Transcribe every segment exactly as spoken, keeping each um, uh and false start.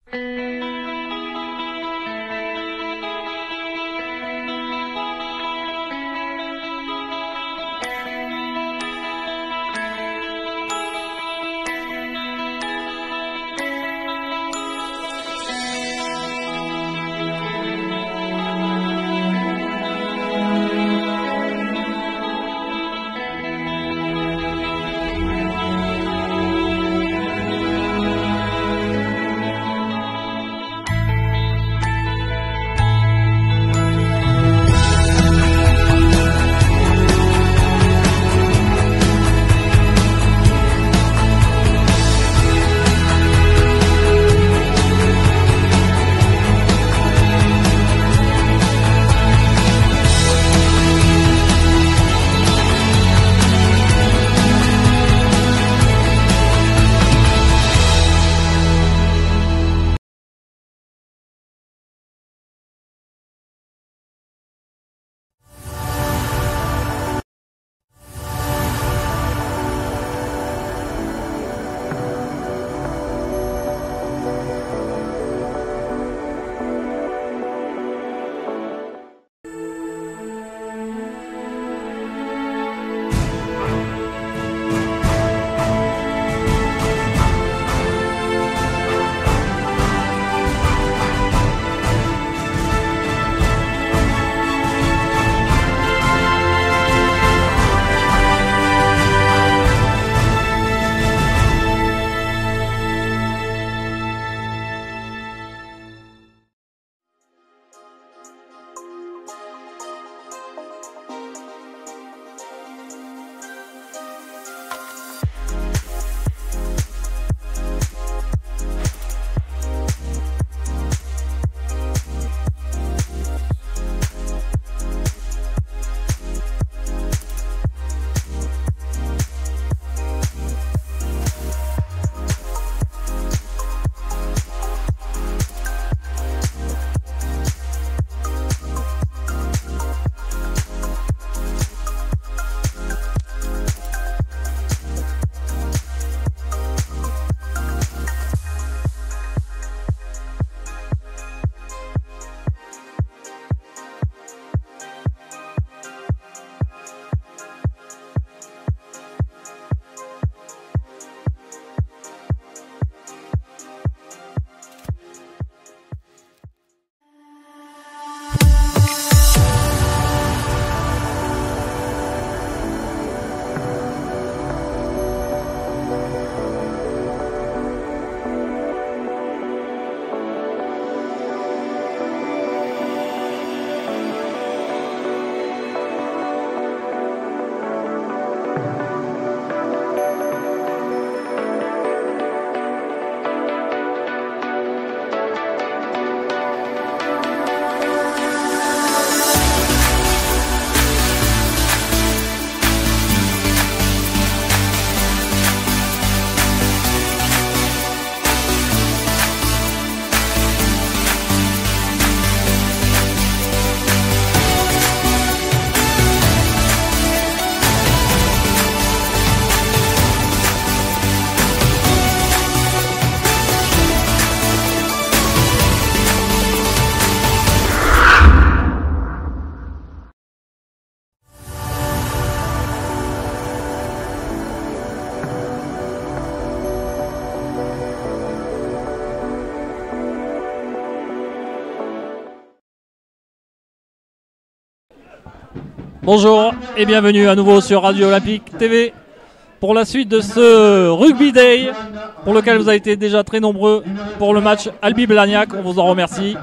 Bonjour et bienvenue à nouveau sur Radio Olympique T V pour la suite de ce Rugby Day pour lequel vous avez été déjà très nombreux pour le match Albi-Blagnac, on vous en remercie.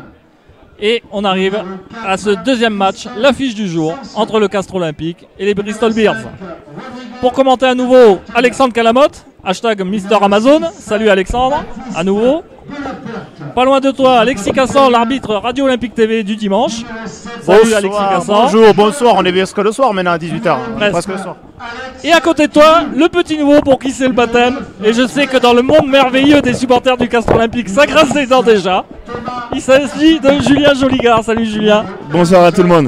Et on arrive à ce deuxième match, l'affiche du jour entre le Castres Olympique et les Bristol Bears. Pour commenter à nouveau, Alexandre Calamotte, hashtag Mister Amazon. Salut Alexandre, à nouveau. Pas loin de toi, Alexis Cassan, l'arbitre Radio Olympique T V du dimanche. Salut bonsoir, Alexis Cassan. Bonjour, bonsoir, on est presque le soir maintenant à dix-huit heures. Presque. Presque le soir. Et à côté de toi, le petit nouveau pour qui c'est le baptême. Et je sais que dans le monde merveilleux des supporters du Castres Olympique, ça grince les dents déjà. Il s'agit de Julien Joligard. Salut Julien. Bonsoir à tout le monde.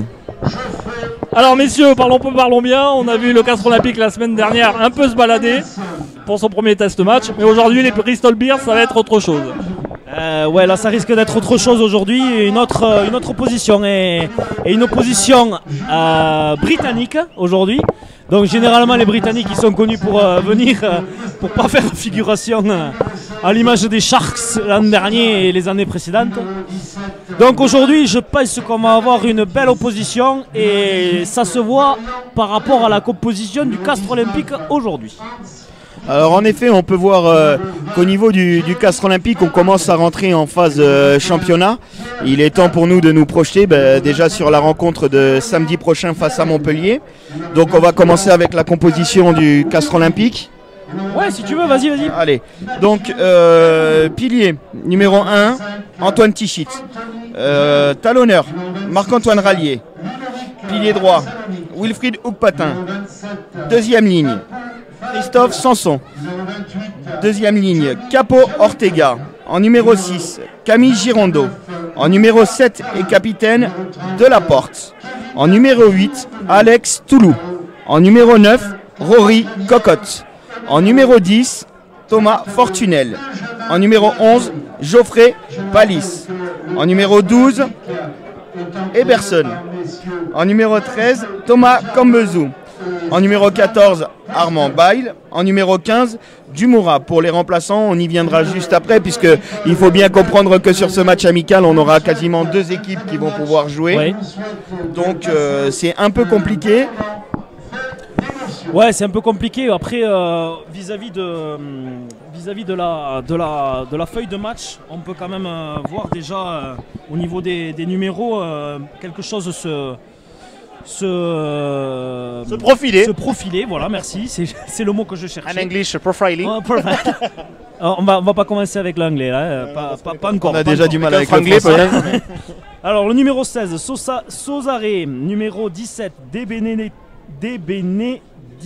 Alors messieurs, parlons peu, parlons bien. On a vu le Castres Olympique la semaine dernière un peu se balader pour son premier test match. Mais aujourd'hui, les Bristol Bears, ça va être autre chose. Euh, ouais, là ça risque d'être autre chose aujourd'hui, une autre, une autre opposition et, et une opposition euh, britannique aujourd'hui. Donc généralement les Britanniques ils sont connus pour euh, venir euh, pour pas faire figuration euh, à l'image des Sharks l'an dernier et les années précédentes. Donc aujourd'hui je pense qu'on va avoir une belle opposition et ça se voit par rapport à la composition du Castres Olympique aujourd'hui. Alors en effet, on peut voir euh, qu'au niveau du, du Castres Olympique, on commence à rentrer en phase euh, championnat. Il est temps pour nous de nous projeter bah, déjà sur la rencontre de samedi prochain face à Montpellier. Donc on va commencer avec la composition du Castres Olympique. Ouais, si tu veux, vas-y, vas-y. Allez, donc euh, pilier numéro un, Antoine Tichit. Euh, talonneur, Marc-Antoine Rallier. Pilier droit, Wilfried Houkpatin. Deuxième ligne, Christophe Sanson. Deuxième ligne, Capo Ortega. En numéro six, Camille Girondeau. En numéro sept et capitaine, Delaporte. En numéro huit, Alex Toulou. En numéro neuf, Rory Cocotte. En numéro dix, Thomas Fortunel. En numéro onze, Geoffrey Palis. En numéro douze, Eberson. En numéro treize, Thomas Cambezou. En numéro quatorze, Armand Bail. En numéro quinze, Dumoura. Pour les remplaçants, on y viendra juste après, puisqu'il faut bien comprendre que sur ce match amical, on aura quasiment deux équipes qui vont pouvoir jouer. Ouais. Donc euh, c'est un peu compliqué. Ouais, c'est un peu compliqué. Après, euh, vis-à-vis de, euh, vis-à-vis de, la, de, la, de la feuille de match, on peut quand même euh, voir déjà euh, au niveau des, des numéros euh, quelque chose se, se, euh, Se profiler. se profiler. Voilà, merci. C'est, c'est le mot que je cherchais. En English, profiling. Oh, perfect. Alors, on va, on va pas commencer avec l'anglais là, euh, pas, pas, pas encore. On a pas déjà encore. du mal avec anglais, l'anglais. peut-être. Alors le numéro seize, Sosa, Sosare, numéro dix-sept, De Benene- De Beneditis,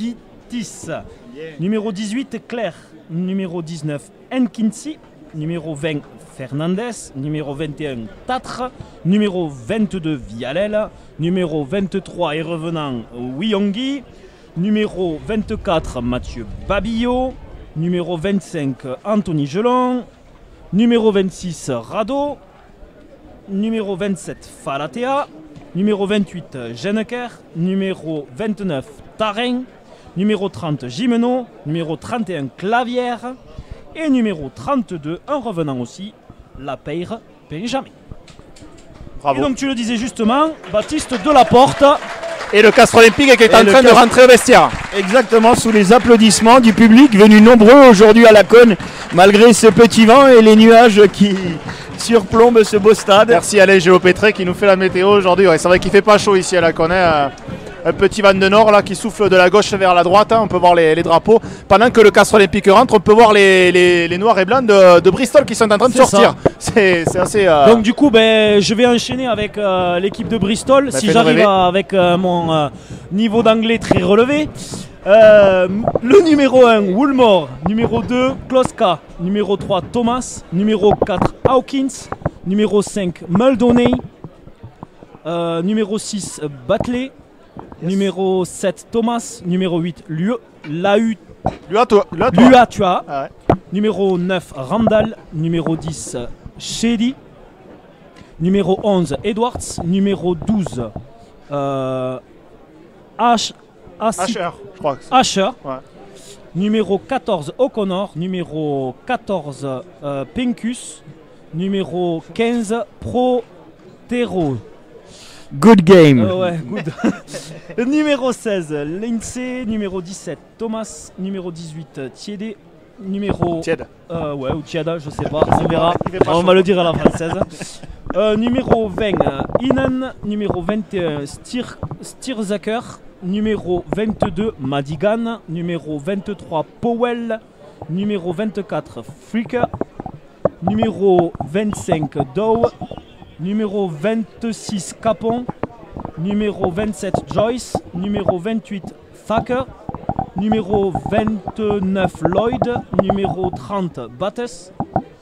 numéro dix-huit, Claire, numéro dix-neuf, Enkinsi, numéro vingt, Fernandez, numéro vingt et un, Tatre, numéro vingt-deux, Vialel, numéro vingt-trois et revenant, Wiyongi, numéro vingt-quatre, Mathieu Babillot, numéro vingt-cinq, Anthony Gelon, numéro vingt-six, Rado, numéro vingt-sept, Falatea, numéro vingt-huit, Geneker, numéro vingt-neuf, Tarin, numéro trente, Gimeno, numéro trente et un, Clavière, et numéro trente-deux, un revenant aussi, La Peyre Benjamin. Bravo. Et donc tu le disais justement, Baptiste Delaporte. Et le Castres Olympique qui est en le train de Castres- rentrer au vestiaire. Exactement, sous les applaudissements du public, venus nombreux aujourd'hui à la Cône, malgré ce petit vent et les nuages qui surplombent ce beau stade. Merci à Alain Géopétré qui nous fait la météo aujourd'hui. Ouais, c'est vrai qu'il fait pas chaud ici à la Cône. Hein. Un petit vent de nord là qui souffle de la gauche vers la droite. Hein. On peut voir les, les drapeaux. Pendant que le Castres Olympique rentre, on peut voir les, les- les noirs et blancs de, de Bristol qui sont en train de C'est sortir. C'est c'est assez. euh, Donc du coup, ben, je vais enchaîner avec euh, l'équipe de Bristol, Bah, si fais-nous j'arrive rêver. à- avec euh, mon euh, niveau d'anglais très relevé. Euh, le numéro un, Woolmore. Numéro deux, Kloska. Numéro trois, Thomas. Numéro quatre, Hawkins. Numéro cinq, Muldowney. Euh, numéro six, Batley. Numéro sept, Thomas. Numéro huit, Liu, Lau, Lui à toi. Lui à toi. Luatua. Ah ouais. Numéro neuf, Randall. Numéro dix, Shady. Numéro onze, Edwards. Numéro douze, euh, Ash, Assi- Asher, je crois. que c'est- Asher. Ouais. Numéro quatorze, O'Connor. Numéro quatorze, euh, Pincus. Numéro quinze, Protero. Good game. Euh, ouais, good. Numéro seize, Lindsay. Numéro dix-sept, Thomas. Numéro dix-huit, Thiédé. Numéro. Tiède. Euh, ouais, ou Tiada, je sais pas, on verra. Il fait pas On chaud. va le dire à la française. Euh, numéro vingt, euh, Inan. Numéro vingt et un, Stier, Stierzaker. Numéro vingt-deux, Madigan. Numéro vingt-trois, Powell. Numéro vingt-quatre, Freaker. Numéro vingt-cinq, Dow. Numéro vingt-six, Capon. Numéro vingt-sept, Joyce. Numéro vingt-huit, Thacker. Numéro vingt-neuf, Lloyd. Numéro trente, Bates.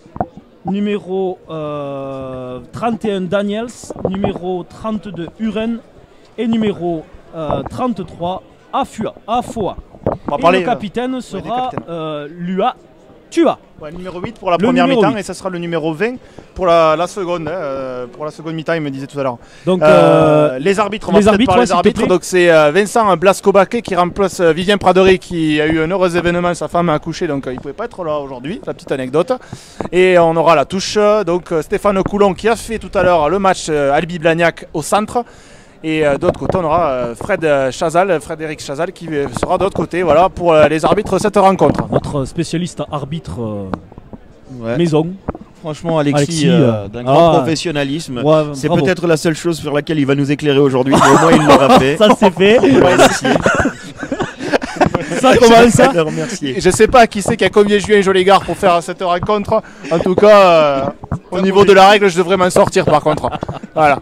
Numéro euh, trente et un, Daniels. Numéro trente-deux, Uren. Et numéro euh, trente-trois, Afua. Afoa. On va Et parler. le capitaine des sera capitaines. euh, Lua Tu as. Ouais, numéro huit pour la Le première numéro mi-temps huit. et ça sera le numéro vingt pour la, la seconde. Hein, euh, pour la seconde mi-temps, il me disait tout à l'heure. Donc, Euh, euh, les arbitres, on va les peut-être arbitres, parler ouais, des s'il te arbitres. plaît. Donc c'est euh, Vincent Blasco-Baquet qui remplace euh, Vivien Praderi qui a eu un heureux événement. Sa femme a accouché, donc euh, il ne pouvait pas être là aujourd'hui. La petite anecdote. Et on aura la touche. euh, Donc euh, Stéphane Coulon qui a fait tout à l'heure le match euh, Albi-Blagnac au centre. Et euh, de l'autre côté, on aura euh, Fred euh, Chazal, Frédéric Chazal qui euh, sera de l'autre côté. Voilà pour euh, les arbitres de cette rencontre. notre spécialiste arbitre euh, Ouais. maison. Franchement, Alexis, Alexis, euh, euh, d'un grand ah, professionnalisme. Ouais, C'est bravo. peut-être la seule chose sur laquelle il va nous éclairer aujourd'hui, mais au moins il l'aura fait. Ça c'est fait. On va essayer. Ça commence ça. Je vais le remercier. Je sais pas qui c'est qui a convié Julien Joligard pour faire cette rencontre. En tout cas, euh, au niveau de la règle, je devrais m'en sortir par contre. Voilà.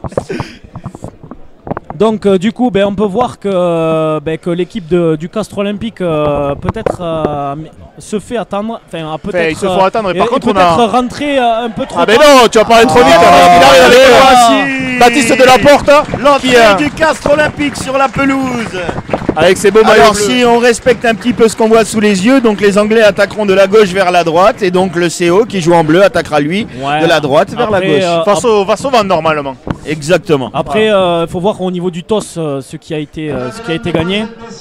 Donc euh, du coup, ben, on peut voir que, euh, ben, que l'équipe de- du Castres Olympique euh, peut-être euh, se fait attendre. Enfin, a peut-être. ils se font attendre, mais par est- contre, est on a- peut-être rentré euh, un peu trop Ah ben tard. non, tu vas parler trop vite. Ah, Il arrive avec ah, euh, si. Baptiste Delaporte L'entrée qui, euh, du Castres Olympique sur la pelouse. avec ses beaux maillots Alors bleus. si on respecte un petit peu ce qu'on voit sous les yeux, donc les Anglais attaqueront de la gauche vers la droite et donc le C O qui joue en bleu attaquera lui Ouais. de la droite vers la Après, gauche. euh, Face au, face au vent normalement. Exactement. Après, il faut voir au niveau du T O S euh, ce, qui a été, euh, ce qui a été gagné.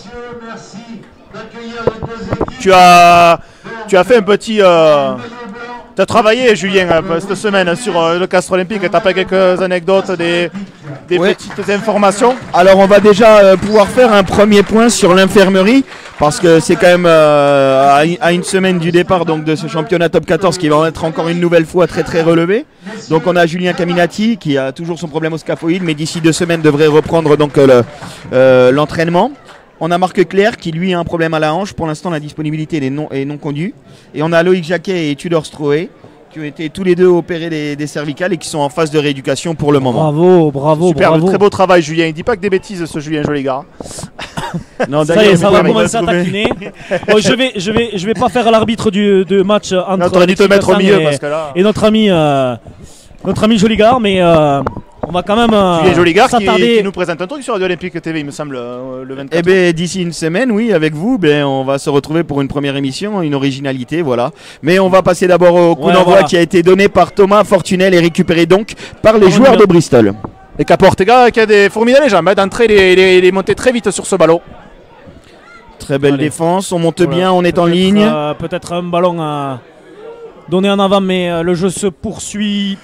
Tu as, tu as fait un petit. Euh, tu as travaillé, Julien, euh, cette semaine sur euh, le Castres Olympique. Tu as pas quelques anecdotes, des, des Ouais. petites informations. Alors on va déjà euh, pouvoir faire un premier point sur l'infirmerie parce que c'est quand même euh, à, une- à une semaine du départ donc, de ce championnat top quatorze qui va être encore une nouvelle fois très très relevé. Donc on a Julien Caminati qui a toujours son problème au scaphoïde mais d'ici deux semaines devrait reprendre donc euh, le, euh, l'entraînement. On a Marc Clerc qui lui a un problème à la hanche. Pour l'instant la disponibilité est non, est non conduite. Et on a Loïc Jacquet et Tudor Stroé qui ont été tous les deux opérés des, des cervicales et qui sont en phase de rééducation pour le moment. Bravo, bravo, Super, bravo. très beau travail, Julien. Il dit pas que des bêtises, ce Julien Joligard. Non, Ça y d'ailleurs, est, ça il va va commencer à trouver- taquiner. Bon, je vais, je vais, je vais pas faire l'arbitre du de match entre. Non, t'aurais dû te Alexis mettre au Vincent milieu et, parce que là. et notre ami, euh, notre ami Joligard, mais euh, on va quand même euh, Julien Joligard qui, s'attarder. qui nous présente un truc sur Radio Olympique T V, il me semble, euh, le vingt-quatre. Eh bien, d'ici une semaine, oui, avec vous, ben, on va se retrouver pour une première émission, une originalité, voilà. Mais on va passer d'abord au coup Ouais, d'envoi voilà. qui a été donné par Thomas Fortunel et récupéré donc par les Par joueurs Olivier. de Bristol. Et Caportega qui a des formidables jambes. Hein, d'entrée, il est- il est il est monté très vite sur ce ballon. Très belle Allez. défense, on monte Voilà. bien, on est en Peut-être, ligne. euh, Peut-être un ballon à donner en avant, mais euh, le jeu se poursuit.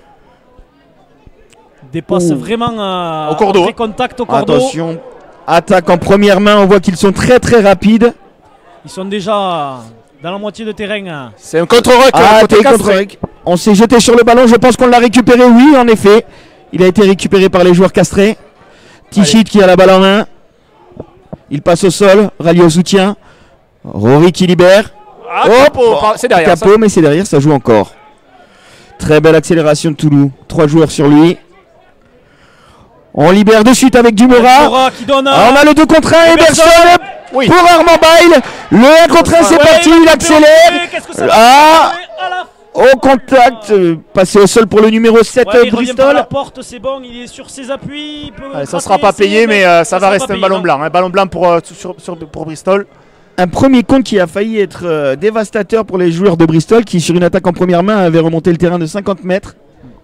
Dépasse Oh. vraiment euh, Au cordeau, après hein. contact au cordeau. Attention, attaque en première main, on voit qu'ils sont très très rapides. Ils sont déjà dans la moitié de terrain. hein. C'est un contre-rec. Ah, côté t'es Castres. contre Rick. On s'est jeté sur le ballon, je pense qu'on l'a récupéré, oui, en effet. Il a été récupéré par les joueurs castrés. Tichit qui a la balle en main. Il passe au sol, rallie au soutien. Rory qui libère. Ah, Hop. Capo, par- c'est derrière. ça. Capot, mais c'est derrière, ça joue encore. Très belle accélération de Toulouse. Trois joueurs sur lui. On libère de suite avec Dumora. Mora qui donne. Ah, on a le deux contre un. Eberson. Eberson Oui. pour Armand Bail. Le un contre un, c'est Ouais, parti. il Il a accélère. Qu'est-ce que ça va Ah, faire à la au contact. euh, Passé au sol pour le numéro sept, Ouais, il revient par la Bristol. porte, c'est bon, il est sur ses appuis. Il peut Allez, ça frapper, sera pas essayer, payé, mais euh, ça ça va sera rester pas un payé, ballon non. blanc. Un ballon blanc pour, euh, sur- sur- pour Bristol. Un premier compte qui a failli être euh, dévastateur pour les joueurs de Bristol qui, sur une attaque en première main, avait remonté le terrain de cinquante mètres.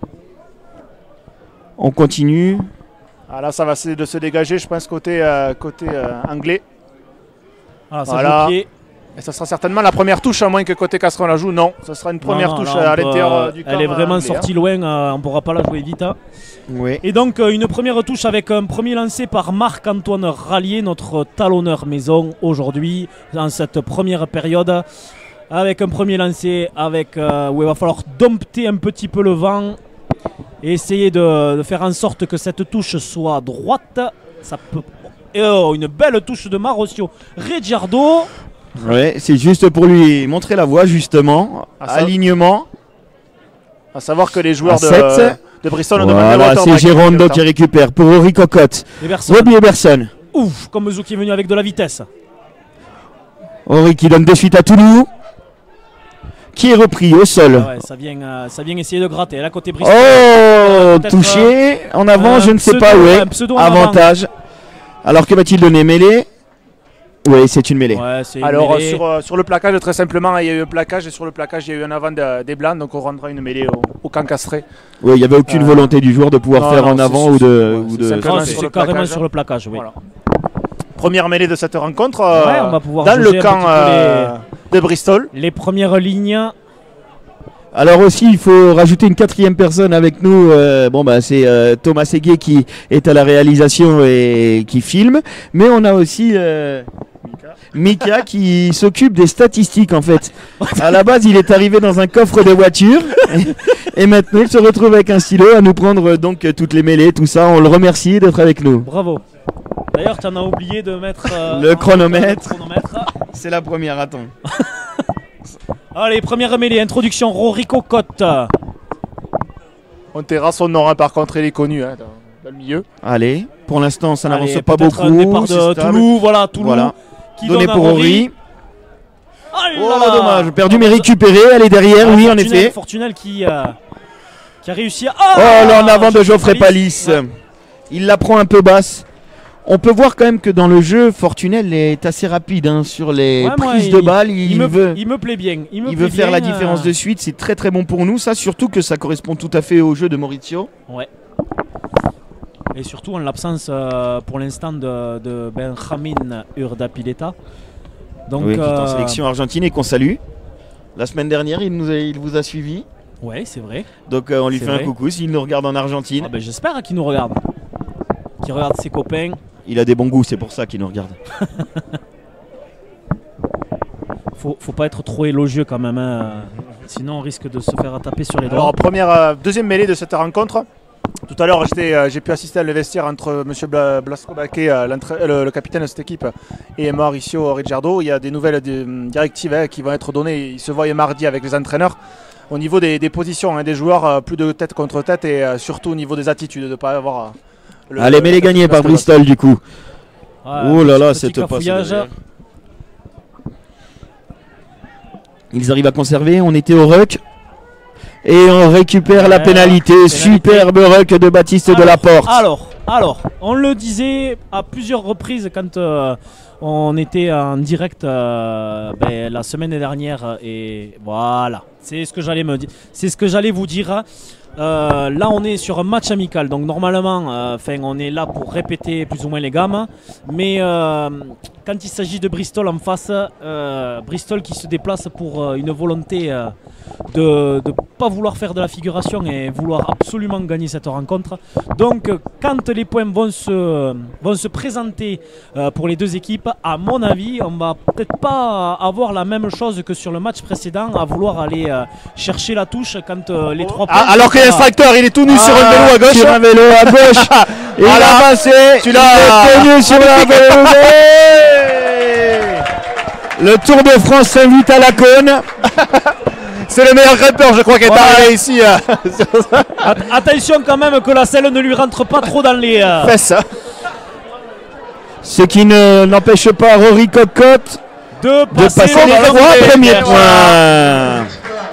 On continue. Ah, là, ça va essayer de se dégager, je pense, côté, euh, côté euh, anglais. Voilà, ça Voilà. joue au pied. Et ça sera certainement la première touche, à moins que côté Castres on la joue. Non, ça sera une première Non, non, touche là, à on peut, l'intérieur euh, euh, du camp. Elle est vraiment anglais, hein. sortie loin, euh, on ne pourra pas la jouer vite. hein. Oui. Et donc euh, une première touche avec un premier lancé par Marc-Antoine Rallier, notre talonneur maison aujourd'hui, dans cette première période. Avec un premier lancé avec, euh, où il va falloir dompter un petit peu le vent et essayer de, de faire en sorte que cette touche soit droite. Ça peut... Et oh, une belle touche de Marocio Reggiardo. Ouais, c'est juste pour lui montrer la voie, justement. Ah, ça- Alignement. À savoir que les joueurs À de, sept. de Bristol ont demandé Voilà, le c'est Gérondo qui récupère pour Rory Cocotte. Eberson. Robbie Eberson. Ouf, comme Zou qui est venu avec de la vitesse. Rory qui donne de suite à Toulouse. Qui est repris au sol. Ah ouais, ça, vient, euh, ça vient essayer de gratter. Là, côté Bristol. Oh, peut-être, touché. En avant, un je ne sais pseudo, pas où ouais, est. un pseudo en avant. Avantage. Alors que va-t-il donner? Mêlée. Oui, c'est une mêlée. Ouais, c'est une Alors mêlée. sur, euh, sur le plaquage, très simplement, il y a eu un plaquage et sur le plaquage, il y a eu un avant de- des blancs, donc on rendra une mêlée au, au camp castré. Oui, il n'y avait aucune Euh, volonté du joueur de pouvoir non, faire non, en c'est avant sur- ou de. ouais, ou c'est de simplement Non, sur c'est le carrément plaquage. sur le plaquage, oui. Voilà. Première mêlée de cette rencontre euh, Ouais, on va pouvoir dans jauger le un camp petit peu euh, de Bristol. Les premières lignes. Alors aussi, il faut rajouter une quatrième personne avec nous. euh, bon, bah, c'est euh, Thomas Séguier qui est à la réalisation et qui filme. Mais on a aussi euh, Mika qui s'occupe des statistiques en fait. À la base, il est arrivé dans un coffre de voiture et, et maintenant il se retrouve avec un stylo à nous prendre euh, donc toutes les mêlées, tout ça. On le remercie d'être avec nous. Bravo. D'ailleurs, tu en as oublié de mettre euh, Le en- chronomètre. le chronomètre. C'est la première, attends. Allez, première mêlée, introduction, Rory Cocotte. On taira son nom, hein, par contre, il est connu hein, dans, dans le milieu. Allez, pour l'instant, ça n'avance Allez, pas peut-être beaucoup. un départ c'est de stable. Toulouse, voilà, Toulouse. Voilà. Qui Donné donne à pour Rory. Ah là Oh, là. dommage, perdu mais récupéré. Elle est derrière, Ah, oui, en Fortunel, effet. Fortunel qui, euh, qui a réussi à. Oh, là en avant de Geoffrey Palis. Palis. Ouais. Il la prend un peu basse. On peut voir quand même que dans le jeu, Fortunel est assez rapide hein, sur les Ouais, moi, prises il- de balles. Il, Il me, veut, il me plaît bien. Il, me il plaît veut faire bien, la différence euh, de suite. C'est très très bon pour nous. Ça, surtout que ça correspond tout à fait au jeu de Maurizio. Ouais. Et surtout en l'absence euh, pour l'instant de, de Benjamin Urdapileta. Donc, Oui, qui est en euh, sélection argentine et qu'on salue. La semaine dernière, il, nous a- il vous a suivi. ouais, c'est vrai. Donc euh, on lui C'est fait vrai. un coucou s'il nous regarde en Argentine. Ah ben, j'espère qu'il nous regarde. Qu'il regarde ses copains. Il a des bons goûts, c'est pour ça qu'il nous regarde. Faut, faut pas être trop élogieux quand même. hein. Sinon, on risque de se faire taper sur les doigts. Alors, première, euh, deuxième mêlée de cette rencontre. Tout à l'heure, j'étais, euh, j'ai pu assister à le vestiaire entre M. Bla- Blasco Baquet, euh, l'entra- euh, le, le capitaine de cette équipe, et Mauricio Ricciardo. Il y a des nouvelles di- directives hein, qui vont être données. Ils se voient mardi avec les entraîneurs. Au niveau des, des positions hein, des joueurs, euh, plus de tête contre tête et euh, surtout au niveau des attitudes, de ne pas avoir. euh, le- Allez, mais les le- gagnés par le- Bristol du coup. Ouais, Oh là petit- là, petit cette passe. cafouillage. derrière. Ils arrivent à conserver, on était au ruck. Et on récupère la Ouais, pénalité. pénalité. Superbe ruck de Baptiste de la Porte. Alors, alors, on le disait à plusieurs reprises quand euh, on était en direct euh, ben, la semaine dernière et voilà, c'est ce que j'allais me dire, c'est ce que j'allais vous dire. Euh, là, on est sur un match amical, donc normalement, euh, 'fin, on est là pour répéter plus ou moins les gammes. Mais euh, quand il s'agit de Bristol en face, euh, Bristol qui se déplace pour euh, une volonté euh, de ne pas vouloir faire de la figuration et vouloir absolument gagner cette rencontre. Donc, euh, quand les points vont se, vont se présenter euh, pour les deux équipes, à mon avis, on va peut-être pas avoir la même chose que sur le match précédent, à vouloir aller euh, chercher la touche quand euh, les trois points. Ah, alors que l'instructeur, il est tout nu sur un Ah, vélo à gauche. Sur un vélo à gauche. Et il Voilà. a passé. Tu Il l'as. est tenu sur la vélo. Le Tour de France s'invite à la cône. C'est le meilleur grimpeur, je crois, qui est Ouais. arrivé ici. euh, At- attention quand même que la selle ne lui rentre pas trop dans les. euh, fesses. Ce qui ne- n'empêche pas Rory Cocotte de de passer, passer les le ballon. trois premiers Et voilà. points.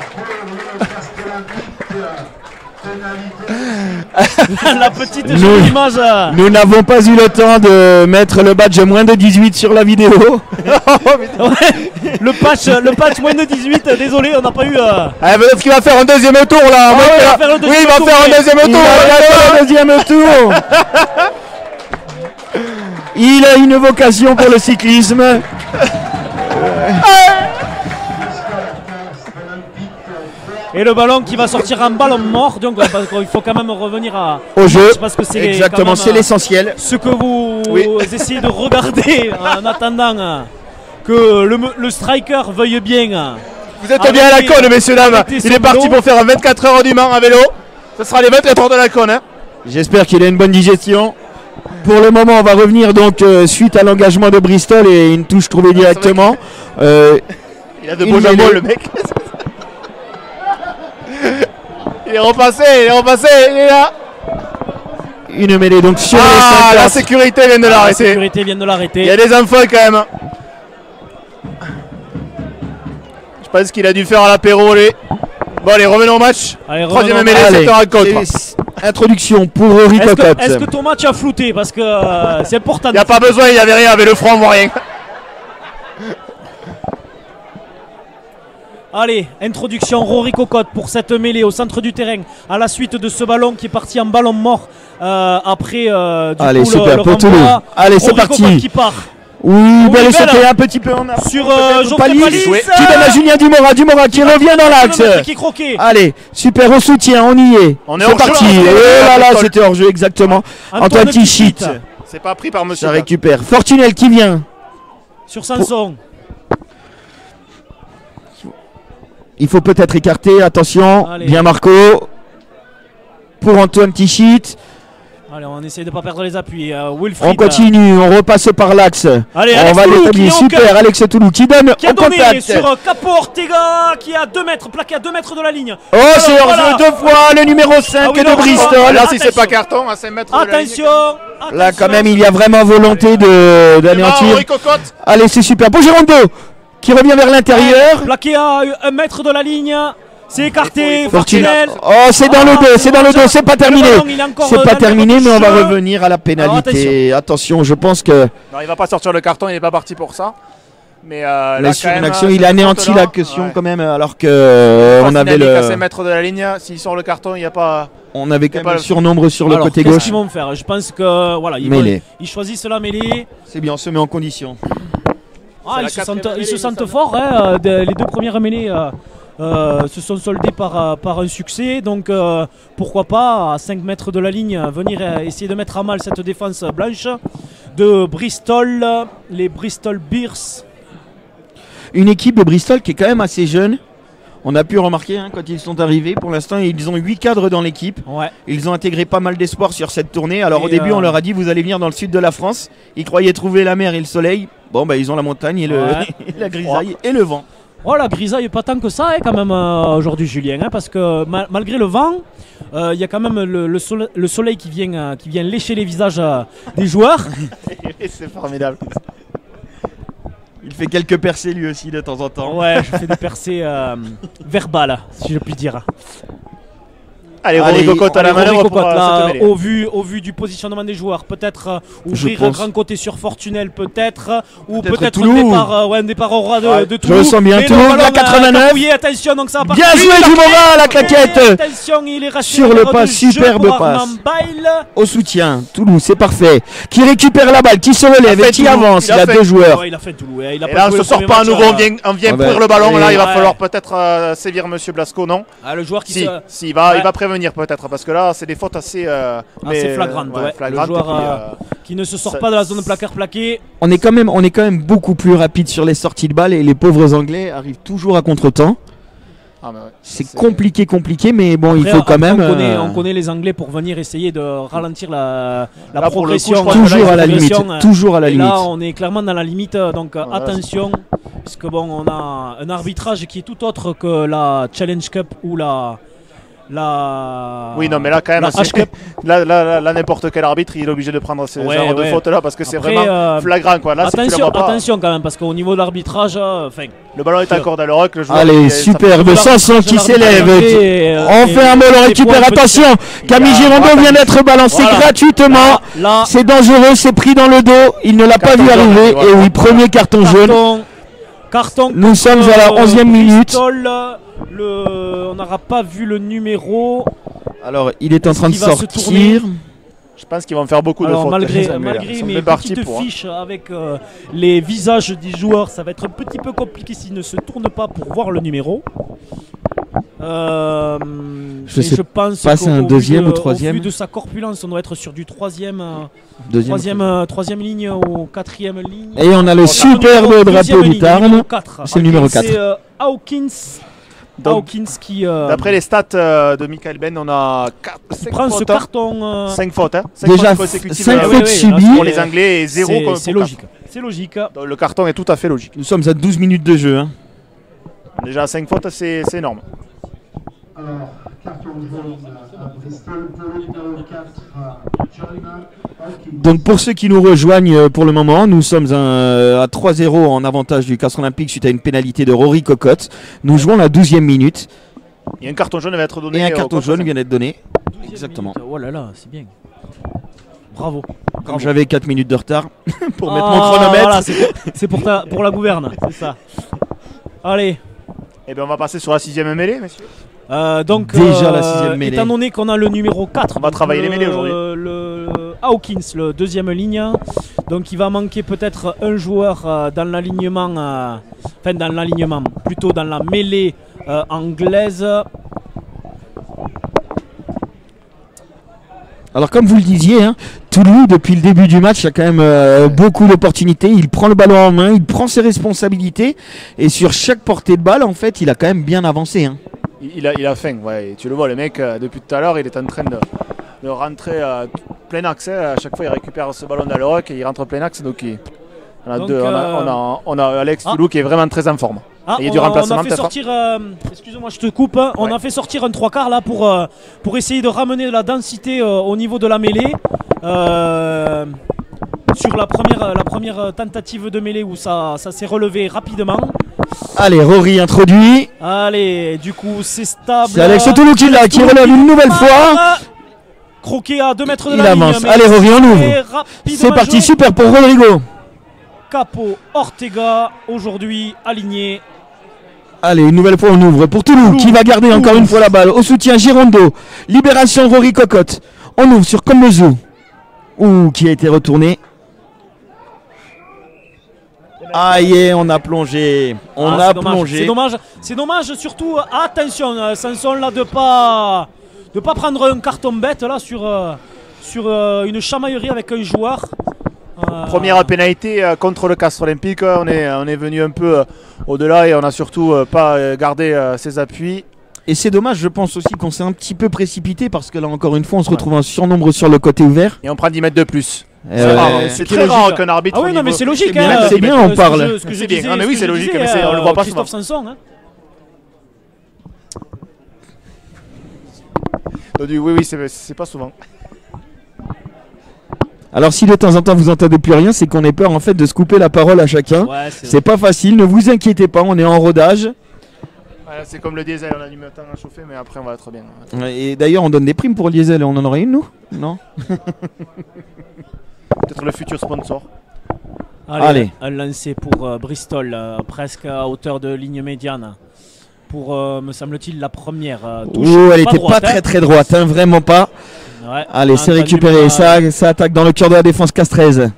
La petite Nous- jolie image. euh, Nous n'avons pas eu le temps de mettre le badge moins de dix-huit sur la vidéo. ouais, le patch, le patch moins de dix-huit. Désolé, on n'a pas eu. euh, Ah, peut-être qu'il va faire un deuxième tour là. Ah Moi, ouais, il il va va- faire le oui, deuxième il va tour, faire mais- un deuxième Il tour. va faire le deuxième tour. Il a une vocation pour le cyclisme. Et le ballon qui va sortir en ballon mort. Donc, euh, parce qu'il faut quand même revenir à, Au jeu. parce que c'est Exactement, quand même, c'est euh, l'essentiel. ce que vous Oui. essayez de regarder en attendant euh, que le, le striker veuille bien. euh, Vous êtes bien à la Arrêtez- cône, messieurs, dames. arrêtez Il son est parti vélo. pour faire un vingt-quatre heures du Mans à vélo. Ce sera les vingt-quatre heures de la cône. hein. J'espère qu'il a une bonne digestion. Pour le moment, on va revenir donc euh, suite à l'engagement de Bristol et une touche trouvée directement. Euh, Il a de Une beaux jambons, mêlée. le mec. Il est repassé, il est repassé, il est là. une mêlée donc sur Ah, les la cinq. sécurité vient de La l'arrêter. sécurité vient de Il y l'arrêter. a des enfants quand même. Je pense qu'il a dû faire à l'apéro, les. Bon, allez, revenons au match. Allez, Troisième revenons. mêlée, Allez, cette rencontre. c'est- introduction pour Rory Est-ce que, Cocotte. est-ce que ton match a flouté? Parce que euh, c'est important. Il n'y a pas besoin, il n'y avait rien avec le front, on voit rien. Allez, introduction Rory Cocotte pour cette mêlée au centre du terrain à la suite de ce ballon qui est parti en ballon mort euh, après euh, du Allez, coup, super, le, le pour renvoi. Toulouse. Allez, c'est Rory parti. Cocotte qui part. Oui, Oui, belle belle. sauter un petit peu en avant. Sur euh, Geoffrey Palis, Palis, qui donne à Julien Dumora, Dumora qui revient dans l'axe. Qui est croqué. Allez, super, on soutient, on y est. On est C'est hors parti. jeu, Oh on est là là, hors jeu. c'était hors jeu, exactement. Antoine Antoine Tichit. Tichit, C'est pas pris par monsieur. ça récupère. Fortunel qui vient. Sur Sanson. Il faut peut-être écarter, attention. Allez. Bien Marco. Pour Antoine Tichit. Allez, on essaie de ne pas perdre les appuis. Euh, Wilfried. On continue, on repasse par l'axe. Allez, on Alex va Toulou qui l'établir. est au Super, cœur. Alex Toulou qui donne Qui a au donné contact. sur euh, Capo Ortega qui est à deux mètres, plaqué à deux mètres de la ligne. Oh, c'est hors voilà. jeu deux fois, le numéro cinq Ah oui, de non, Bristol. Là, si c'est Attention. pas carton, à cinq mètres. de la ligne. Attention, Là, attention. quand même, il y a vraiment volonté de- Ah, d'anéantir. Rory Cocotte. Allez, c'est super. Bon, Gérondo qui revient vers l'intérieur. Plaqué à un mètre de la ligne. C'est écarté. Fortunel. Fortunel. Oh, c'est dans le Ah, dos, c'est dans le dos, c'est pas le terminé. ballon, il est encore, C'est euh, pas dans terminé, le mais on va jeu. revenir à la pénalité. Attention, je pense que Non, il va pas sortir le carton, il est pas parti pour ça. Mais, euh, mais là, sur quand une même, action, euh, il cette a anéanti faute-là, l'action ouais. quand même, alors que euh, on Fortunel avait est à le, cinq mètres de la ligne. S'il sort le carton, il n'y a pas. on avait quand C'est même pas le le- surnombre sur le Alors, côté qu'est-ce gauche. qu'ils vont faire? Je pense que voilà, ils, Mêlée. vont- ils choisissent la mêlée. C'est bien, on se met en condition. Ah, C'est ils la se quatrième sentent, ils mêlée, se il me sentent semble. forts. Hein, euh, de- les deux premières mêlées euh, euh, se sont soldées par, euh, par un succès. Donc euh, pourquoi pas, à cinq mètres de la ligne, euh, venir euh, essayer de mettre à mal cette défense blanche de Bristol, euh, les Bristol Bears. Une équipe de Bristol qui est quand même assez jeune. On a pu remarquer hein, quand ils sont arrivés. Pour l'instant, ils ont huit cadres dans l'équipe. Ouais. Ils ont intégré pas mal d'espoir sur cette tournée. Alors Et au début, euh, on leur a dit vous allez venir dans le sud de la France. Ils croyaient trouver la mer et le soleil. Bon, bah ils ont la montagne et, le, Ouais. et la grisaille et le vent. Oh, la grisaille, pas tant que ça, hein, quand même, euh, aujourd'hui, Julien. Hein, parce que ma- malgré le vent, euh, il y a quand même le, le sole- le soleil qui vient, euh, qui vient lécher les visages euh, des joueurs. C'est formidable. Il fait quelques percées lui aussi de temps en temps. Ouais, je fais des percées euh, verbales, si je puis dire. Allez, Allez, Rory Cocotte à la Rory manœuvre pour Cocotte, euh, là, cette mêlée. au, vu, au vu du positionnement des joueurs, peut-être euh, ouvrir un pense. grand côté sur Fortunel, peut-être, ou Peut-être peut-être un Toulouse. départ, euh, ouais, un départ au roi de, Ouais, de je Toulouse. le sens bien, Mais le Toulouse, ballon, la euh, quatre-vingt-neuf. cafouillé, attention, donc ça va Bien partir. joué, Oui, Dumora, la claquette. Attention, il est resté Sur le numéro pas, de jeu superbe pour passe. Armand Bail. Au soutien, Toulouse, c'est parfait. Qui récupère la balle, qui se relève Il a et fait qui Toulouse, avance. il Il y a a fait- deux joueurs. Ouais, il a fait tout. Ouais, il a Et pas là, on joué se le sort premier pas à match, nouveau, on euh, vient, on vient Ouais, pourrir bah, le ballon. Là, il va ouais. falloir peut-être euh, sévir Monsieur Blasco, non? Ah, le joueur qui Si, se. si, il va, Ouais. il va prévenir peut-être, parce que là, c'est des fautes assez, euh, mais, flagrantes, euh, ouais. flagrantes, Le joueur, et puis, euh, euh, qui ne se sort Ça- pas de la zone placard plaqué. On est quand même, on est quand même beaucoup plus rapide sur les sorties de balles et les pauvres Anglais arrivent toujours à contre-temps. ah, mais ouais, C'est c'est- compliqué, compliqué, mais bon, il Après, faut quand après, même. On connaît, euh, on connaît les Anglais pour venir essayer de ralentir la, la Là, pour le coup, progression. je crois que toujours la à la limite, progression, euh, toujours à la et limite. là, on est clairement dans la limite, euh, donc euh, Voilà, attention, puisque bon, on a un arbitrage qui est tout autre que la Challenge Cup ou la. la Oui, non, mais là, quand même, la c'est- H Cup. là, là, là, là, n'importe quel arbitre, il est obligé de prendre ces Ouais, genres de ouais. fautes-là parce que c'est Après, vraiment euh, flagrant, quoi. Là, si tu le attention, vois pas, attention quand même, parce qu'au niveau de l'arbitrage, euh, enfin. le ballon est encore dans le rock. Le joueur, Allez, il- ça fait- superbe, Sanson qui s'élève. On fait un mot, on récupère. Attention, Camille Girondeau vient d'être balancé Voilà. gratuitement. Là, C'est dangereux, c'est pris dans le dos. Il ne l'a pas Carton vu jaune, arriver. voilà. Et oui, premier carton jaune. carton, carton. Nous sommes à la contre onzième minute. Bristol, le, on n'aura pas vu le numéro. Alors, il est en train de Est-ce qu'il va se sortir. tourner Je pense qu'ils vont faire beaucoup Alors de fautes. malgré, les Anglais, là. malgré Ils sont mes bien partis petites pour, hein. fiches avec euh, les visages des joueurs, ça va être un petit peu compliqué s'ils ne se tournent pas pour voir le numéro. Euh, Je et sais je pense pas, qu'au- c'est un au vu deuxième de- ou troisième. Au vu de sa corpulence, on doit être sur du troisième, euh, Deuxième. troisième, euh, troisième ligne ou quatrième ligne. Et on a le Numéro- superbe drapeau deuxième du ligne, Tarn. numéro quatre. C'est le numéro quatre. C'est euh, Hawkins, Donc, Hawkins qui euh, D'après les stats euh, de Michael Ben, on a cinq prend ce fautes. hein. carton. euh, cinq fautes. hein. Cinq Déjà, fautes consécutives, cinq euh, oui, fautes oui, subies. pour les Anglais et zéro c'est- comme C'est pour logique. C'est logique. quatre. Donc, le carton est tout à fait logique. Nous sommes à douze minutes de jeu. hein. Déjà cinq fautes, c'est c'est énorme. Alors, carton jaune à Bristol pour le numéro quatre, John Hawkins. Donc pour ceux qui nous rejoignent euh, pour le moment, nous sommes un- à trois zéro en avantage du Castres Olympique suite à une pénalité de Rory Cocotte. Nous jouons la douzième minute Et un carton jaune va être donné. et un au carton contre jaune cinq. vient d'être donné. douzième Exactement. minute. Oh là là, c'est bien. Bravo. Comme j'avais quatre minutes de retard pour Ah, mettre mon chronomètre. voilà, c'est pour, c'est pour, ta- pour la gouverne, c'est ça. Allez. Et bien on va passer sur la sixième mêlée, messieurs. Euh, donc, Déjà euh, la sixième mêlée. étant donné qu'on a le numéro quatre, On va donc travailler le- les mêlées aujourd'hui. Le Hawkins, le deuxième ligne. Donc il va manquer peut-être un joueur euh, dans l'alignement, euh, enfin dans l'alignement, plutôt dans la mêlée euh, anglaise. Alors comme vous le disiez, hein, Toulouse depuis le début du match a quand même euh, beaucoup d'opportunités. Il prend le ballon en main, il prend ses responsabilités et sur chaque portée de balle, en fait, il a quand même bien avancé. Hein. Il, il a, il a faim, ouais. Et tu le vois, le mec, euh, depuis tout à l'heure, il est en train de, de rentrer à plein axe. Hein. À chaque fois, il récupère ce ballon dans le rock et il rentre plein axe. Donc, il- on, a Donc, deux, on, a, euh, on, a, on a Alex Ah. Toulou qui est vraiment très en forme. Ah, il y a on, du a- remplacement on a fait peut-être. sortir, euh, excuse-moi, je te coupe. hein, On Ouais. a fait sortir un trois quarts là pour, euh, pour essayer de ramener la densité euh, au niveau de la mêlée. Euh, sur la première, la première tentative de mêlée où ça, ça s'est relevé rapidement. Allez, Rory introduit. Allez, du coup, c'est stable. C'est Alex Toulou qui l'a, qui relève une nouvelle fois. Croqué à deux mètres de Il la avance. ligne. mais Allez, Rory, on ouvre. c'est rapidement C'est parti, joué. super pour Rodrigo. Capo Ortega, aujourd'hui aligné. Allez, une nouvelle fois on ouvre pour Toulouse Toulouse. qui va garder encore Toulouse. une fois la balle. Au soutien Girondo. Libération Rory Cocotte. On ouvre sur Combezu. Ouh, qui a été retourné. Aïe, on a plongé. On Ah, a c'est dommage, plongé. C'est dommage, c'est dommage surtout. Attention, euh, Sanson là de pas de pas prendre un carton bête là sur euh, sur euh, une chamaillerie avec un joueur. Euh, Première pénalité euh, contre le Castres Olympique. On est, on est venu un peu euh, au-delà et on n'a surtout euh, pas euh, gardé euh, ses appuis. Et c'est dommage, je pense aussi qu'on s'est un petit peu précipité parce que là encore une fois on se retrouve en surnombre sur le côté ouvert. Et on prend dix mètres de plus. Euh, C'est rare, ouais. c'est qui est très logique. rare qu'un arbitre. Ah oui, au non, mais niveau- c'est logique. C'est bien, hein, c'est bien, on ce que parle. je- ce que je C'est bien. disais- Ah, mais ce oui, que c'est je logique, disais, mais c'est- on le euh, voit pas Christophe souvent. Sanson. hein. Donc, du- oui, oui, c'est c'est pas souvent. Alors si de temps en temps vous entendez plus rien, c'est qu'on ait peur en fait de se couper la parole à chacun. Ouais, c'est C'est pas facile, ne vous inquiétez pas, on est en rodage. Ouais, c'est comme le diesel, on a du temps à chauffer, mais après on va être bien. Et d'ailleurs on donne des primes pour le diesel, on en aurait une nous? Non? Peut-être le futur sponsor. Allez, Allez. un lancer pour euh, Bristol, euh, presque à hauteur de ligne médiane. Pour, euh, me semble-t-il, la première euh, touche. Oh, elle était droite, pas hein. très très droite, hein, vraiment pas. Ouais. Allez, c'est Antoine récupéré, Dumas, ça, ça attaque dans le cœur de la défense castraise.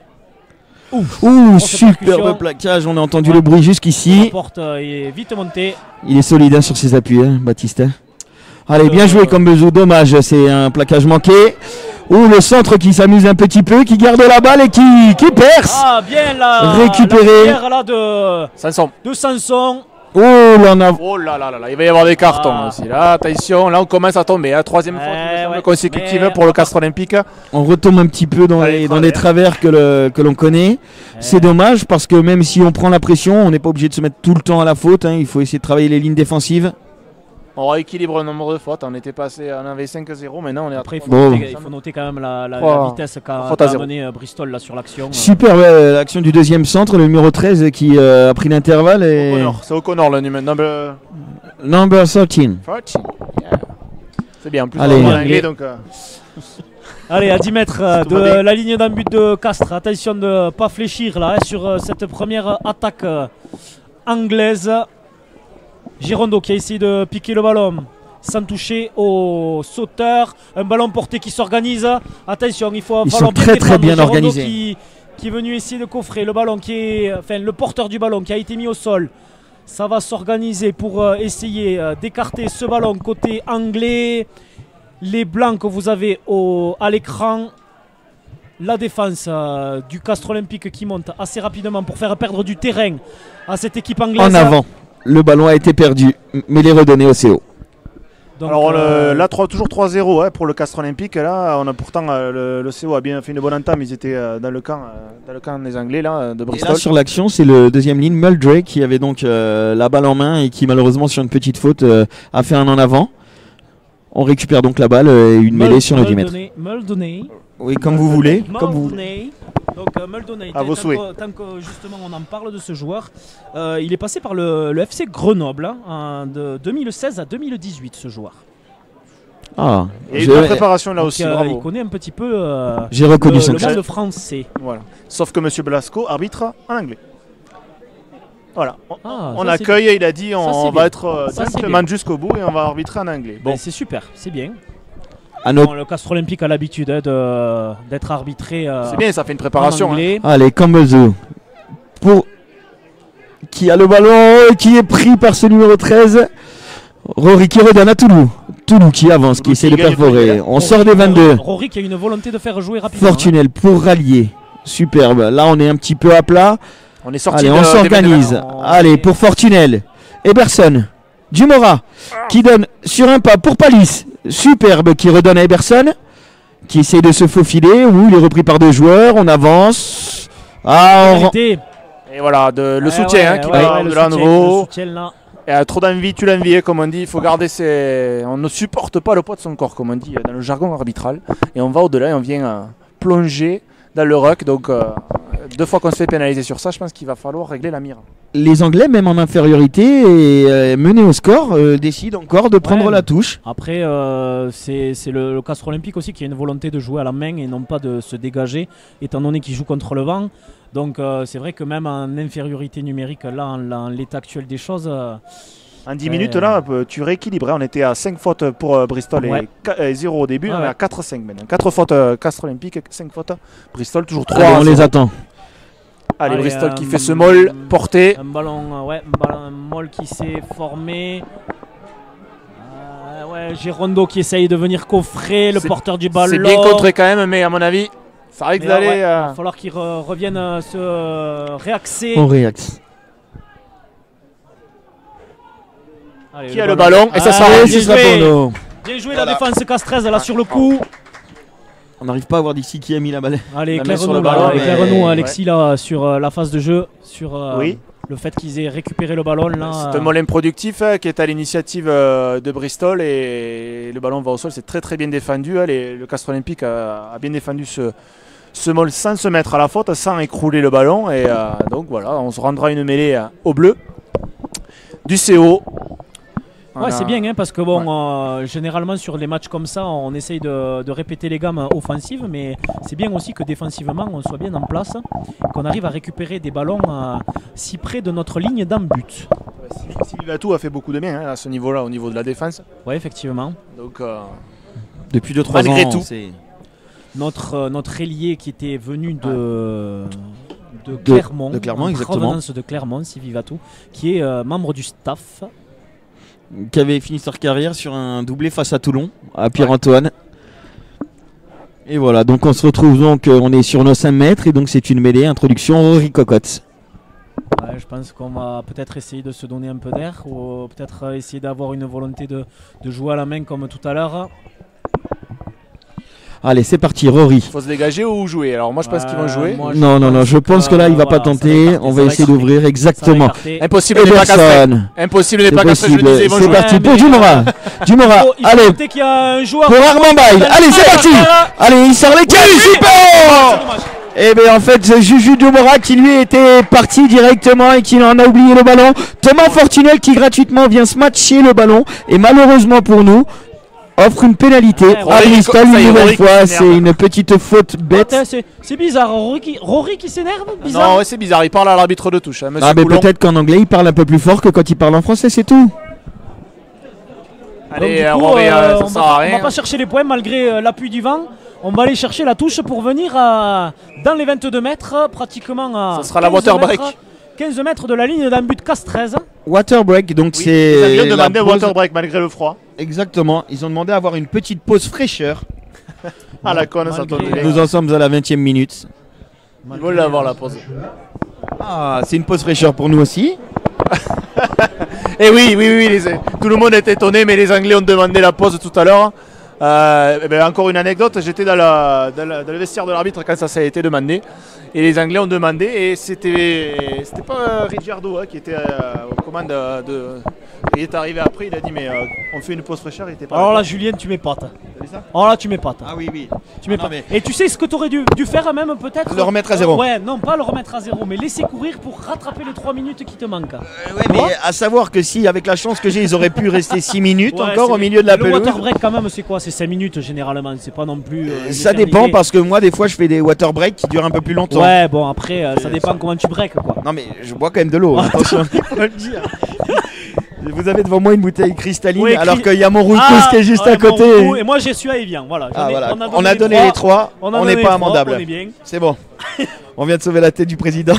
Ouf. Ouh, Grosse superbe percussion. plaquage, on a entendu Ouais. le bruit La jusqu'ici. porte euh, est vite montée. Il est solide hein, sur ses appuis, hein, Baptiste. Allez, bien Euh, joué comme Bezou, dommage, c'est un plaquage manqué. Ouh, le centre qui s'amuse un petit peu, qui garde la balle et qui, qui perce. Ah, bien la, Récupéré. la prière, là de, Sanson. de Sanson. Oh, là on a... Oh là là là là, il va y avoir des cartons Ah. aussi. Là, attention, là on commence à tomber. Hein. Troisième fois Eh ouais, consécutive mais- pour le Castres Olympique. on retombe un petit peu dans Allez, les, dans travers. les travers que, le- que l'on connaît. C'est dommage parce que même si on prend la pression, on n'est pas obligé de se mettre tout le temps à la faute. hein. Il faut essayer de travailler les lignes défensives. On rééquilibre le nombre de fautes. On était passé, on avait cinq à zéro. Maintenant on est à Après, il faut, Bon. noter, il faut noter quand même la, la- Trois. la vitesse qu'a Faute à qu'a zéro. amené euh, Bristol là, sur l'action. Super ouais, l'action du deuxième centre, le numéro treize qui euh, a pris l'intervalle. Et... O'Connor. C'est O'Connor le numéro number Number treize. treize. Yeah. C'est bien. En plus, Allez. on est en anglais donc. euh, Allez, à dix mètres euh, Tout va de bien. la ligne d'un but de Castres. Attention de ne pas fléchir là hein, sur euh, cette première attaque euh, anglaise. Girondo qui a essayé de piquer le ballon sans toucher au sauteur. Un ballon porté qui s'organise. Attention, il faut Ils falloir sont très, très défendre. bien Girondo organisés. Qui, qui est venu essayer de coffrer le ballon qui est, enfin le porteur du ballon qui a été mis au sol. Ça va s'organiser pour euh, essayer euh, d'écarter ce ballon côté anglais. Les blancs que vous avez au, à l'écran. La défense euh, du Castres Olympique qui monte assez rapidement pour faire perdre du terrain à cette équipe anglaise. En avant. Le ballon a été perdu, mais il est redonné au C O. Donc, Alors euh, le- là trois- toujours trois zéro hein, pour le Castres Olympique. Là on a pourtant euh, le, le C O a bien fait une bonne entame. Ils étaient euh, dans le camp, euh, dans le camp des Anglais là de Et Bristol. là, sur l'action, c'est le deuxième ligne, Muldray, qui avait donc euh, la balle en main et qui, malheureusement, sur une petite faute, euh, a fait un en avant. On récupère donc la balle euh, et une mêlée sur le dix mètres. Muldoney- Muldoney. Oui, comme vous voulez. Comme vous voulez. Muldoney. Donc euh, Muldoney, À vos tant souhaits. que- tant que justement on en parle de ce joueur, euh, il est passé par le, le F C Grenoble hein, en de deux mille seize à deux mille dix-huit ce joueur. Ah, Il y a eu je- de la préparation là Donc, aussi, euh, bravo. il connaît un petit peu euh, j'ai reconnu le, son le chat. monde français. Voilà. Sauf que Monsieur Blasco arbitre en anglais. Voilà. On, Ah, on ça, accueille et il a dit on, c'est on bien. va être euh, Ça, c'est gentleman bien. jusqu'au bout et on va arbitrer en anglais. Bon, Bon, c'est super, c'est bien. À nos- Bon, le Castres Olympique a l'habitude hein, de- d'être arbitré euh, c'est bien, ça fait une en préparation. hein. anglais. Allez, Campbellzo. Pour qui a le ballon et qui est pris par ce numéro treize. Rory qui redonne à Toulouse. Toulouse qui avance, qui Toulouse essaie qui de gagne le perforer. premier, hein. On sort des vingt-deux. Rory qui a une volonté de faire jouer rapidement. hein. Fortunel pour rallier. Superbe. Là, on est un petit peu à plat. On est sorti Allez, de- on des s'organise. vingt-deux. Allez, pour Fortunel. Eberson. Dumora qui donne sur un pas pour Palis. Superbe qui redonne à Eberson. Qui essaie de se faufiler. Oui, il est repris par deux joueurs. On avance. Ah, on... Pénalité. Et voilà, de- le Ouais, soutien ouais, hein, qui ouais, va ouais, le de là à soutien, nouveau. le soutien, là. Et euh, trop d'envie, tu l'envies, comme on dit. Il faut garder ses. On ne supporte pas le poids de son corps, comme on dit euh, dans le jargon arbitral. Et on va au-delà et on vient euh, plonger dans le ruck. Donc, euh, deux fois qu'on se fait pénaliser sur ça, je pense qu'il va falloir régler la mire. Les Anglais, même en infériorité et euh, menés au score, euh, décident encore de prendre Ouais. la touche. Après, euh, c'est c'est le, le Castres Olympique aussi qui a une volonté de jouer à la main et non pas de se dégager, étant donné qu'il joue contre le vent. Donc euh, c'est vrai que même en infériorité numérique, là, en, en l'état actuel des choses, euh, En dix Ouais. minutes, là, euh, tu rééquilibres. hein. On était à cinq fautes pour euh, Bristol Ouais. et zéro au début. Ah on est ouais. à quatre cinq maintenant. quatre fautes euh, Castres Olympique, cinq fautes Bristol, toujours trois. Allez, on les attend. Allez, Allez, Bristol euh, qui fait ce moll porté. un ballon, euh, ouais, un ballon un molle qui s'est formé. Euh, ouais, Girondo qui essaye de venir coffrer le C'est- porteur du ballon. C'est bien contré quand même, mais à mon avis, ça risque Mais d'aller. ouais, euh, Il va falloir qu'il re- revienne euh, se euh, réaxer. On réaxe. Allez, Qui a le ballon et ça Ah, s'arrête. bien ce sera joué. pour nous. Bien joué Voilà. la défense castreuse là sur le coup. On n'arrive pas à voir d'ici qui a mis la balle. Allez, La main sur éclaire-nous le ballon, là, mais- éclaire-nous ouais. Alexis là sur euh, la phase de jeu, sur euh, Oui. le fait qu'ils aient récupéré le ballon là. C'est euh, un moll improductif hein, qui est à l'initiative euh, de Bristol et le ballon va au sol. C'est très très bien défendu. hein. Les- le Castres Olympique a, a bien défendu ce, ce moll sans se mettre à la faute, sans écrouler le ballon. Et euh, donc voilà, on se rendra une mêlée euh, au bleu du C O. On Ouais, a- c'est bien hein, parce que bon, euh, généralement sur les matchs comme ça, on essaye de, de répéter les gammes offensives, mais c'est bien aussi que défensivement on soit bien en place, qu'on arrive à récupérer des ballons euh, si près de notre ligne d'un but. Sylvie Latou a fait beaucoup de bien hein, à ce niveau-là, au niveau de la défense. Ouais, effectivement. Donc euh, Depuis deux trois Malgré ans. tout. c'est- Notre, euh, notre ailier qui était venu de, de Clermont, de Clermont, en exactement. provenance de Clermont, Sylvie Vatou, qui est euh, membre du staff. Qui avait fini sa carrière sur un doublé face à Toulon, à Pierre-Antoine. Et voilà, donc on se retrouve donc, euh, on est sur nos cinq mètres et donc c'est une mêlée, introduction Rory Cocotte. Ouais, je pense qu'on va peut-être essayer de se donner un peu d'air ou peut-être euh, essayer d'avoir une volonté de, de jouer à la main comme tout à l'heure. Allez, c'est parti, Rory. faut se dégager ou jouer. Alors moi je pense Euh, qu'ils vont jouer. moi, je Non, non, non, je pense que là il va pas voilà, ça va tenter. écarter, On ça va essayer écarter. d'ouvrir Ça va exactement. écarter. Impossible n'est pas castré. Eberson, Impossible n'est c'est pas castré, je le possible. disais. ils vont C'est jouer. parti Ouais, pour mais- Dumora. Dumora, Il faut- il faut allez, noter qu'il y a un joueur. pour Armand Bail. Allez, c'est parti. Allez, il sort les cages, super. C'est dommage. Et bien en fait c'est Juju Dumora qui lui était parti directement et qui en a oublié le ballon. Thomas Fortunel qui gratuitement vient se matcher le ballon et malheureusement pour nous offre une pénalité Ouais, à Rory, Bristol ça y est, une nouvelle Rory qui fois. s'énerve. C'est une petite faute bête. Attends, c'est- C'est bizarre, Rory qui, Rory qui s'énerve bizarre. Non, ouais, c'est bizarre. Il parle à l'arbitre de touche. hein, Monsieur Ah mais Coulon. peut-être qu'en anglais il parle un peu plus fort que quand il parle en français, c'est tout. Donc, Allez, du euh, coup, Rory, euh, euh, ça on, sert va, à on rien. va pas chercher les points malgré euh, l'appui du vent. On va aller chercher la touche pour venir à- dans les vingt-deux mètres, pratiquement à Ça sera la quinze water break. mètres, quinze mètres de la ligne d'un but casse treize. Water break, donc Oui, c'est les Anglais ont la demandé un pause- water break malgré le froid. Exactement, ils ont demandé à avoir une petite pause fraîcheur. Ah la conne, ça Malgré- tombe bien. Nous en sommes à la vingtième minute. Ils veulent l'avoir la pause. Ah, c'est une pause fraîcheur pour nous aussi. Et oui, oui, oui, les- tout le monde est étonné, mais les Anglais ont demandé la pause tout à l'heure. Euh, eh ben, encore une anecdote, j'étais dans, la- dans la- dans le vestiaire de l'arbitre quand ça, ça a été demandé. Et les Anglais ont demandé, et c'était c'était pas euh, Ricciardo hein, qui était euh, aux commandes de, de- Il est arrivé après, il a dit, mais euh, on fait une pause fraîchère, il était pas Alors là. là, Julien, tu m'épates. Oh là, tu m'épates. Ah oui, oui. Tu m'épates. Non, mais- Et tu sais ce que tu aurais dû, dû faire même peut-être Le remettre à zéro. Ouais, non, pas le remettre à zéro, mais laisser courir pour rattraper les trois minutes qui te manquent. Euh, ouais, mais à savoir que si, avec la chance que j'ai, ils auraient pu rester six minutes Ouais, encore c'est- au milieu de la Le pelouse. water break, quand même, c'est quoi? C'est cinq minutes généralement, c'est pas non plus. euh, une Ça éternité. dépend parce que moi, des fois, je fais des water breaks qui durent un peu plus longtemps. Ouais, bon, après, euh, ça dépend comment tu breaks, quoi. Non, mais je bois quand même de l'eau, hein, attention. Faut le dire. Vous avez devant moi une bouteille cristalline, Oui, alors cri- qu'il y a mon Roukous Ah, qui est juste ouais, à côté. mon goût, et moi, j'ai su à Evian, voilà. J'en Ah, ai- voilà. On a On a donné les trois, On on a n'est donné pas les trois, amendable. On est bien. C'est bon. On vient de sauver la tête du président.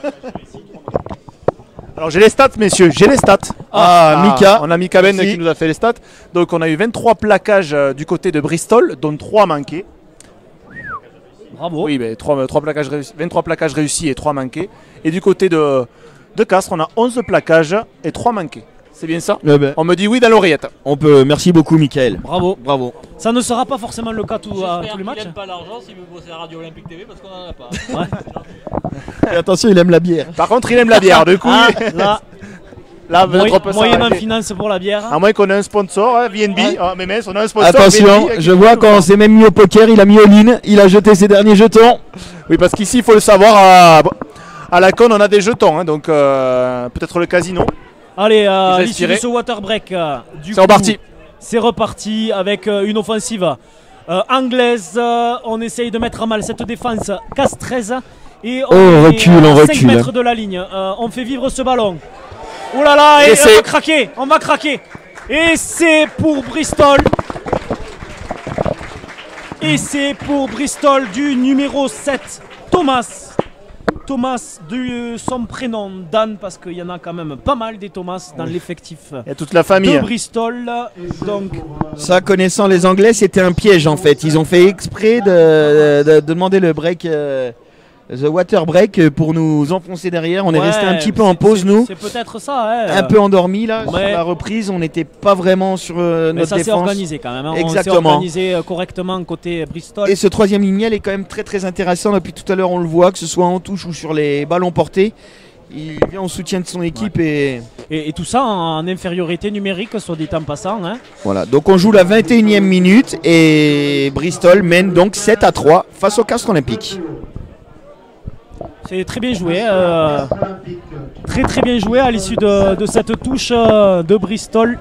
Alors j'ai les stats, messieurs, j'ai les stats. Ah, Mika. On a Mika Ben Merci. qui nous a fait les stats. Donc on a eu vingt-trois plaquages euh, du côté de Bristol, dont trois manqués. Bravo. Oui, mais trois, trois plaquages réussis- vingt-trois plaquages réussis et trois manqués. Et du côté de, de Castres, on a onze plaquages et trois manqués. C'est bien ça? Eh ben, On me dit oui dans l'oreillette. on peut. Merci beaucoup, Mickaël. Bravo. Bravo. Ça ne sera pas forcément le cas tout, à J'espère tous les qu'il matchs. n'aime pas l'argent s'il veut bosser à Radio Olympique T V parce qu'on n'en a pas. Et attention, il aime la bière. Par contre, il aime la bière. Du coup, Ah, là, là, moyen- peut-être on peut moyennant s'arrêter. finance pour la bière. À moins qu'on ait un sponsor, hein, V N B. Ouais. Ah, mais mince, on a un sponsor. Attention, V N B, je qui- vois quand on s'est même mis au poker, il a mis all-in, il a jeté ses derniers jetons. Oui, parce qu'ici, il faut le savoir, à, à la con, on a des jetons. hein, donc euh, peut-être le casino. Allez, euh, à Ils l'issue de respiraient. ce water break, euh, du C'est coup, reparti. C'est reparti avec euh, une offensive euh, anglaise. Euh, on essaye de mettre à mal cette défense castraise. Et on Oh, on est recule, à on cinq recule. mètres de la ligne. Euh, on fait vivre ce ballon. Oh là là, et Et on c'est- va craquer, on va craquer. Et c'est pour Bristol. Et c'est pour Bristol du numéro sept, Thomas. Thomas, de son prénom Dan, parce qu'il y en a quand même pas mal des Thomas dans l'effectif Il y a toute la famille. de Bristol. Donc, Ça, connaissant les Anglais, c'était un piège en fait. Ils ont fait exprès de, de- de demander le break, euh, the water break, pour nous enfoncer derrière. On est ouais, resté un petit peu en c'est- pause, c'est- nous. C'est peut-être ça. Hein. Un peu endormis là, sur Ouais. la reprise. On n'était pas vraiment sur euh, Mais notre ça s'est défense. organisé quand même. hein. On s'est Exactement. organisé euh, correctement côté Bristol. Et ce troisième lignel est quand même très très intéressant. Depuis tout à l'heure, on le voit, que ce soit en touche ou sur les ballons portés. Il vient en soutien de son équipe et Et, et tout ça en, en infériorité numérique, soit dit en passant. Hein. voilà. Donc on joue la vingt et unième minute et Bristol mène donc sept à trois face au Castres Olympique. C'est très bien joué. euh, très très bien joué à l'issue de, de cette touche euh, de Bristol.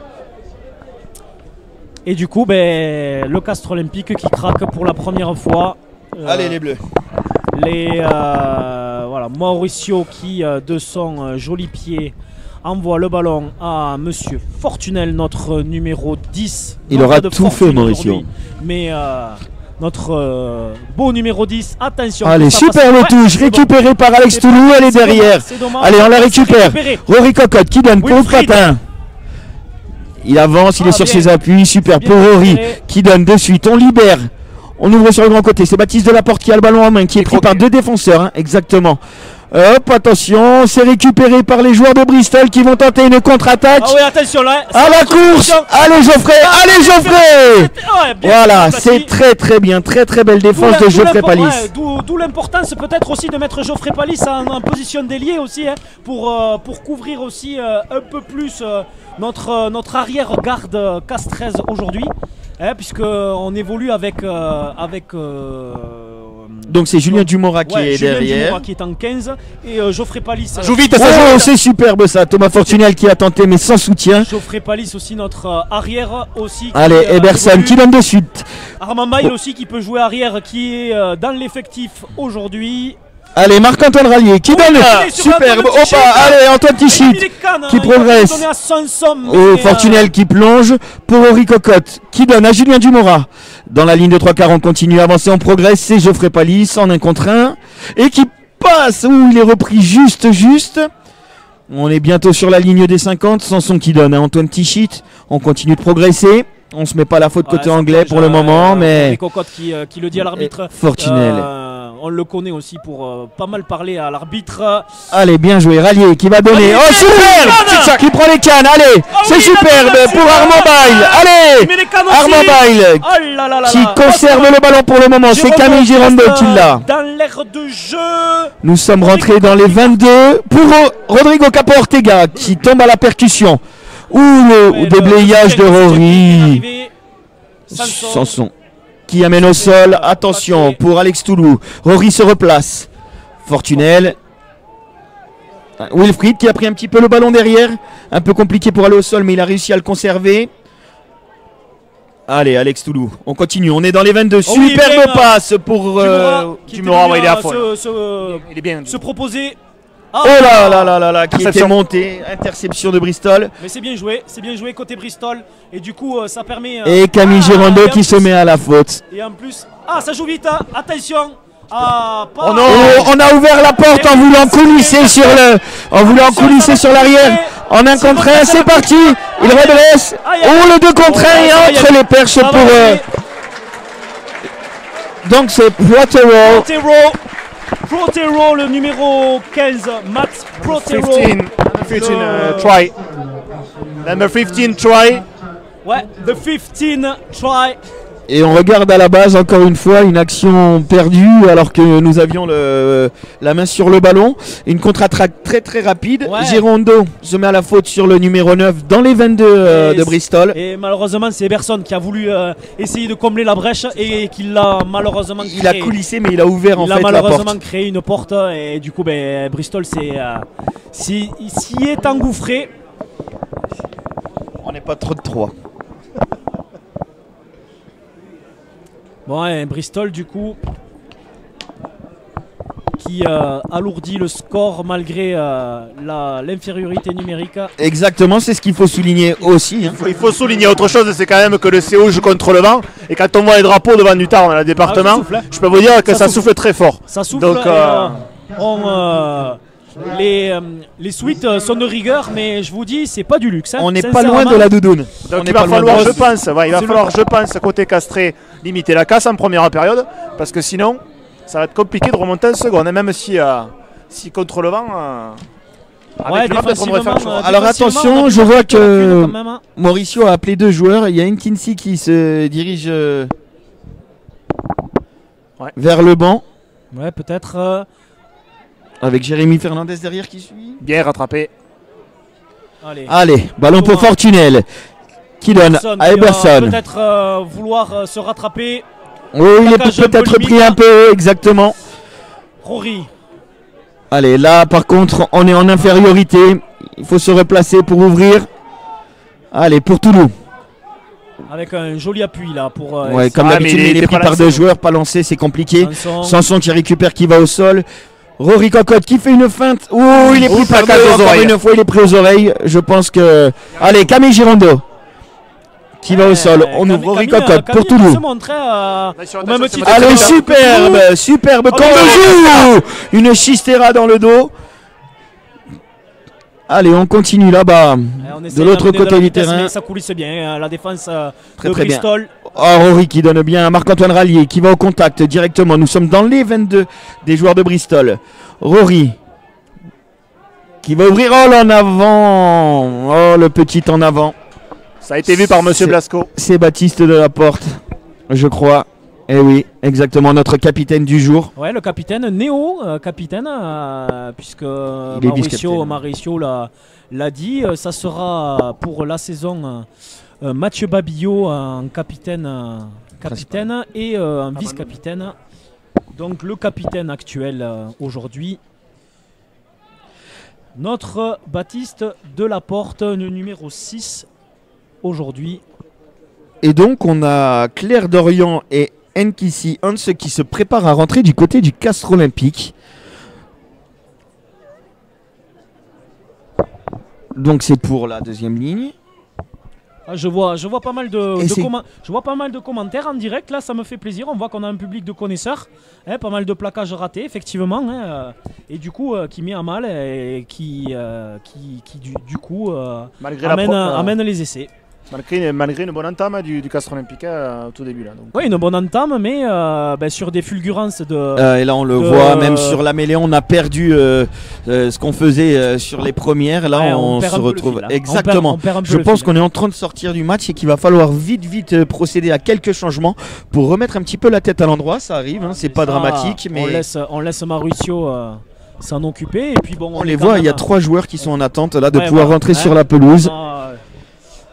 Et du coup, ben, le Castres Olympique qui craque pour la première fois. Euh, Allez les Bleus. les euh, voilà, Mauricio qui euh, de son euh, joli pied envoie le ballon à Monsieur Fortunel, notre numéro dix. Il Non aura pas de tout fortune fait, Mauricio. aujourd'hui, mais euh, notre euh, beau numéro dix. Attention. Allez, que ça super passe- le Ouais, touche, c'est bon. récupéré par Alex C'est Toulou, pas- elle est c'est derrière. dommage, c'est dommage. Allez, on la C'est récupère. récupéré. Rory Cocotte qui donne pour Wilfried. Patin. Il avance, il Ah, est sur bien. ses appuis, super Bien pour Rory récupéré. qui donne de suite. On libère. On ouvre sur le grand côté. C'est Baptiste Delaporte qui a le ballon en main, qui est pris par deux défenseurs. hein, exactement. Hop, attention, c'est récupéré par les joueurs de Bristol qui vont tenter une contre-attaque. Ah oui, attention là. À la course. Allez Geoffrey, allez Geoffrey. Ouais, bien Voilà, placé. c'est très très bien, très très belle D'où défense la- de d'où Geoffrey l'impo- Palis. ouais, D'où d'où l'importance peut-être aussi de mettre Geoffrey Palis en, en position d'ailier aussi, hein, pour, euh, pour couvrir aussi euh, un peu plus euh, notre, euh, notre arrière-garde euh, castraise aujourd'hui, hein, puisqu'on évolue avec... euh, avec euh, Donc c'est Julien Dumora qui ouais, est Julien derrière. Dumora qui est en quinze et euh, Geoffrey Palis. Ça joue vite, ça Oh, joue. c'est superbe ça, Thomas Fortunel qui a tenté mais sans soutien. Geoffrey Palis aussi, notre euh, arrière aussi. qui, Allez, euh, Eberson évolue. qui donne de suite. Armand Bail aussi qui peut jouer arrière, qui est euh, dans l'effectif aujourd'hui. Allez, Marc-Antoine Rallier qui Oh, donne. il est sur Superbe. Antoine Tichit. Opa, allez, Antoine Il Tichit est canne, qui hein, il a progresse. donné à son somme, Au mais, euh, Fortunel qui plonge pour Rory Cocotte qui donne à Julien Dumora. Dans la ligne de trois quarts, on continue à avancer, on progresse. C'est Geoffrey Palis en un contre un et qui passe. Ouh, il est repris juste, juste. On est bientôt sur la ligne des cinquante. Sanson qui donne à Antoine Tichit. On continue de progresser. On se met pas la faute ouais, côté ça anglais plonge, pour le euh, moment, euh, mais Henri Cocotte qui, euh, qui le dit à l'arbitre. Fortunel. Euh, on le connaît aussi pour euh, pas mal parler à l'arbitre. Allez, bien joué, Rallier qui va donner. Allez, Oh, super, superbe canne. qui prend les cannes, allez, Ah c'est oui, superbe la passe, pour c'est Armand bon. Bail. Il Allez, met les cannes aussi. Armand Bail Oh là là là qui là. conserve Oh, le ballon pour le moment. C'est Jérôme Camille qui Girondo reste, qui l'a. euh, Dans l'air de jeu. Nous sommes rentrés dans les vingt-deux pour Ro- Rodrigo Capo Ortega qui tombe à la percussion. Ouh, le Ouais, déblayage de le- Rory. arrivé. Sanson. Sanson. Qui amène au sol. Attention pour Alex Toulou. Rory se replace. Fortunel. Wilfried qui a pris un petit peu le ballon derrière. Un peu compliqué pour aller au sol, mais il a réussi à le conserver. Allez, Alex Toulou, on continue, on est dans les vingt-deux. Oh oui, Superbe bien, passe pour euh, Kimura, ouais, il est à fond. Se, se, Il est bien. se proposer. Ah, oh là là là là là, qui était Interception. monté. Interception de Bristol. Mais c'est bien joué, c'est bien joué côté Bristol. Et du coup, euh, ça permet. euh, Et Camille ah, Girondeau et en qui se plus- met à la faute. Et en plus. Ah, ça joue vite, hein. Attention. Ah, pas. Oh non. Oh, on a ouvert la porte en voulant coulisser sur le, en voulant coulisser sur l'arrière. En un contre un, c'est parti. Il redresse. Oh, le deux contre un et entre les perches Ça va pour. euh, aller. donc c'est Protero. Protero. Protero, le numéro quinze. Max Protero. quinze, quinze uh, try. Number fifteen try. Ouais, the fifteen try. Et on regarde à la base encore une fois une action perdue alors que nous avions le, la main sur le ballon. Une contre-attaque très très rapide. Ouais. Girondeau se met à la faute sur le numéro neuf dans les vingt-deux euh, Et de c- Bristol. Et malheureusement, c'est Eberson qui a voulu euh, essayer de combler la brèche et qui l'a malheureusement créé. Il a coulissé mais il a ouvert en Il a fait la malheureusement porte. créé une porte et du coup, ben, Bristol s'y euh, s'y- s'y est engouffré. On n'est pas trop de trois. Bon, et Bristol, du coup, qui euh, alourdit le score malgré euh, la- l'infériorité numérique. Exactement, c'est ce qu'il faut souligner aussi. hein. Il faut souligner autre chose, c'est quand même que le C O joue contre le vent. Et quand on voit les drapeaux devant du tard dans le département, Ah, ça souffle, hein. je peux vous dire que Ça ça, souffle. souffle très fort. Ça souffle. Donc, et, euh, euh, on, euh, les, euh, les suites euh, sont de rigueur, mais je vous dis, c'est pas du luxe. hein. On n'est pas loin Sincèrement, de la doudoune. Donc On il n'est va pas loin falloir, de- je pense, ouais, il va C'est falloir, le- je pense, côté Castré, limiter la casse en première période, parce que sinon, ça va être compliqué de remonter en seconde, et même si, euh, si contre le vent, euh, avec Ouais, le vent, peut-être on devrait faire défensivement, autre chose. euh, Alors défensivement, attention, on a pu je vois marquer quelques que- lacunes quand même, hein. Mauricio a appelé deux joueurs. Il y a Nkinsi qui se dirige euh, Ouais. vers le banc Ouais, peut-être. euh, avec Jérémy Fernandez derrière qui suit. Bien rattrapé. allez. Allez, ballon pour Comment- Fortunel qui donne Eberson à qui va Eberson. Peut-être euh, vouloir euh, se rattraper. Oui, il est Plaquage un peu peut-être limite, pris hein. un peu, exactement. Rory. Allez, là par contre, on est en infériorité. Il faut se replacer pour ouvrir. Allez, pour Toulouse. Avec un joli appui là pour. euh, Ouais, comme Ah, d'habitude, mais il mais il est était pris pas par lancé. deux joueurs, pas lancé, c'est compliqué. Sanson. Sanson qui récupère, qui va au sol. Rory Cocotte qui fait une feinte. Oh, il est pris Ouf, par la deux. casse aux Encore oreilles. une fois, il est pris aux oreilles. Je pense que. Allez, Camille Girondeau qui va au sol. On Camille- ouvre Rory Camille, Cocotte Camille pour Toulouse. se montrait, euh, Là, sur- au même sur- titre. sur- Allez, sur- superbe, superbe Oh, camp de joue. Une chistera dans le dos. Allez, on continue là-bas. Eh, on essaie De l'autre d'amener côté la du vitesse, terrain. mais ça coulisse bien. hein, La défense euh, Très, de très bien. Bristol. Oh, Rory qui donne bien à Marc-Antoine Rallier qui va au contact directement. Nous sommes dans les vingt-deux des joueurs de Bristol. Rory qui va ouvrir. Oh, là, en avant. Oh, le petit en avant. Ça a été vu par Monsieur C'est- Blasco. C'est Baptiste de la Porte, je crois. Eh oui, exactement, notre capitaine du jour. Ouais, le capitaine, Néo, euh, capitaine, euh, puisque Il est Mauricio, vice-capitaine. Mauricio l'a, l'a dit, euh, ça sera pour la saison euh, Mathieu Babillot en capitaine, euh, capitaine et euh, en vice-capitaine. Donc le capitaine actuel euh, aujourd'hui. Notre Baptiste de la Porte, le numéro six aujourd'hui. Et donc, on a Claire Dorian et Nkisi Hans qui se préparent à rentrer du côté du Castre Olympique. Donc, c'est pour la deuxième ligne. Ah, Je vois, je vois pas mal de, Et de c'est- commen- je vois pas mal de commentaires en direct. Là, ça me fait plaisir. On voit qu'on a un public de connaisseurs, hein, pas mal de plaquages ratés, effectivement, hein, euh, et du coup euh, qui met à mal et qui, euh, qui, qui du, du coup euh, Malgré, la amène, pro- euh, amène les essais. malgré, malgré une bonne entame du, du Castre Olympique euh, au tout début. Là, donc. Oui, une bonne entame, mais euh, ben, sur des fulgurances de. Euh, et là, on le de- voit, même sur la mêlée, on a perdu euh, euh, ce qu'on faisait euh, sur les premières. Là, Ouais, on, on perd se un peu le retrouve. fil, là. On Exactement. perd- on perd un peu Je le pense fil. qu'on est en train de sortir du match et qu'il va falloir vite, vite euh, procéder à quelques changements pour remettre un petit peu la tête à l'endroit. Ça arrive, hein, c'est pas Ça, dramatique, mais on laisse, on laisse Mauricio euh, s'en occuper. Et puis bon, on est les quand voit. même- Il y a trois joueurs qui sont en attente là de Ouais, pouvoir voilà. rentrer Ouais. sur la pelouse. Ah,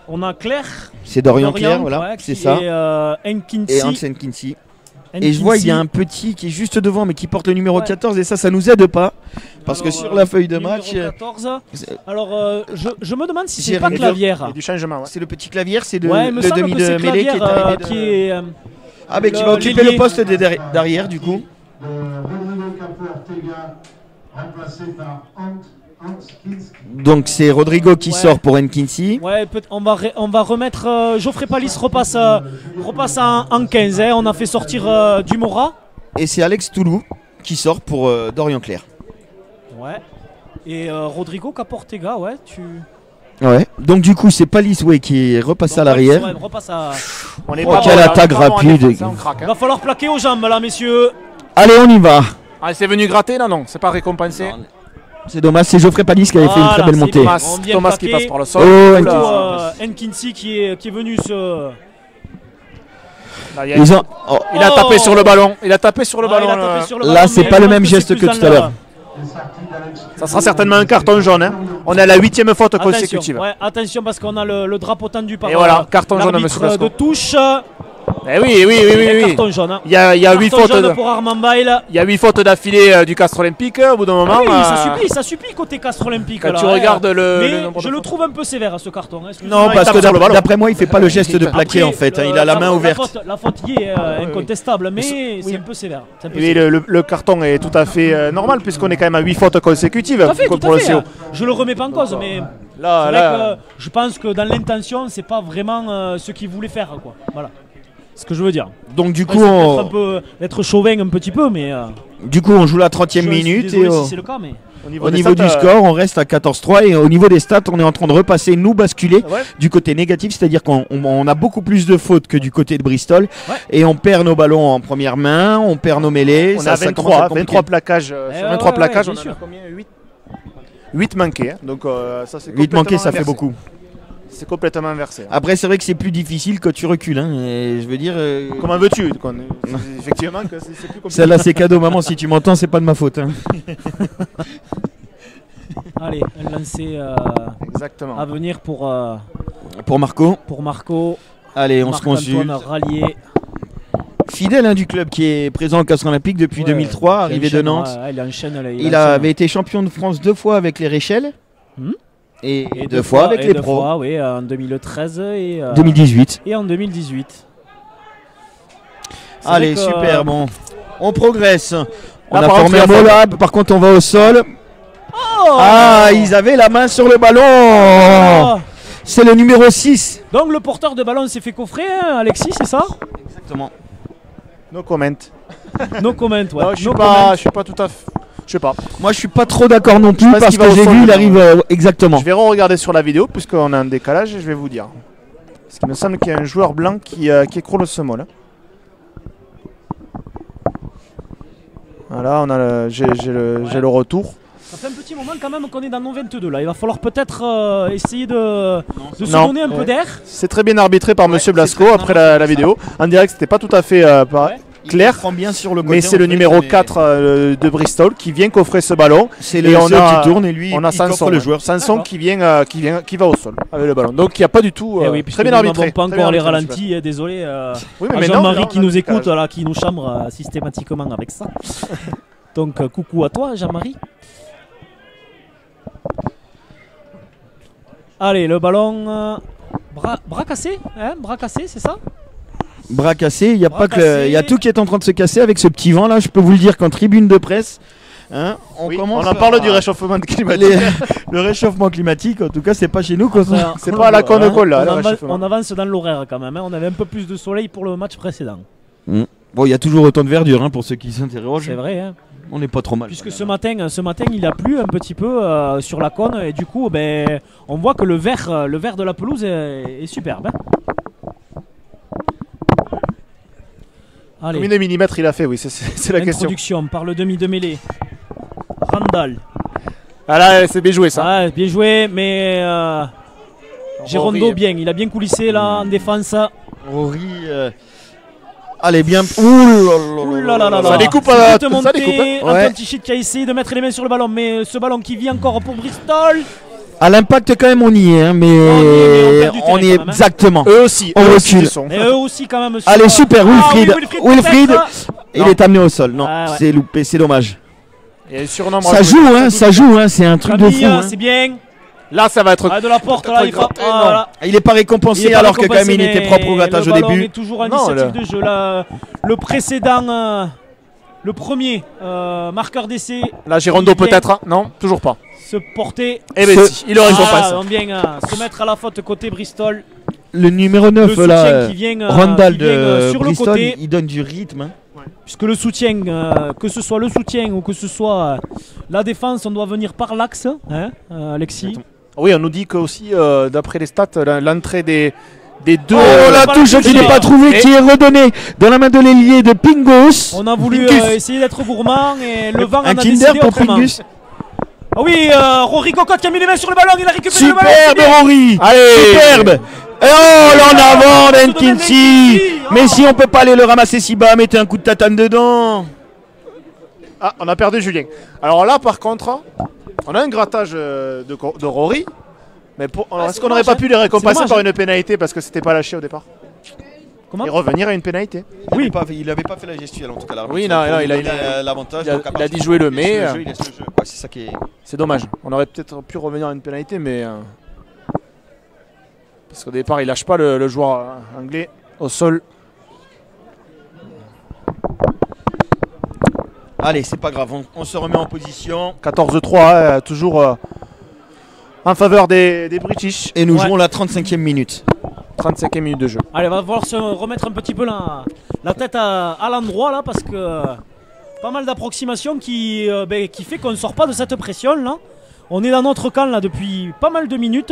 On a Claire. C'est Dorian Claire, voilà, ouais, c'est qui ça. Et euh, Nkinsi. Et Hansen Kinsey. Et je vois, il y a un petit qui est juste devant, mais qui porte le numéro Ouais. quatorze, et ça, ça nous aide pas. Parce Alors, que sur euh, la feuille de numéro match, euh, quatorze. Alors, euh, je, je me demande si J'ai c'est pas rien. Il y a Clavière. du changement. Ouais. c'est le petit clavier, c'est le, Ouais, il me le semble demi que de c'est mêlée qui est Clavière euh, arrivé. de- qui est. euh, Ah, mais qui le- va occuper l'ailier. le poste de derri- d'arrière, du coup. de Rodrigo Capo Ortega, remplacé par Ant, Ant Kinski. Donc c'est Rodrigo qui Ouais. sort pour Nkinsi. Ouais, peut- on va, ré- on va remettre. euh, Geoffrey Palis repasse, euh, repasse en, en quinze. Hein. On a fait sortir euh, Dumora. Et c'est Alex Toulou qui sort pour euh, Dorian Claire. Ouais. Et euh, Rodrigo Caportega, ouais, tu. Ouais. Donc du coup, c'est Palis ouais, qui est repassé à Donc, l'arrière. ouais, repasse à... On est Oh, pas quelle bon, là, attaque on est pas bon en rapide. défense, hein, on craque, Il hein. va falloir plaquer aux jambes là, messieurs. Allez, on y va. Ah, c'est venu gratter là, non, c'est pas récompensé. C'est dommage, c'est Geoffrey Palis qui avait fait une très Voilà, belle c'est montée. bien. Thomas, On vient Thomas plaquer. qui passe par le sol. Oh, Surtout, Oula. euh, Nkinsi qui est, qui est venu se. Là, il y a- Ils ont- oh, il a Oh. tapé sur le ballon. Il a tapé sur le Ah, il ballon. a tapé là. sur le Là, ballon, c'est mais pas je le pense même que geste c'est que plus tout dans à le- l'heure. Ça sera certainement un carton jaune. Hein. On est à la huitième faute Attention, consécutive. ouais, attention parce qu'on a le, le drapeau tendu par Et voilà, euh, carton jaune à l'arbitre Monsieur Blasco. de touche. Eh oui, oui, oui, oui, Et oui. carton jaune. hein. Il y a, il y a huit Carton fautes. jaune de- pour Armand Bail. Il y a huit fautes d'affilée euh, du Castres Olympique au bout d'un moment. Ah oui, ça euh, supplie, ça supplie côté Castres Olympique. Quand là, tu hein. regardes le, Mais le nombre je de le fautes. trouve un peu sévère ce carton. hein, excuse-moi. Non, il parce tape que sur le d'après ballon. d'après moi, il fait pas le geste de Après, plaquer en fait. hein. le- Il a la main la ouverte. faute, la faute y est euh, oui, oui. incontestable, mais Oui. c'est un peu sévère. c'est un peu Et sévère. le, le- le carton est tout à fait euh, normal puisqu'on est quand même à huit fautes consécutives Tout à fait, pour tout le à fait. C O. hein. Je le remets pas en cause, mais Là, c'est là, vrai que je pense que dans l'intention, c'est pas vraiment euh, ce qu'il voulait faire, quoi. Voilà. Ce que je veux dire. Donc du Ouais, coup, c'est peut-être un on, peu d'être chauvin un petit peu, mais. euh, du coup, on joue la je trentième suis minute désolé et si au, c'est le cas, mais. au niveau, au des niveau stats, du euh, score, on reste à quatorze trois et au niveau des stats, on est en train de repasser, nous basculer ouais. du côté négatif, c'est-à-dire qu'on on- on a beaucoup plus de fautes que du côté de Bristol Ouais. et on perd nos ballons en première main, on perd nos mêlées. On ça- a ça commence à vingt-trois, être compliqué. vingt-trois plaquages. euh, Eh sur ouais, vingt-trois ouais, plaquages, ouais, on bien en a sûr. combien huit huit manqués. hein. Donc euh, ça c'est huit manqués, complètement ça fait inversé. beaucoup. C'est complètement inversé. hein. Après, c'est vrai que c'est plus difficile quand tu recules. hein, et je veux dire, euh, Comment veux-tu qu'on- c'est- Effectivement, que c'est c'est plus compliqué. celle-là, c'est cadeau, maman. Si tu m'entends, c'est pas de ma faute. hein. Allez, un lancer euh, Exactement. à venir pour, euh, Pour Marco, pour Marco. allez, on se consulte. Marc-Antoine Rallier. Fidèle hein, du club qui est présent au Castres Olympique depuis Ouais, deux mille trois, il arrivé de enchaîne, Nantes. ouais, il enchaîne. là, Il enchaîne. avait été champion de France deux fois avec les Réchelles Hmm. et, Et deux fois avec et les deux pros. fois, oui, en deux mille treize et, euh, deux mille dix-huit. et en deux mille dix-huit. C'est Allez, vrai que, super, euh, bon. On progresse. On Là, a par formé un contre, il y a mot là, par contre on va au sol. Oh Ah, ils avaient la main sur le ballon. Oh. C'est le numéro six. Donc le porteur de ballon s'est fait coffrer, hein, Alexis, c'est ça? Exactement. No comment. No comment, ouais. Non, je suis No pas, comment. je suis pas tout à fait. Je sais pas. Moi je suis pas trop d'accord non plus pense parce qu'il va que au j'ai sol, vu, il le arrive euh, exactement. Je vais re-regarder sur la vidéo puisqu'on a un décalage et je vais vous dire. Parce qu'il me semble qu'il y a un joueur blanc qui, euh, qui écroule ce mot là. Voilà, on a le, j'ai, j'ai le, Ouais. j'ai le retour. Ça fait un petit moment quand même qu'on est dans nos vingt-deux là. Il va falloir peut-être euh, essayer de, de se Non. donner un peu Ouais. d'air. C'est très bien arbitré par Ouais, Monsieur c'est Blasco très- après non, la, non, la c'est vidéo. En direct, c'était pas tout à fait euh, pas- Ouais. clair. Il prend bien sur le côté, Mais c'est en le fait, numéro mais quatre euh, de Bristol qui vient coffrer ce ballon. C'est Et le on seul a- qui tourne et lui On a il coffre Sanson, le ouais. joueur. Sanson D'accord. qui vient, euh, qui vient, qui va au sol avec le ballon. Donc il n'y a pas du tout. Eh euh, oui, puisque très bien nous arbitré. n'avons pas Très encore bien les arbitré, ralentis. eh, Désolé. euh, Oui, à mais Jean-Marie maintenant, qui on a nous le écoute décalage. là, qui nous chambre euh, systématiquement avec ça. Donc euh, coucou à toi, Jean-Marie. Allez, le ballon. euh, bras, bras cassé, hein, bras cassé, c'est ça? Bras cassés, il y a Bras pas que le- cassés. il y a tout qui est en train de se casser avec ce petit vent là, je peux vous le dire qu'en tribune de presse, hein, on Oui, commence on en à- parle du réchauffement climatique. les- le réchauffement climatique, en tout cas, c'est pas chez nous quoi. Après, C'est pas à la con de colle là, on, le avance, réchauffement. on avance dans l'horaire quand même. hein. On avait un peu plus de soleil pour le match précédent. Bon, il y a toujours autant de verdure hein, pour ceux qui s'interrogent. C'est vrai. Hein. On n'est pas trop mal. Puisque ce matin, ce matin, il a plu un petit peu euh, sur la cône et du coup, ben, on voit que le vert, euh, le vert de la pelouse est, est superbe. hein. Allez, Combien de millimètres il a fait, oui, c'est- c'est c'est la question. introduction par le demi de mêlée. Randall. Ah là, c'est bien joué ça. Ah, bien joué, mais euh, Gérondo Rory. bien. Il a bien coulissé là en défense. Rory, euh, allez bien. Ouh Ouh là là là là. Ça découpe, C'est euh, vite ça monté. découpe, hein. Antoine Ouais. Tichit qui a essayé de mettre les mains sur le ballon, mais ce ballon qui vit encore pour Bristol. À l'impact quand même on y est, hein, mais On y est, mais on perd du on terrain y est quand même, hein. exactement. Eux aussi. On eux aussi recule. le sont. Et eux aussi quand même. Allez, sur- super, Ah, Wilfried. oui, Wilfried, Wilfried, peut-être. il Non. est amené au sol. Non, Ah, ouais. c'est loupé, c'est dommage. Il y a un surnombre Ça à jouer. joue, hein, ça joue, hein, c'est un truc de Camille, fou. hein. c'est bien. Là, ça va être. Ah, de la porte, là, il frappe. Eh, Ah, non. voilà. Il n'est pas récompensé Il est pas alors que quand même récompensé, il était mais propre au grattage le au ballon début. est toujours en Non, initiative le- de jeu. Là, le précédent, euh, le premier euh, marqueur d'essai. Là, Girondo il vient peut-être. hein. Non, toujours pas. Se porter. Eh ben Ce- si, il le récompense. Ah, on vient euh, se mettre à la faute côté Bristol. Le numéro Le neuf soutien là, qui vient, euh, Randall qui vient, euh, de sur le Bristol, côté. il donne du rythme. hein. Puisque le soutien, euh, que ce soit le soutien ou que ce soit euh, la défense, on doit venir par l'axe, hein, euh, Alexis. Oui, on nous dit que aussi, euh, d'après les stats, la- l'entrée des, des deux. Oh euh, la pas touche la qui toucher. n'est pas trouvée, Et- qui est redonnée dans la main de l'ailier de Pingos. On a voulu Pingus. euh, essayer d'être gourmand et le vent en Un a Kinder décidé pour autrement. Pingus. Ah oui, euh, Rory Cocotte qui a mis les mains sur le ballon, il a récupéré le ballon. c'est Superbe bien. Rory. Allez. Superbe. Et oh là en avant de d'Enkinsi. Nenkinsi. Mais si on peut pas aller le ramasser si bas, mettez un coup de tatane dedans. Ah, on a perdu Julien. Alors là, par contre, on a un grattage euh, de, co- de Rory. Mais pour- alors, Ah, est-ce c'est qu'on n'aurait dommage, pas pu les récompenser dommage, par hein. une pénalité parce que c'était pas lâché au départ Comment et revenir à une pénalité? Oui. Il n'avait pas fait la gestuelle en tout cas. l'arbitre. Oui, non, Pour non, lui il a- donner, il a- euh, l'avantage. il a- donc, à il a partir dit jouer le du- il laisse mais, le euh, jeu, il laisse le jeu. Ouais, c'est ça qui est. C'est dommage. On aurait peut-être pu revenir à une pénalité, mais. euh, Parce qu'au départ, il lâche pas le, le joueur euh, anglais au sol. Allez, c'est pas grave, on, on se remet en position quatorze trois, euh, toujours euh, en faveur des, des British. et nous Ouais. jouons la trente-cinquième minute. trente-cinquième minute de jeu. Allez, va falloir se remettre un petit peu la, la tête à, à l'endroit là parce que euh, pas mal d'approximations qui, euh, ben, qui fait qu'on ne sort pas de cette pression là. On est dans notre camp là depuis pas mal de minutes.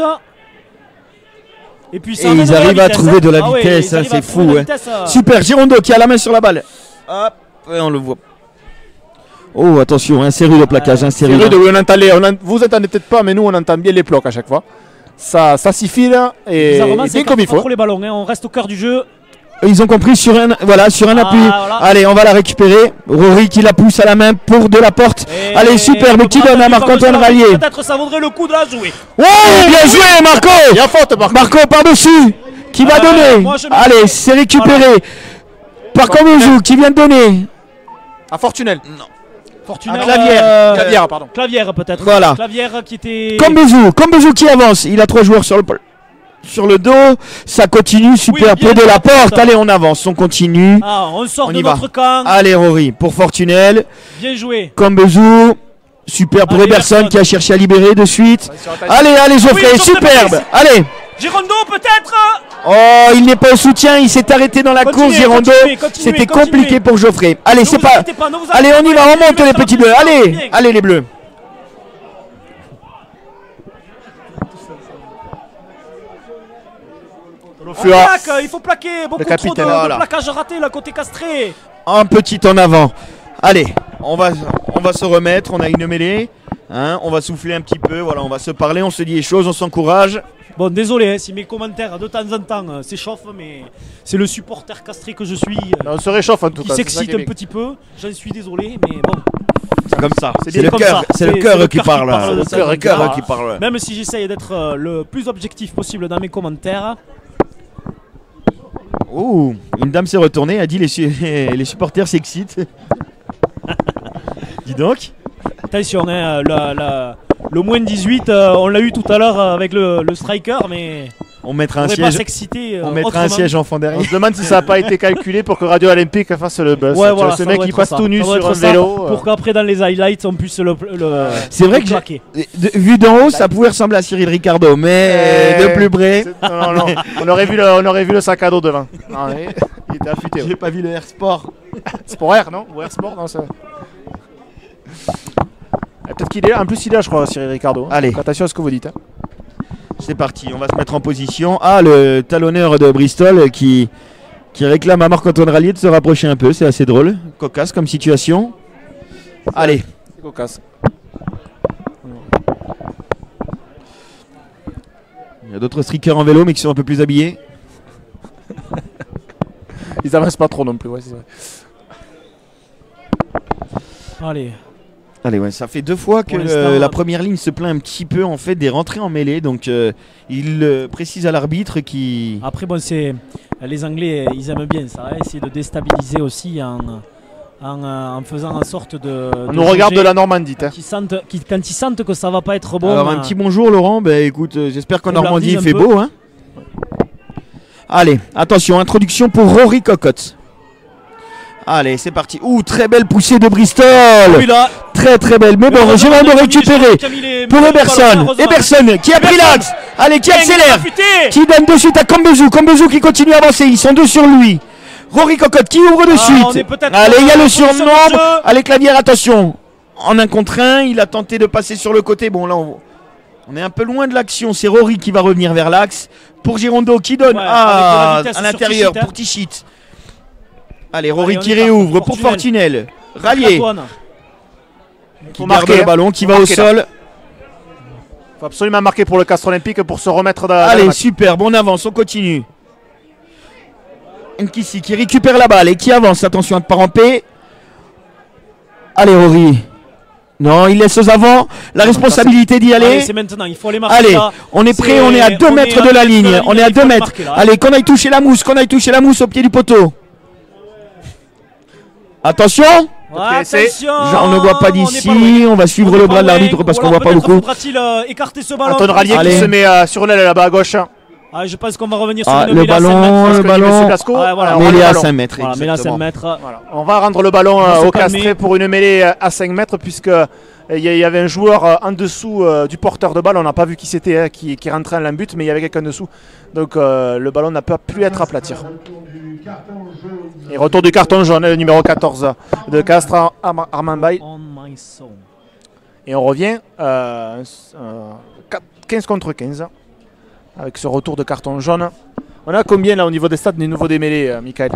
Et puis ça Et amène ils de la arrivent à vitesse, trouver hein. de la Ah ouais, vitesse, ils arrivent ça, à c'est trouver de fou, la hein. vitesse, euh. Super, Girondo qui a la main sur la balle. Hop, ouais, on le voit. Oh, attention, un serrure de plaquage, un C'est serrure. rude, oui, on entend les- on en- vous entendez peut-être pas, mais nous on entend bien les blocs à chaque fois. Ça, ça s'y file et, Bizarrement, et c'est bien pas- comme il pas faut. trop les ballons, hein. On reste au cœur du jeu. Ils ont compris sur un, voilà, sur un Ah, appui. voilà. Allez, on va la récupérer. Rory qui la pousse à la main pour de la porte. Et Allez, super, le petit bras donne à de Marc-Antoine Marc-Antoine Rallier. Peut-être ça vaudrait le coup de la jouer. Oh, bien joué, Marco. Il y a faute, par contre. Marco par-dessus. Qui va Ah, donner. moi, je me- Allez, c'est récupéré. Par Comozou qui vient de donner. À Fortunel. Fortuné. Ah, Clavière. euh, Clavière, pardon. Clavière peut-être. Voilà. Clavière qui était. Comozou, Comozou qui avance. Il a trois joueurs sur le sur le dos. Ça continue, super Oui, bien pour de la joué, porte. ça. Allez, on avance, on continue. Ah, on sort On de y va. notre camp. Allez, Rory pour Fortunel. Bien joué. Comozou. Super pour Allez, Eberson Eberson. qui a cherché à libérer de suite. Ouais, sur la taille. Allez, allez, Geoffrey, Oui, Geoffrey superbe. Patrice. Allez. Girondo peut-être. Oh, il n'est pas au soutien, il s'est arrêté dans la Continuez, course, Girondo. continuez, continuez, C'était continuez. compliqué pour Geoffrey. Allez, Ne c'est vous pas. arrêtez pas, ne vous Allez, arrêtez on y pas, va, on continuez monte les sur la petits bleus. pression, Allez, bien. allez les bleus. On Fleur. plaque, il faut plaquer. Beaucoup trop de, capitaine, de voilà. plaquage raté là côté castré. Un petit en avant. Allez, on va, on va se remettre. On a une mêlée. Hein, on va souffler un petit peu. Voilà, on va se parler. On se dit les choses. On s'encourage. Bon, désolé hein, si mes commentaires de temps en temps euh, s'échauffent, mais c'est le supporter castré que je suis euh, On se réchauffe en tout qui cas. c'est ça s'excite qui est un bien. petit peu. J'en suis désolé, mais bon. C'est comme ça. C'est C'est bien le comme cœur. ça. C'est le C'est- cœur c'est le qui cœur qui parle. parle de Le ça, cœur, le donc, cœur ah. qui parle. Même si j'essaye d'être euh, le plus objectif possible dans mes commentaires. Oh, une dame s'est retournée. A dit les, su- les supporters s'excitent. Dis donc. Attention, hein, la- la- le moins dix-huit, euh, on l'a eu tout à l'heure euh, avec le, le striker, mais On mettra on un ne pas siège. s'exciter. euh, On mettra autrement. un siège enfant On derrière. se demande si ça n'a pas été calculé pour que Radio Olympique fasse le buzz. Ouais, Tu vois, voilà, ce ça mec doit qui être passe ça. tout nu Ça doit sur être un ça, vélo. euh. pour qu'après dans les highlights on puisse le, le C'est vrai le que j'ai- plaquer. de- vu d'en haut, ça pouvait ressembler à Cyril Ricardo, mais Eh, de plus près. c'est- Non, non, non. On aurait vu le, on aurait vu le sac à dos devant. Ah, ouais. Il était affûté. ouais. J'ai pas vu le Air Sport. Sport Air, non Ou Air Sport, non, c'est. Ah, peut-être qu'il est là. En plus, il est là, je crois, Cyril Ricardo. Allez. Donc, attention à ce que vous dites. hein. C'est parti, on va se mettre en position. Ah, le talonneur de Bristol qui, qui réclame à Marc-Antoine Rallier de se rapprocher un peu. C'est assez drôle. Cocasse comme situation. Allez, C'est cocasse. il y a d'autres streakers en vélo mais qui sont un peu plus habillés. Ils avancent pas trop non plus, ouais, c'est vrai. Allez. Allez, ouais, ça fait deux fois que euh, la première ligne se plaint un petit peu en fait des rentrées en mêlée, donc euh, il euh, précise à l'arbitre qui. Après, bon, c'est les Anglais, ils aiment bien ça, hein, essayer de déstabiliser aussi en, en, en faisant en sorte de. On de nous regarde de la Normandie. Hein. Qui sentent, qui, quand ils sentent que ça va pas être bon. Alors un euh, petit bonjour Laurent, bah, écoute, euh, j'espère qu'en Normandie il un fait peu. beau. Hein. Allez, attention, introduction pour Rory Cocotte. Allez, c'est parti. Ouh, très belle poussée de Bristol. Oui, là, Très très belle. Mais bon, j'ai de récupérer pour Eberson. Eberson qui a pris l'axe. Allez, qui accélère. Qui donne de suite à Kambezu. Kambezu qui continue à avancer. Ils sont deux sur lui. Rory Cocotte qui ouvre de Ah, on est suite. peut-être Allez, il y a dans le la position de surnombre. jeu. Allez, Clavière, attention. En un contre un, il a tenté de passer sur le côté. Bon, là, on, on est un peu loin de l'action. C'est Rory qui va revenir vers l'axe. Pour Girondo qui donne Ouais, ah, avec de la vitesse à sur l'intérieur Tichit, hein. pour Tichit. Allez, Rory Allez, on qui est parti réouvre pour pour Fortunel. Rallier Antoine. qui Faut garde marquer, le hein. ballon, qui Faut va au marquer, là. sol. Faut absolument marquer pour le Castres Olympique pour se remettre dans Allez, dans le match. super, on avance, on continue. Nkisi qui récupère la balle et qui avance. Attention à ne pas ramper. Allez, Rory. Non, il laisse aux avant. La responsabilité d'y Allez, aller. c'est maintenant, il faut aller marquer. Allez, là. on est prêt, C'est- on est à deux on mètres est de à la deux ligne. mètres de la On est à il deux faut le mètres. marquer, là. Allez, qu'on aille toucher la mousse, qu'on aille toucher la mousse au pied du poteau. Attention. Ouais, c'est- attention, On ne voit pas on n'est d'ici. loin. On va suivre On est le pas bras de loin. l'arbitre parce Ou qu'on alors voit pas peut-être beaucoup. faudra-t-il euh, écarter ce ballon. Anton Rallier Allez. qui se met euh, sur l'aile là-bas à gauche. Ah, je pense qu'on va revenir sur Ah, une le mêlée à cinq ballon, mètres. le Parce que dit ballon. Monsieur Casco, Ouais, voilà, alors, Mais on il est va à le cinq mètres. Voilà, mêlée à cinq exactement. mètres. Voilà. On va rendre le ballon va euh, se au calmer. Castré pour une mêlée euh, à cinq mètres puisque euh, il y, a- il y avait un joueur euh, en dessous euh, du porteur de balle, on n'a pas vu qui c'était hein, qui, qui rentrait en l'embut, mais il y avait quelqu'un dessous. Donc euh, le ballon n'a pas pu être aplati. Et retour du carton jaune, le numéro quatorze de Castres, Ar- Armand Baye. On my soul. Et on revient euh, euh, quinze contre quinze avec ce retour de carton jaune. On a combien là au niveau des stats des nouveaux démêlés, euh, Michael?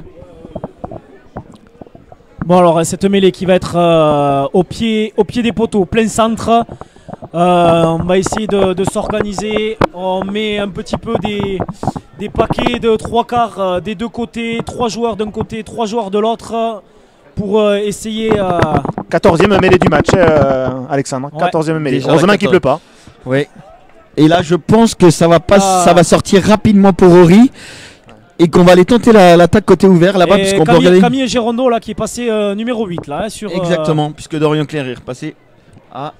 Bon, alors cette mêlée qui va être euh, au, pied, au pied des poteaux, plein centre. Euh, on va essayer de, de s'organiser. On met un petit peu des, des paquets de trois quarts euh, des deux côtés, trois joueurs d'un côté, trois joueurs de l'autre, pour euh, essayer. Euh, quatorzième mêlée du match, euh, Alexandre. Ouais. quatorzième mêlée. Déjà Heureusement la qu'il ne pleut pas. Oui. Et là, je pense que ça va pas, Ah. ça va sortir rapidement pour Rory et qu'on va aller tenter la- l'attaque côté ouvert là-bas et puisqu'on peut Camille, regarder. Camille Girondo là, qui est passé euh, numéro huit là, hein, sur. euh, Exactement, puisque Dorian Cléry est repassé. Ah.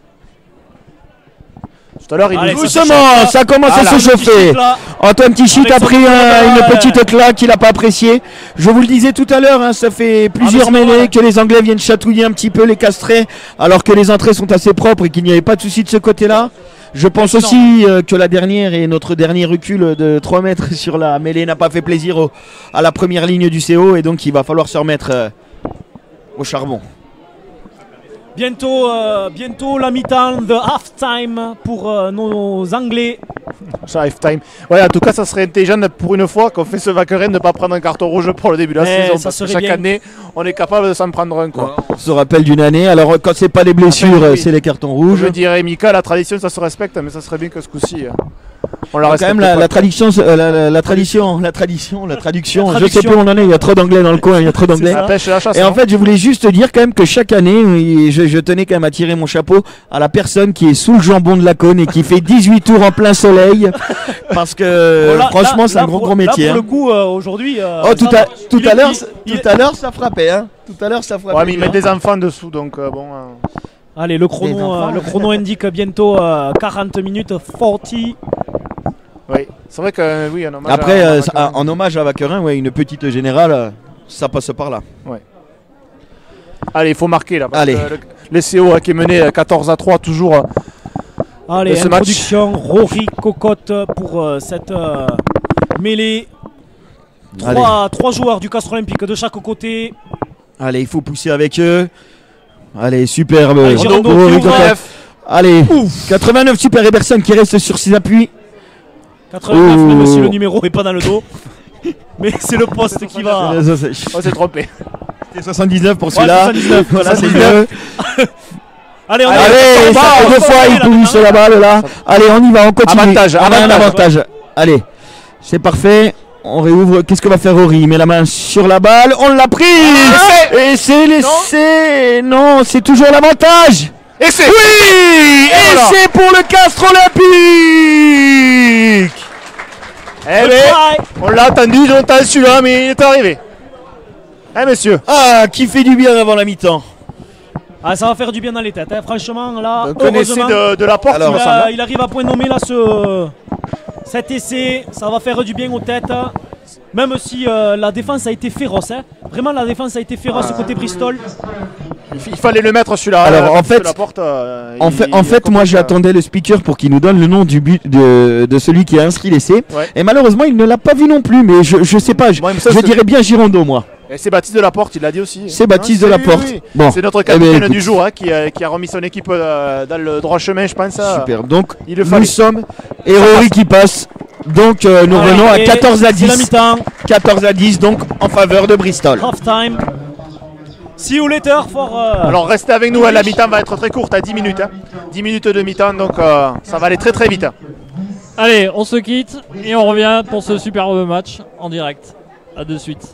Tout à l'heure, il Allez, nous ça Doucement, se chauffe, ça commence Ah à là, se petit chauffer. chute, là. Antoine Tichit Avec a son pris double un- balle. une petite claque qu'il n'a pas appréciée. Je vous le disais tout à l'heure, hein, ça fait plusieurs Ah, mais c'est mêlées vrai. que les Anglais viennent chatouiller un petit peu les Castrés, alors que les entrées sont assez propres et qu'il n'y avait pas de souci de ce côté-là. Je pense Excellent. aussi euh, que la dernière et notre dernier recul de trois mètres sur la mêlée n'a pas fait plaisir au- à la première ligne du C O et donc il va falloir se remettre euh, au charbon. Bientôt, euh, bientôt la mi-temps, the half-time pour euh, nos Anglais. Ça arrive time. Ouais, en tout cas, ça serait intelligent de- pour une fois qu'on fait ce vaquerin de ne pas prendre un carton rouge pour le début de la Eh, saison. ça Parce que serait chaque bien. année, on est capable de s'en prendre un. Quoi. On se rappelle d'une année, alors quand c'est pas les blessures, Enfin, oui. euh, c'est les cartons rouges. Je dirais, Mika, la tradition, ça se respecte, mais ça serait bien que ce coup-ci, euh, on la Quand respecte. même la, pas. la tradition, euh, la, la- la tradition, la tradition, la traduction. La Je sais traduction. plus où on en est. Il y a trop d'anglais dans le coin. Il y a trop d'anglais. La pêche et la chasse. Et en non fait, je voulais juste dire quand même que chaque année, oui, je, je tenais quand même à tirer mon chapeau à la personne qui est sous le jambon de la cône et qui fait dix-huit tours en plein soleil, parce que Bon, là- franchement, là- c'est un là, gros pour- gros métier. Là, hein. pour le coup, euh, aujourd'hui. euh, Oh, tout ça- à, tout il à est- l'heure, il- il- tout à l'heure, ça frappait. Hein. Tout à l'heure, ça frappait. Ouais, mais ils mettent bien. des enfants dessous, donc euh, bon. euh, Allez, le Des chrono, enfants. euh, le chrono indique bientôt euh, quarante minutes, quarante. Oui, c'est vrai que euh, oui, un hommage Après, à- euh, à- ça- en hommage à Vaquerin, ouais, une petite générale, euh, ça passe par là. Allez, il faut marquer là. Parce Allez. que le, le C O hein, qui est mené euh, quatorze à trois, toujours. euh, Allez, De ce match. introduction, Rory Cocotte pour euh, cette euh, mêlée. Allez. Trois, trois joueurs du Castres Olympique de chaque côté. Allez, il faut pousser avec eux. Allez, superbe. Allez, Rory Girondo Cocotte. qui ouvre. Allez, quatre-vingt-neuf, super Eberson qui reste sur ses appuis. quatre-vingt-neuf, Oh. même si le numéro n'est pas dans le dos. Mais c'est le poste qui va. Ça, c'est- On s'est trompé. C'était soixante-dix-neuf pour Ouais, celui-là. soixante-dix-neuf, voilà, c'est soixante-dix-neuf. Allez, on Allez, est- ça fait deux fois, il pousse la balle là. Allez, on y va, on continue. Avantage, On a un avantage. avantage. Allez, c'est parfait. On réouvre. Qu'est-ce que va faire Rory? Il met la main sur la balle. On l'a pris. Et c'est laissé. Non, c'est toujours l'avantage. Et c'est Oui. Et, voilà. c'est pour le Castres Olympique. Eh ben, on l'a attendu longtemps celui-là, mais il est arrivé. Eh messieurs. Ah, qui fait du bien avant la mi-temps. Ah, ça va faire du bien dans les têtes, hein. Franchement, là, Vous connaissez heureusement, de, de la porte, Alors, il me il, semble. a- il arrive à point nommé là, ce, cet essai. Ça va faire du bien aux têtes. Même si euh, la défense a été féroce. Hein. Vraiment, la défense a été féroce côté Bristol. Il, il fallait le mettre celui-là. Alors, là, en fait- de la porte, euh, En il- fait, il en a fait moi compris, j'attendais le speaker pour qu'il nous donne le nom du but de, de celui qui a inscrit l'essai. Ouais. Et malheureusement, il ne l'a pas vu non plus. Mais je, je sais pas, je, Moi, il me semble je que- dirais bien Girondeau, moi. Et c'est Baptiste Delaporte, il l'a dit aussi. C'est Baptiste Hein, Delaporte. oui, oui. Bon. C'est notre Eh ben, capitaine écoute. du jour hein, qui, a, qui a remis son équipe euh, dans le droit chemin, je pense. euh. Super. Donc, il le nous fallait. sommes et Rory qui passe. Donc, euh, nous Allez, revenons à et quatorze à c'est la dix. mi-temps, quatorze à dix, donc en faveur de Bristol. half time. See you later for. euh, Alors restez avec nous, hein, la mi-temps va être très courte, à dix minutes. Hein. dix minutes de mi-temps, donc euh, ça va aller très très vite. Hein. Allez, on se quitte et on revient pour ce superbe match en direct. A de suite.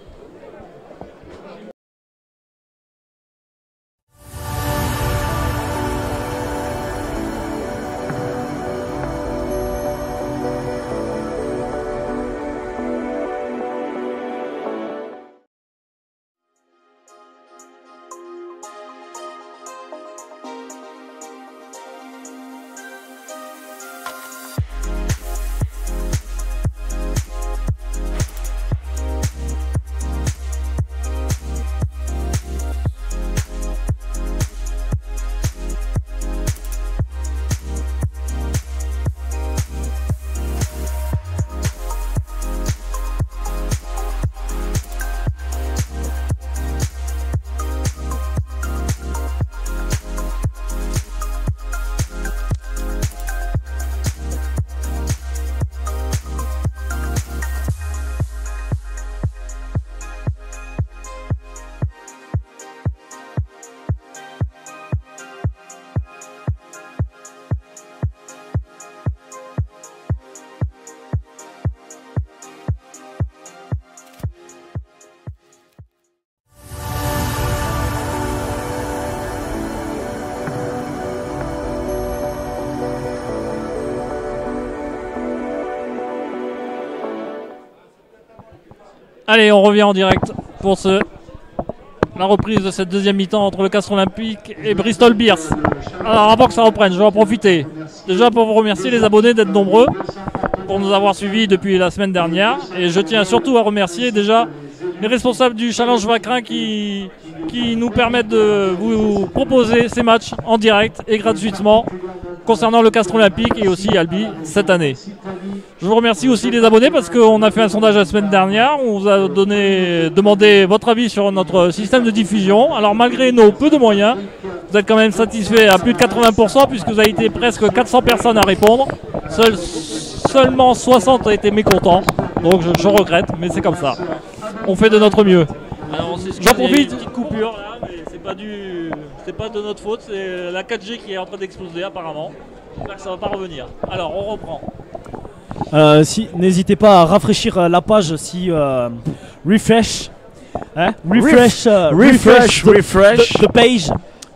Allez, on revient en direct pour ce, la reprise de cette deuxième mi-temps entre le Castres Olympique et Bristol Bears. Alors avant que ça reprenne, je vais en profiter déjà pour vous remercier les abonnés d'être nombreux, pour nous avoir suivis depuis la semaine dernière. Et je tiens surtout à remercier déjà les responsables du Challenge Vacrin qui, qui nous permettent de vous proposer ces matchs en direct et gratuitement concernant le Castres Olympique et aussi Albi cette année. Je vous remercie aussi les abonnés parce qu'on a fait un sondage la semaine dernière, on vous a donné, demandé votre avis sur notre système de diffusion. Alors malgré nos peu de moyens, vous êtes quand même satisfait à plus de quatre-vingts pour cent puisque vous avez été presque quatre cents personnes à répondre. Seul, seulement soixante ont été mécontents, donc je, je regrette, mais c'est comme ça. On fait de notre mieux. Alors, j'en profite, une petite coupure là, mais c'est pas du, c'est pas de notre faute, c'est la quatre G qui est en train d'exploser apparemment. J'espère que ça va pas revenir. Alors on reprend. Euh, si, n'hésitez pas à rafraîchir euh, la page si euh, refresh, hein, refresh, euh, refresh, the- refresh. the, the page.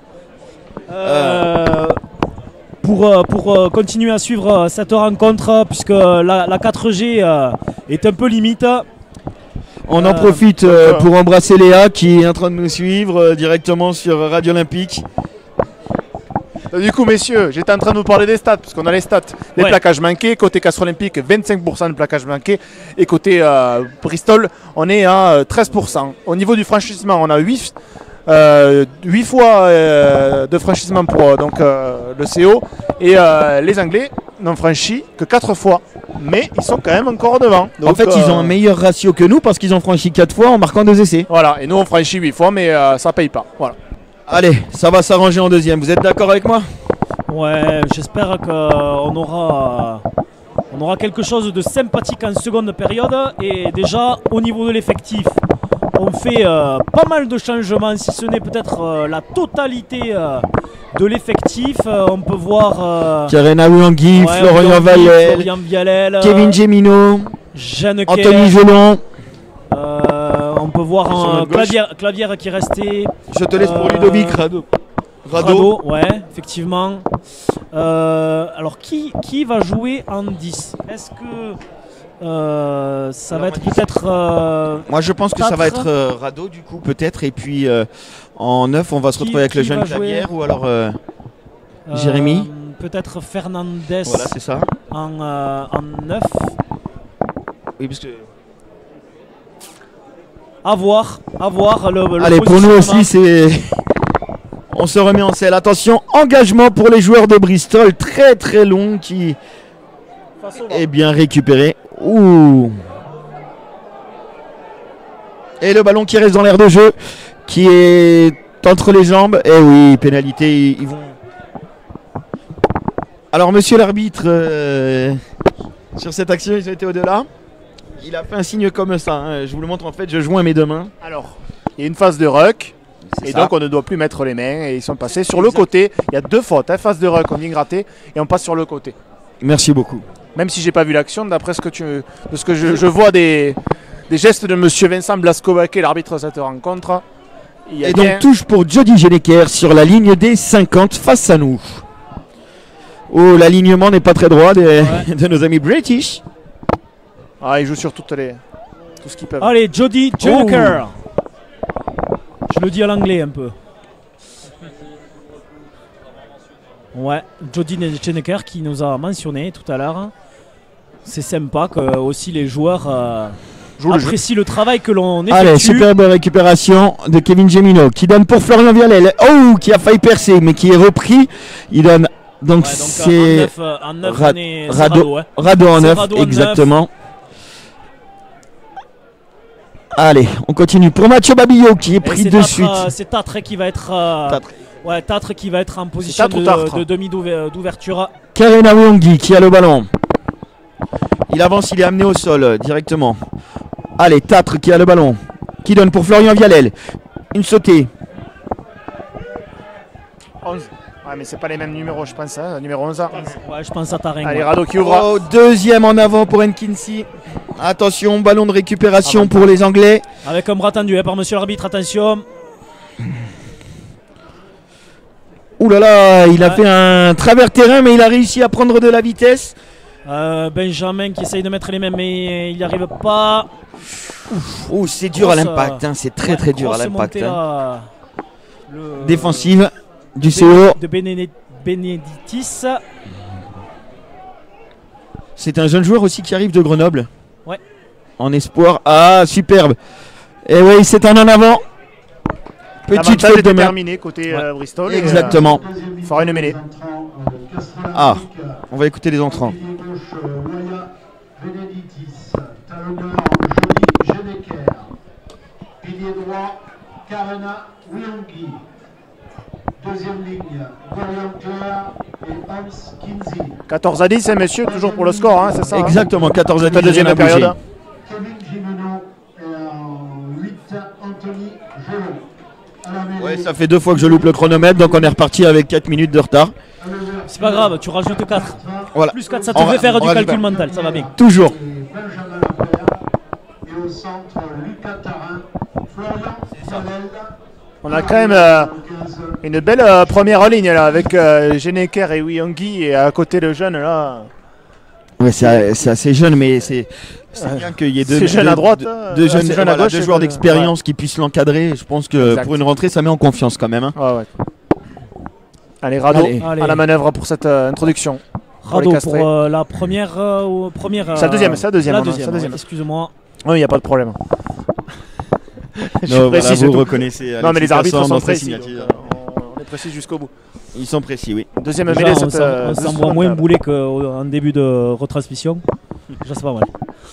Euh, pour euh, pour euh, continuer à suivre euh, cette rencontre euh, puisque la, la quatre G euh, est un peu limite. On Euh, en profite euh, donc, pour embrasser Léa qui est en train de nous suivre euh, directement sur Radio Olympique. Du coup, messieurs, j'étais en train de vous parler des stats, parce qu'on a les stats. Les Ouais. plaquages manqués, côté Castres Olympique, vingt-cinq pour cent de plaquages manqués. Et côté euh, Bristol, on est à euh, treize pour cent. Au niveau du franchissement, on a huit, euh, huit fois euh, de franchissement pour euh, donc, euh, le C O. Et euh, les Anglais n'ont franchi que quatre fois. Mais ils sont quand même encore devant. En Donc, fait, ils euh, ont un meilleur ratio que nous parce qu'ils ont franchi quatre fois en marquant deux essais. Voilà, et nous on franchit huit fois, mais euh, ça paye pas. Voilà. Allez, ça va s'arranger en deuxième. Vous êtes d'accord avec moi? Ouais, j'espère qu'on aura, on aura quelque chose de sympathique en seconde période. Et déjà, au niveau de l'effectif, on fait euh, pas mal de changements, si ce n'est peut-être euh, la totalité euh, de l'effectif. Euh, on peut voir euh, Karen Aouangui, ouais, Florian Florian Valel, Florian Vialel, Kevin Gemino, Jeanne Anthony Keller, Gelon. euh, on peut voir Sur un notre gauche. clavière, clavière qui est resté. Je te laisse pour Euh, Ludovic Rado. Rado. Rado, ouais, effectivement. Euh, alors, qui, qui va jouer en dix? Est-ce que euh, ça Alors, va être moi, peut-être. euh, Moi je pense que ça va Tatre. être euh, Rado du coup peut-être et puis euh, en neuf on va se Qui- retrouver avec le qui jeune va jouer Clavière ou alors euh, euh, Jérémy. Peut-être Fernandez voilà c'est ça. en, euh, en neuf. Oui parce que À voir, à voir. Le, le allez pour nous positionnement. aussi c'est on se remet en selle. Attention engagement pour les joueurs de Bristol très très long qui est bien récupéré. Ouh. Et le ballon qui reste dans l'air de jeu, qui est entre les jambes. Et oui, pénalité, ils vont. Alors, monsieur l'arbitre, euh, sur cette action, ils ont été au-delà. Il a fait un signe comme ça. Hein. Je vous le montre en fait, je joins mes deux mains. Alors, il y a une phase de ruck. C'est Et ça. donc on ne doit plus mettre les mains et ils sont passés sur le côté. Il y a deux fautes, hein, phase de ruck, on vient gratter et on passe sur le côté. Merci beaucoup. Même si j'ai pas vu l'action, d'après ce que tu, de ce que je, je vois des, des gestes de monsieur Vincent Blascobaquet, l'arbitre de cette rencontre. Il y a Et bien- donc, touche pour Jody Geneker sur la ligne des cinquante face à nous. Oh, l'alignement n'est pas très droit des- de nos amis British. Ah, ils jouent sur toutes les, tout ce qu'ils peuvent. Allez, Jody Jeneker. Je le dis à l'anglais un peu. Ouais, Jody Jeneker qui nous a mentionné tout à l'heure. C'est sympa que aussi les joueurs euh, Joue le jeu. apprécient le travail que l'on effectue. Allez, superbe récupération de Kevin Gemino qui donne pour Florian Vialel. Oh, qui a failli percer mais qui est repris. Il donne donc Ouais, donc, c'est en neuf, euh, en neuf, Ra- on est- c'est Rado, Rado, hein. Rado en C'est neuf, Rado en exactement. Allez, on continue pour Mathieu Babillot qui est Et pris c'est de Tatre, suite. euh, c'est Tatre qui va être. euh, Tatre. Ouais, Tatre qui va être en position Tatre ou de, Tartre de demi d'ouver- d'ouverture. Karena Wiongi qui a le ballon. Il avance, il est amené au sol euh, directement. Allez, Tatre qui a le ballon. Qui donne pour Florian Vialel. Une sautée. onze. Ouais, mais c'est pas les mêmes numéros, je pense. Hein, numéro onze. Ouais, je pense à Taring. Allez, ouais. Rado qui ouvre. Oh, deuxième en avant pour Nkinsi. Attention, ballon de récupération pour les Anglais. Avec un bras tendu hein, par monsieur l'arbitre, attention. Ouh là là, il a Ouais. fait un travers terrain, mais il a réussi à prendre de la vitesse. Euh, Benjamin qui essaye de mettre les mains, mais il n'y arrive pas. Oh, c'est dur à Grosse, l'impact, hein, c'est très Ouais, très dur à grosse l'impact. montée, hein. là. Le- Défensive du de- C O. De Benene- Benedictis. C'est un jeune joueur aussi qui arrive de Grenoble. Ouais. En espoir. Ah, superbe. Et oui, c'est un en avant. Petite L'avantage faute est de main. terminé côté euh, Bristol. et, euh, Exactement. il faudra une mêlée. Ah, on va écouter les entrants. Pilier gauche, Waya Benedictis. Talonneur, Jody Geneker. Pilier droit, Karena Wiongi. Deuxième ligne, Dorian Claire et Hans Kinsey. quatorze à dix, hein, messieurs, toujours pour le score, hein, c'est ça. hein. Exactement, quatorze à La dix. deuxième rien à bouger. période. Kevin Gimeno et en huit, Anthony Gelon. À la mêlée, Ouais, ça fait deux fois que je loupe le chronomètre, donc on est reparti avec quatre minutes de retard. à l'ouverture, C'est pas grave, tu rajoutes quatre. Voilà. Plus quatre, ça te On fait va- faire on du va calcul aller mental, ça va bien. Toujours. et Benjamin Lapère. Et au centre, Lucas Tarin, Florian Vialel. On a quand même euh, une belle euh, première ligne là avec euh, Geneker et Wiongi et à côté le jeune là. Ouais, c'est c'est assez jeune, mais c'est c'est bien qu'il y ait deux, C'est jeune deux- à droite, deux- hein. deux Ouais, jeunes, c'est jeune à voilà, gauche deux et joueurs deux- d'expérience qui puissent l'encadrer. Je pense que Exact. pour une rentrée, ça met en confiance quand même. hein. Ouais, ouais. Allez, Rado Allez. à Allez. la manœuvre pour cette euh, introduction. Pour les Rado castrés. pour euh, la première. euh, ou première C'est la deuxième, euh, c'est la deuxième, La on a- deuxième, c'est la deuxième. ouais, excuse-moi. Oui, il n'y a pas de problème. Je Non, voilà, précise vous tout. reconnaissez. Non, mais les Alexis arbitres Cassan, sont notre précis. signature. donc, euh, on est précis jusqu'au bout. Ils sont précis, oui. Deuxième Déjà, mêlée, on cette. s'en- euh, on de s'en ce voit moins montage. boulet qu'en début de retransmission. Déjà, c'est pas mal.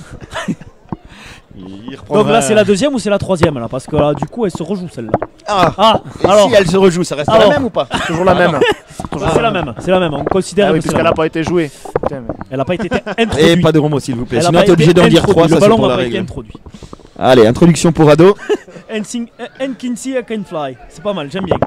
Il reprendra- Donc là, c'est la deuxième ou c'est la troisième là? Parce que là, du coup, elle se rejoue celle-là. Ah, Ah, et alors, si elle se rejoue, ça reste Alors. la même ou pas? Toujours la même. ah, c'est la même, c'est la même. On considère Ah oui, que c'est puisqu'elle la n'a même. pas été jouée. Putain, mais- Elle n'a pas été Et introduite. pas de romo, s'il vous plaît. Elle a Sinon, pas t'es obligé été d'en dire introduite. trois, Le ça c'est ballon pour n'a la pas été règle. introduit. Allez, introduction pour Rado. Nkinsi can fly. C'est pas mal, j'aime bien.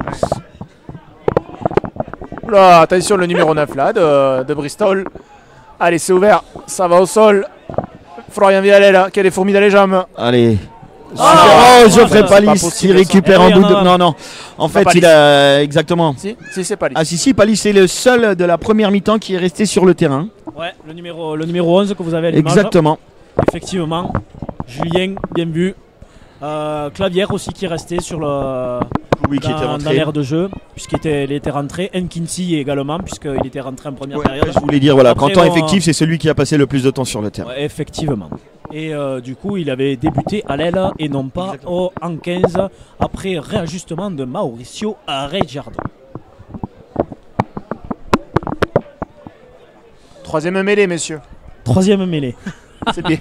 Oula, attention le numéro neuf là de, de Bristol. Allez, c'est ouvert, ça va au sol. Florian Vialel qui a des fourmis dans les jambes. Allez, Ah, oh, Geoffrey c'est pas Palis possible, qui récupère ça. en Eh bout oui, de. non, Non, non. En fait, Palis. il a. Exactement. Si, si c'est pas lui. Ah, si, si, Palis, c'est le seul de la première mi-temps qui est resté sur le terrain. Ouais, le numéro, le numéro onze que vous avez à l'image. Exactement. Effectivement. Julien, bien vu. Euh, Clavière aussi qui est resté sur le, Oui, qui dans, était dans rentré. l'aire de jeu, puisqu'il était, il était rentré. Nkinsi également, puisqu'il était rentré en première Ouais, période. je voulais dire, voilà, Après, qu'en temps bon, effectif, c'est celui qui a passé le plus de temps sur le terrain. Ouais, effectivement. Et euh, du coup, il avait débuté à l'aile et non pas au, en quinze après réajustement de Mauricio Reggiardo. Troisième mêlée, messieurs. Troisième mêlée. C'est bien.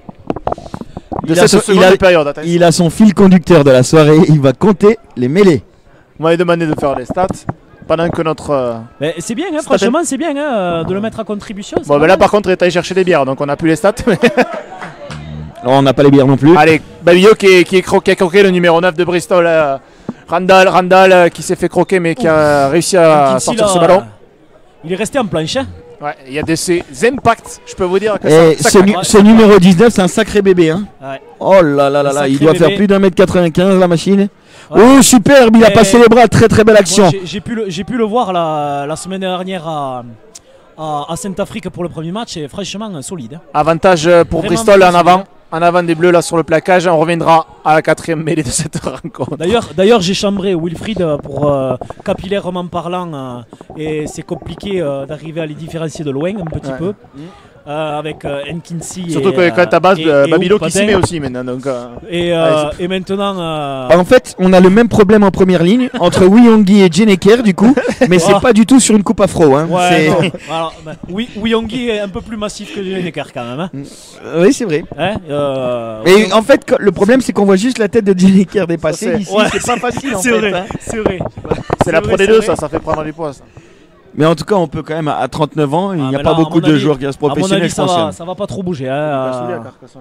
De Il a cette son- seconde il a- période, attention. Il a son fil conducteur de la soirée, il va compter les mêlées. Vous m'avez demandé de faire les stats pendant que notre. euh, Mais c'est bien, hein, Stat- franchement, c'est bien hein, de le mettre à contribution. c'est Bon, pas ben là mal. par contre, il est allé chercher des bières, donc on n'a plus les stats. mais- Alors, on n'a pas les bières non plus. Allez, Babillot qui est, qui est croqué, croqué, le numéro neuf de Bristol. euh, Randall, Randall euh, qui s'est fait croquer, mais qui a réussi à Nkinsi, sortir là, ce ballon. Il est resté en planche. hein. Ouais, il y a des ces impacts, je peux vous dire que Et ça. ce, ça nu- craque. ce numéro dix-neuf, c'est un sacré bébé. Hein. Ouais. Oh là là là Un là, il sacré doit bébé. faire plus d'un mètre quatre-vingt-quinze la machine. Ouais. Oh superbe, il a Et- passé les bras, très très belle action. Moi, j'ai- J'ai pu, le- j'ai pu le voir la, la semaine dernière à, à, à Saint-Afrique pour le premier match et franchement euh, solide. hein. Avantage euh, pour Vraiment Bristol en possible, avant. hein. En avant des bleus là sur le plaquage. On reviendra à la quatrième mêlée de cette rencontre. D'ailleurs, d'ailleurs, j'ai chambré Wilfried euh, pour euh, capillairement parlant euh, et c'est compliqué euh, d'arriver à les différencier de loin un petit Ouais. peu. Euh, avec euh, Nkinsi Surtout et, que quand ta base, et- euh, et Babilo qui Oupatin. s'y met aussi maintenant. Donc, euh, Et, euh, Allez, et maintenant, euh, En fait, on a le même problème en première ligne entre Wiyongi et Jeneker du coup, mais c'est Oh. pas du tout sur une coupe afro. Hein. ouais, C'est- non, voilà, bah, oui, Wiyongi est un peu plus massif que Jeneker quand même. Hein. Oui, c'est vrai. Hein, euh, Et en fait, quand- le problème, c'est qu'on voit juste la tête de Jeneker dépasser. Ça, c'est- Ici, ouais, c'est pas facile en c'est fait. vrai, hein. c'est vrai. c'est la vrai, Pro D c'est deux, vrai. ça, ça fait prendre du poids. Ça. Mais en tout cas, on peut quand même, à trente-neuf ans, il Ah, n'y a mais pas là, à beaucoup mon de avis- joueurs qui restent À mon professionnels, avis, je ça pense. va, ça va pas trop bouger. hein, euh,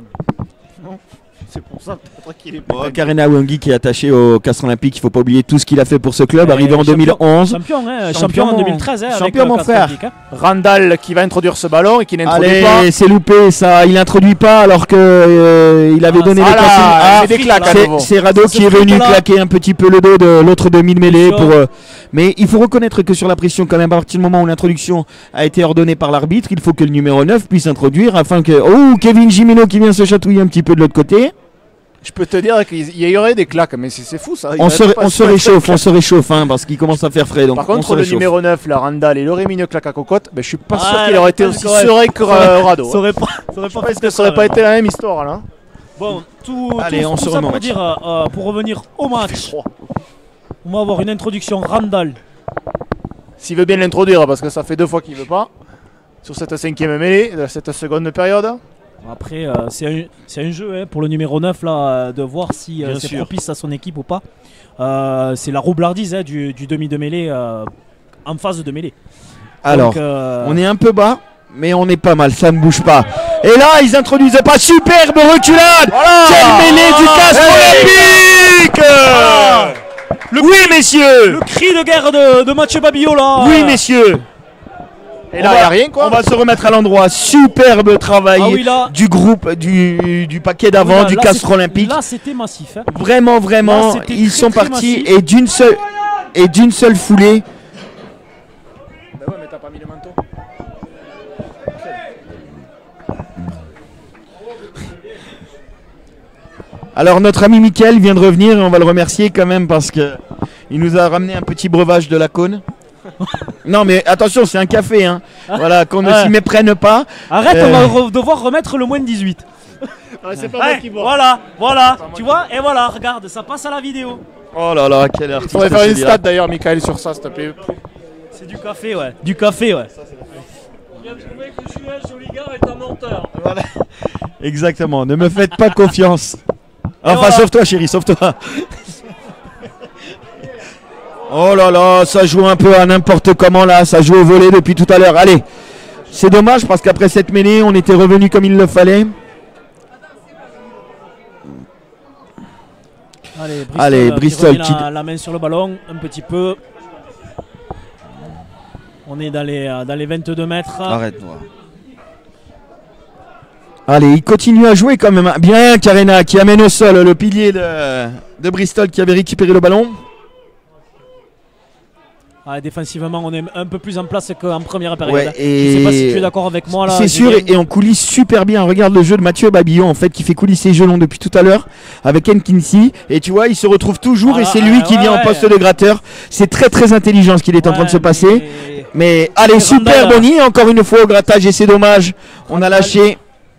Non, c'est pour ça peut-être qu'il est Bon, Karena Wiyongi qui est attaché au Castres Olympique, il faut pas oublier tout ce qu'il a fait pour ce club, Et arrivé en champion- deux mille onze. Champion, hein, Champion, champion en mon- deux mille treize. Hein, avec champion, le mon Castres frère. Olympique, hein. Randall qui va introduire ce ballon et qui n'introduit pas. Allez, c'est loupé, ça, il introduit pas alors que euh, il avait Ah, donné ça, les là, consignes. il Ah, met des claques à c'est- nouveau. c'est Rado Ça, qui ce est venu flip-là. claquer un petit peu le dos de l'autre demi-mêlée Bien pour. sûr. euh, mais il faut reconnaître que sur la pression, quand même, à partir du moment où l'introduction a été ordonnée par l'arbitre, il faut que le numéro neuf puisse introduire afin que. Oh, Kevin Gimeno qui vient se chatouiller un petit peu de l'autre côté. Je peux te dire qu'il y aurait des claques, mais c'est c'est fou ça. Il On va se, pas on se se mettre réchauffe, claques. on se réchauffe, hein, parce qu'il commence à faire frais. Donc Par on contre, se le réchauffe. numéro neuf, la Randall, il aurait mis une claque à cocotte. Ben, je suis pas sûr Ah, qu'il là, aurait été parce aussi que, ouais, serein que euh, Rado. Ça aurait pas, ça aurait Je pas pense fait que ça aurait pas été la même histoire là. Bon, tout, Allez, tout- on tout se ça remet au pour match. dire, euh, pour revenir au match, on va avoir une introduction Randall. S'il veut bien l'introduire, parce que ça fait deux fois qu'il veut pas. Sur cette cinquième mêlée, de cette seconde période. Après, euh, c'est un, c'est un jeu hein, pour le numéro neuf là, euh, de voir si euh, Bien c'est sûr. propice à son équipe ou pas. Euh, c'est la roublardise hein, du, du demi de mêlée euh, en phase de mêlée. Alors, Donc, euh, on est un peu bas, mais on est pas mal, ça ne bouge pas. Et là, ils introduisaient pas, superbe reculade. Quelle mêlée du Castres Olympique. Le Oui, messieurs. le cri de guerre de, de Mathieu Babillot là. Oui, euh, messieurs. Et On là, il va- n'y a rien quoi. On va se remettre à l'endroit. Superbe travail Ah oui, là- du groupe, du, du paquet oui, d'avant, là, du là, Castres c'était- Olympique. Là, c'était massif. hein. Vraiment, vraiment, Là, c'était ils très, sont très partis massif. et d'une seule et d'une seule foulée. Bah ouais, mais t'as pas mis le manteau. Alors notre ami Mickaël vient de revenir et on va le remercier quand même parce que il nous a ramené un petit breuvage de la cône. Non mais attention, c'est un café, hein. Voilà, qu'on ne Ouais. s'y méprenne pas. Arrête, Euh. on va re- devoir remettre le moins de dix-huit. c'est pas Ouais, moi qui bois. voilà, voilà, tu vois, et voilà, regarde, ça passe à la vidéo. Oh là là, quelle heure. Il faudrait faire une stat d'ailleurs, Michael, sur ça, s'il te plaît. C'est du café, ouais. Du café, ouais. Je viens de trouver que Julien Joliga est un menteur. Exactement, ne me faites pas confiance. Enfin, voilà. sauve-toi chérie, sauve-toi. Oh là là, ça joue un peu à n'importe comment là, ça joue au volet depuis tout à l'heure. Allez, c'est dommage parce qu'après cette mêlée, on était revenu comme il le fallait. Allez, Bristol, Allez, euh, qui Bristol remet qui- la, la main sur le ballon, un petit peu. On est dans les, euh, dans les vingt-deux mètres. Arrête-toi. Allez, il continue à jouer quand même. Bien, Carena qui amène au sol le pilier de, de Bristol qui avait récupéré le ballon. Ah, défensivement, on est un peu plus en place qu'en première période. Ouais, et je sais pas si tu es d'accord avec moi là. c'est sûr, et, et on coulisse super bien. Regarde le jeu de Mathieu Babillon en fait qui fait coulisser les gelons depuis tout à l'heure avec Enkinsi. Et tu vois, il se retrouve toujours ah, et c'est lui ah, qui ouais, vient ouais. en poste de gratteur. C'est très très intelligent ce qu'il est en Ouais, train de se passer. mais- Mais allez, Mais super Randall, Bonnie, encore une fois au grattage et c'est dommage. On a lâché.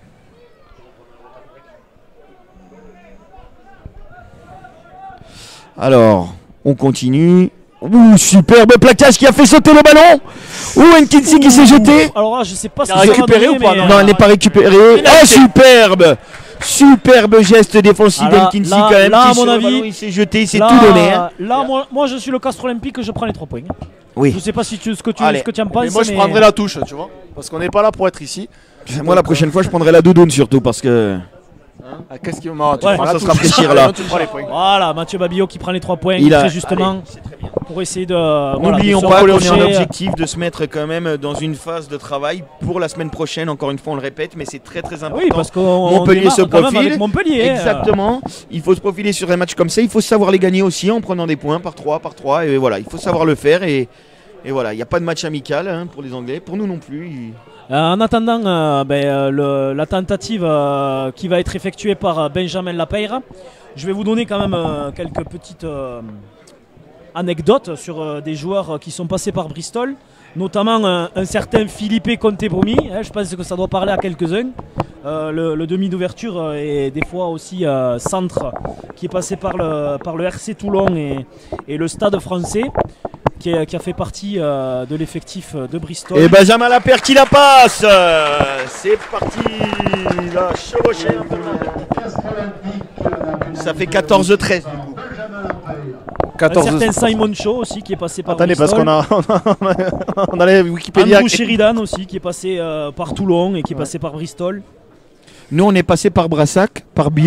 Alors, on continue. Ouh, superbe plaquage qui a fait sauter le ballon. Ouh, Enkinsi qui s'est jeté. Alors là, je sais pas si Il a ça va récupéré donner, ou pas, mais, Non, euh, elle n'est pas récupérée. il a Oh, été- superbe. Superbe geste défensif Ah, là, d'Enkinsi là, quand même. là, qui à mon sur le avis, ballon, il s'est jeté, il s'est là, tout donné. hein. Là, moi, moi, je suis le Castre Olympique, je prends les trois points. Oui. Je sais pas si tu, ce que tu, Allez. ce que tu en Mais penses. moi, je mais- prendrais la touche, tu vois. Parce qu'on n'est pas là pour être ici. Moi, la prochaine fois, je prendrai la doudoune surtout parce que. Ah, Qu'est-ce qui me marre? Tu Ouais. prends Ça la sera touche. précis, là. Tu prends les points. Voilà, Mathieu Babillot qui prend les trois points Il a- très justement Allez, c'est très bien. pour essayer de. voilà, N'oublions de se pas qu'on est en rapprocher. objectif de se mettre quand même dans une phase de travail pour la semaine prochaine. Encore une fois, on le répète, mais c'est très très important. Oui, parce qu'on Montpellier démarre se quand même profile. avec Montpellier. hein. Exactement. Il faut se profiler sur un match comme ça. Il faut savoir les gagner aussi en prenant des points par trois, par trois. Et voilà, il faut savoir le faire. Et, et voilà, il n'y a pas de match amical hein, pour les Anglais. Pour nous non plus. Il- Euh, en attendant euh, ben, euh, le- la tentative euh, qui va être effectuée par euh, Benjamin Lapeyre, je vais vous donner quand même euh, quelques petites euh, anecdotes sur euh, des joueurs euh, qui sont passés par Bristol, notamment euh, un certain Philippe Contebomi. Hein, je pense que ça doit parler à quelques-uns. Euh, le, le demi d'ouverture euh, et des fois aussi euh, centre qui est passé par le, par le R C Toulon et, et le Stade français. Qui, est- qui a fait partie euh, de l'effectif de Bristol. Et Benjamin Lapère qui la passe. Euh, C'est parti. La chevauchée. Castre Olympique. Ça fait quatorze treize du coup. Benjamin Lapeyre. Un quatorze. certain Simon Shaw aussi qui est passé par Attendez, parce Bristol. qu'on a, on a, on a les Wikipédia. Andrew Sheridan aussi qui est passé euh, par Toulon et qui est passé par Bristol. Nous, on est passé par Brassac, par Bio.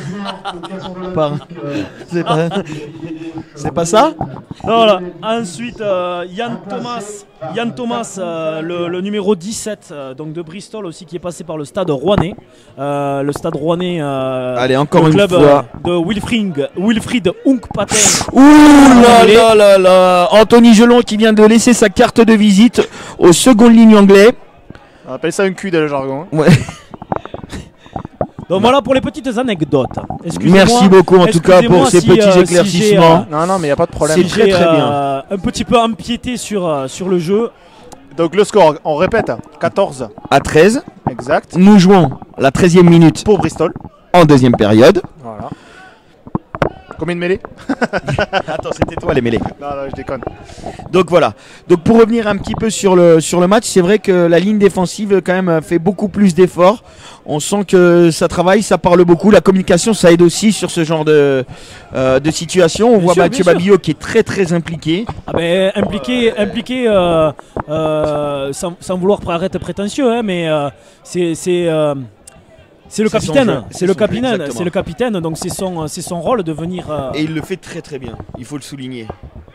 Par- C'est pas... C'est pas ça? Voilà. Ensuite, euh, Yann Thomas, Yann Thomas euh, le, le numéro dix-sept euh, donc de Bristol aussi qui est passé par le stade rouennais. Euh, le stade rouennais, euh, Allez, encore le une club fois. euh, de Wilfried, Wilfried Hunkpaten. Ouh là là là là. Anthony Gelon qui vient de laisser sa carte de visite au second ligne anglais. On appelle ça un cul dans le jargon. hein. Ouais. Donc voilà pour les petites anecdotes. Excusez-moi- Merci beaucoup en tout cas pour excusez-moi ces si, petits euh, si éclaircissements. j'ai, Non, non, mais il n'y a pas de problème. C'est très, J'ai, très bien. euh, un petit peu empiété sur, euh, sur le jeu. Donc le score, on répète, quatorze. À treize, Exact. nous jouons la treizième minute Pour Bristol. en deuxième période. Voilà. Combien de mêlées? Attends, c'était toi les mêlées. Non, non, je déconne. Donc voilà. Donc pour revenir un petit peu sur le, sur le match, c'est vrai que la ligne défensive quand même fait beaucoup plus d'efforts. On sent que ça travaille, ça parle beaucoup. La communication, ça aide aussi sur ce genre de, euh, de situation. On Bien voit sûr, Mathieu bien sûr. Babillot qui est très très impliqué. Ah ben, impliqué, impliqué euh, euh, sans, sans vouloir paraître prétentieux, hein, mais euh, c'est c'est, euh, c'est le C'est son capitaine. jeu, C'est c'est le son jeu, capitaine. exactement. C'est le capitaine. Donc c'est son, c'est son rôle de venir. euh, Et il le fait très très bien, il faut le souligner.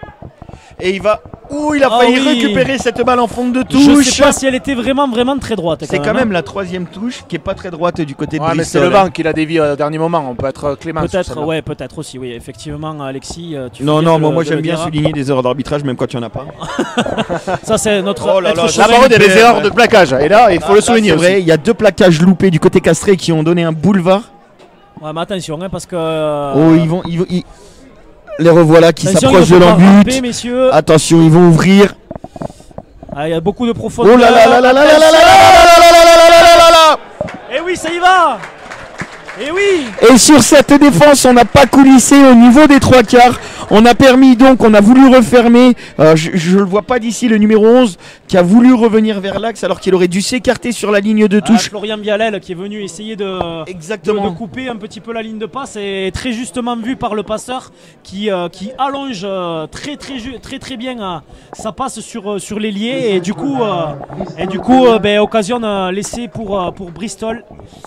Et il va... Ouh, il a Ah failli oui. récupérer cette balle en fond de je touche. sais pas si elle était vraiment vraiment très droite. C'est quand hein. même la troisième touche qui est pas très droite du côté de Ouais, mais c'est Bristol. le vent qui l'a dévié au dernier moment. On peut être clément. sur Peut-être, celle-là. ouais, peut-être aussi, oui. Effectivement, Alexis, euh, tu fais Non, bien non, de moi, le- moi de j'aime le bien dire. souligner des erreurs d'arbitrage, même quand il n'y en a pas. Ça, c'est notre. Oh là être là, La chauvin. parole, il y a des Ouais. erreurs de plaquage. Et là, il faut Ah, le là, souligner c'est aussi. vrai, il y a deux plaquages loupés du côté castré qui ont donné un boulevard. Ouais, mais attention, hein, parce que. euh, Oh, ils vont, ils vont- ils- les revoilà qui attention, s'approchent il de faut pas ramper, l'embut. messieurs. Attention, ils vont ouvrir. Ah, il y a beaucoup de profondeur. Oh là là là là là là là là là là là là là là là là. Et oui, ça y va. Et oui. Et sur cette défense, on n'a pas coulissé au niveau des trois quarts. On a permis donc, on a voulu refermer. euh, je ne le vois pas d'ici, le numéro onze qui a voulu revenir vers l'axe alors qu'il aurait dû s'écarter sur la ligne de Ah, touche. Florian Bialel qui est venu essayer de, de, Exactement. de couper un petit peu la ligne de passe et très justement vu par le passeur qui, euh, qui allonge euh, très, très, ju- très très bien euh, sa passe sur, euh, sur l'ailier et du coup, euh, et du coup euh, ben, occasion euh, laissée pour, euh, pour Bristol.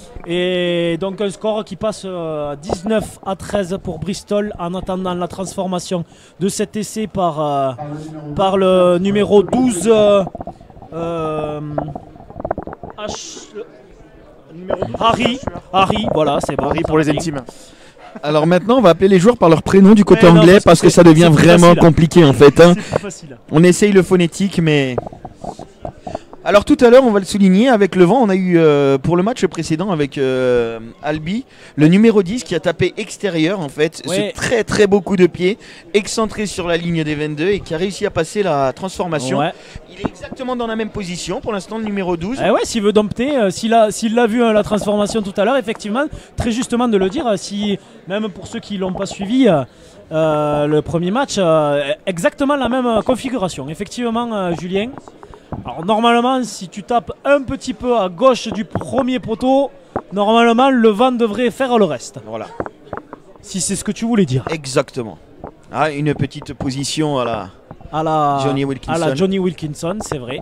Et donc un score qui passe euh, dix-neuf à treize pour Bristol en attendant la transformation de cet essai par, euh, par le numéro douze euh, euh, H- Harry, Harry, voilà, c'est bon. Harry ça pour les va bien. intimes. Alors maintenant, on va appeler les joueurs par leur prénom du côté Ouais, non, anglais parce que parce que c'est- ça devient c'est plus vraiment facile. compliqué en fait. hein. C'est plus facile. On essaye le phonétique, mais. Alors tout à l'heure, on va le souligner, avec le vent, on a eu euh, pour le match précédent avec euh, Albi, le numéro dix qui a tapé extérieur en fait, Ouais. ce très très beau coup de pied, excentré sur la ligne des vingt-deux et qui a réussi à passer la transformation. Ouais. Il est exactement dans la même position pour l'instant, le numéro douze. Eh ouais, s'il veut dompter, euh, s'il a, s'il l'a vu hein, la transformation tout à l'heure, effectivement, très justement de le dire, euh, si même pour ceux qui l'ont pas suivi, euh, euh, le premier match, euh, exactement la même euh, configuration. Effectivement, euh, Julien. Alors normalement, si tu tapes un petit peu à gauche du premier poteau, normalement le vent devrait faire le reste. Voilà, Si c'est ce que tu voulais dire. exactement. Ah, une petite position à la À la Johnny Wilkinson. À la Johnny Wilkinson, c'est vrai.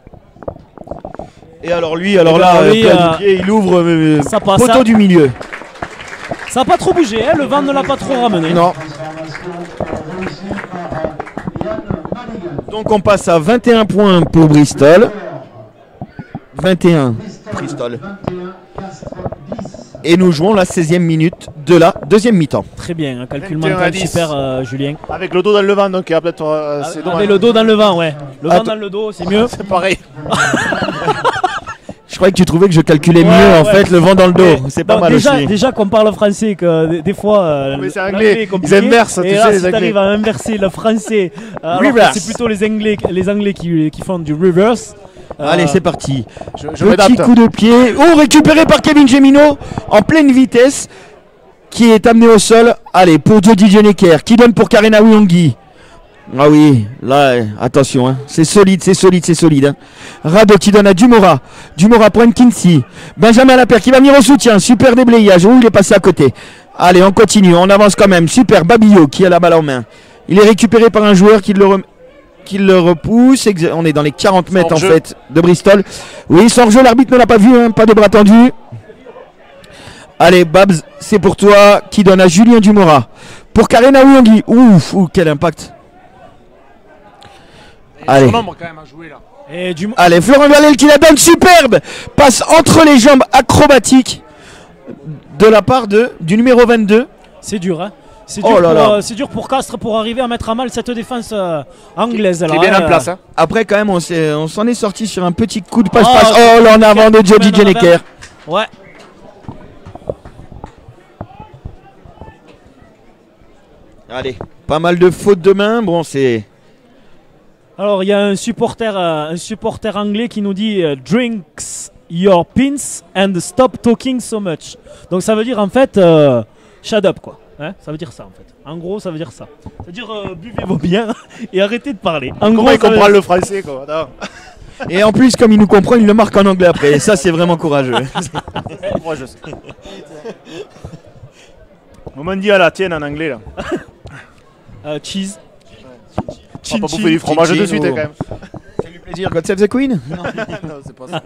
Et alors lui, alors Eh ben, là, lui, plein euh, du pied, il ouvre euh, ça passe, poteau ça. du milieu. Ça n'a pas trop bougé, hein, le vent ne l'a pas trop ramené. Non. Transformation réussie par euh, Yann Madigan. Donc on passe à vingt et un points pour Bristol. vingt et un Bristol. vingt et un, Castres dix. Et nous jouons la seizième minute de la deuxième mi-temps. Très bien, un calcul vingt et un à mental dix. super, euh, Julien. Avec le dos dans le vent, donc il y a peut-être. euh, c'est Avec dommage. le dos dans le vent, ouais. Le vent Attends. dans le dos, c'est mieux. C'est pareil. Je croyais que tu trouvais que je calculais Ouais, mieux en ouais. fait le vent dans le dos. Ouais. C'est pas Donc, mal déjà, aussi. déjà qu'on parle français, que des, des fois. euh, Oui, c'est l'anglais anglais. est compliqué. Ils inversent, tu Et là, sais, les si Anglais. t'arrives à inverser le français, euh, alors que Reverse. c'est plutôt les Anglais, les Anglais qui, qui font du reverse. euh, Allez, c'est parti. Je, je Petit m'adapte. coup de pied. Oh, récupéré par Kevin Gemino en pleine vitesse. Qui est amené au sol. Allez, pour Jody Jeneker. Qui donne pour Karena Wiongi. Ah oui, là, euh, attention. hein. C'est solide, c'est solide, c'est solide. hein. Rado qui donne à Dumora. Dumora pour Nkinsi. Benjamin Lapierre qui va venir au soutien. Super déblayage. Oh, il est passé à côté. Allez, on continue. On avance quand même. Super. Babillot qui a la balle en main. Il est récupéré par un joueur qui le remet. Qui le repousse, Exa- on est dans les quarante mètres en Hors-jeu. fait de Bristol. Oui, sans jeu, l'arbitre ne l'a pas vu, hein, pas de bras tendu. Allez, Babs, c'est pour toi, qui donne à Julien Dumora. Pour Karena Wiongi. Ouf, ouf, quel impact. Allez. Nombre quand même à jouer là. Et du Allez, Florent Valel qui la donne, superbe. Passe entre les jambes, acrobatique de la part de, du numéro vingt-deux. c'est dur, hein. C'est Oh dur, là pour, là. euh, c'est dur pour Castres pour arriver à mettre à mal cette défense euh, anglaise. Qui là, est bien hein. en place. Hein. Après, quand même, on s'est- on s'en est sorti sur un petit coup de Oh, passe-passe. Oh, là en avant de Jody Quel- Jeneker. Ouais. Allez, pas mal de fautes de main. Bon, c'est. Alors il y a un supporter, euh, un supporter anglais qui nous dit euh, drinks your pins and stop talking so much. Donc ça veut dire en fait euh, shut up quoi. Hein, ça veut dire ça en fait. En gros ça veut dire ça. Ça veut dire euh, buvez vos bières et arrêtez de parler. En Comment gros, il ça veut- comprend le français quoi. Non. Et en plus, comme il nous comprend, il le marque en anglais après. Et ça, c'est vraiment courageux. Moi je sais. On m'a dit à la tienne en anglais là. Euh, cheese. On va pas bouffer du fromage chin, de suite oh. hein, quand même. Ça lui plaisir. God save the Queen. Non, c'est pas ça.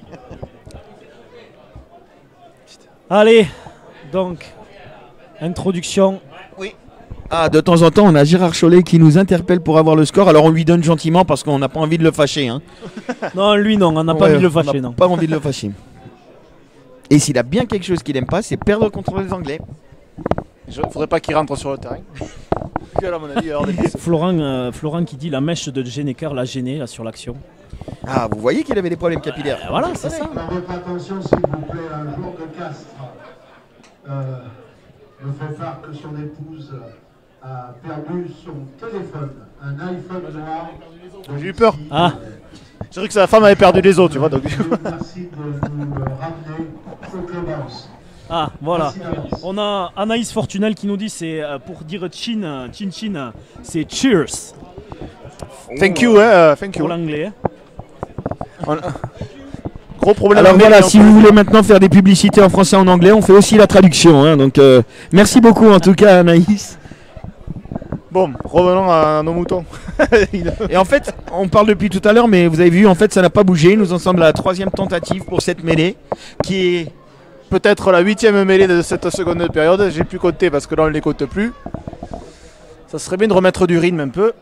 Allez, donc introduction. Ah, de temps en temps, on a Gérard Chollet qui nous interpelle pour avoir le score. Alors, on lui donne gentiment parce qu'on n'a pas envie de le fâcher. Hein. Non lui non, on n'a pas Ouais, envie de le on fâcher n'a non. Pas envie de le fâcher. Et s'il a bien quelque chose qu'il n'aime pas, c'est perdre contre les Anglais. Il faudrait pas qu'il rentre sur le terrain. Que là, à mon avis, alors des pistes. Florent, euh, Florent qui dit la mèche de Jeneker l'a gêné là, sur l'action. Ah, vous voyez qu'il avait des problèmes capillaires. Euh, voilà c'est ça. Alors votre attention s'il vous plaît, un joueur de Castres euh, me fait part que son épouse a perdu son téléphone, un iPhone noir. J'ai eu peur. Ah. J'ai cru que sa femme avait perdu les os, tu vois. Donc... Merci de nous le ramener au clubhouse. Ah voilà. Merci d'avance. On a Anaïs Fortunel qui nous dit c'est euh, pour dire chin, euh, chin chin, euh, c'est cheers Thank you, hein, euh, thank pour you. l'anglais. hein. On- Gros problème. Alors anglais, voilà, mais si on- vous voulez maintenant faire des publicités en français et en anglais, on fait aussi la traduction. hein. donc, euh, merci beaucoup en tout cas, Anaïs. Bon, revenons à nos moutons. Il- Et en fait, on parle depuis tout à l'heure, mais vous avez vu, en fait, ça n'a pas bougé. Nous en sommes à la troisième tentative pour cette mêlée, qui est Peut-être la huitième mêlée de cette seconde période. J'ai pu compter parce que là on ne les compte plus. Ça serait bien de remettre du rythme un peu.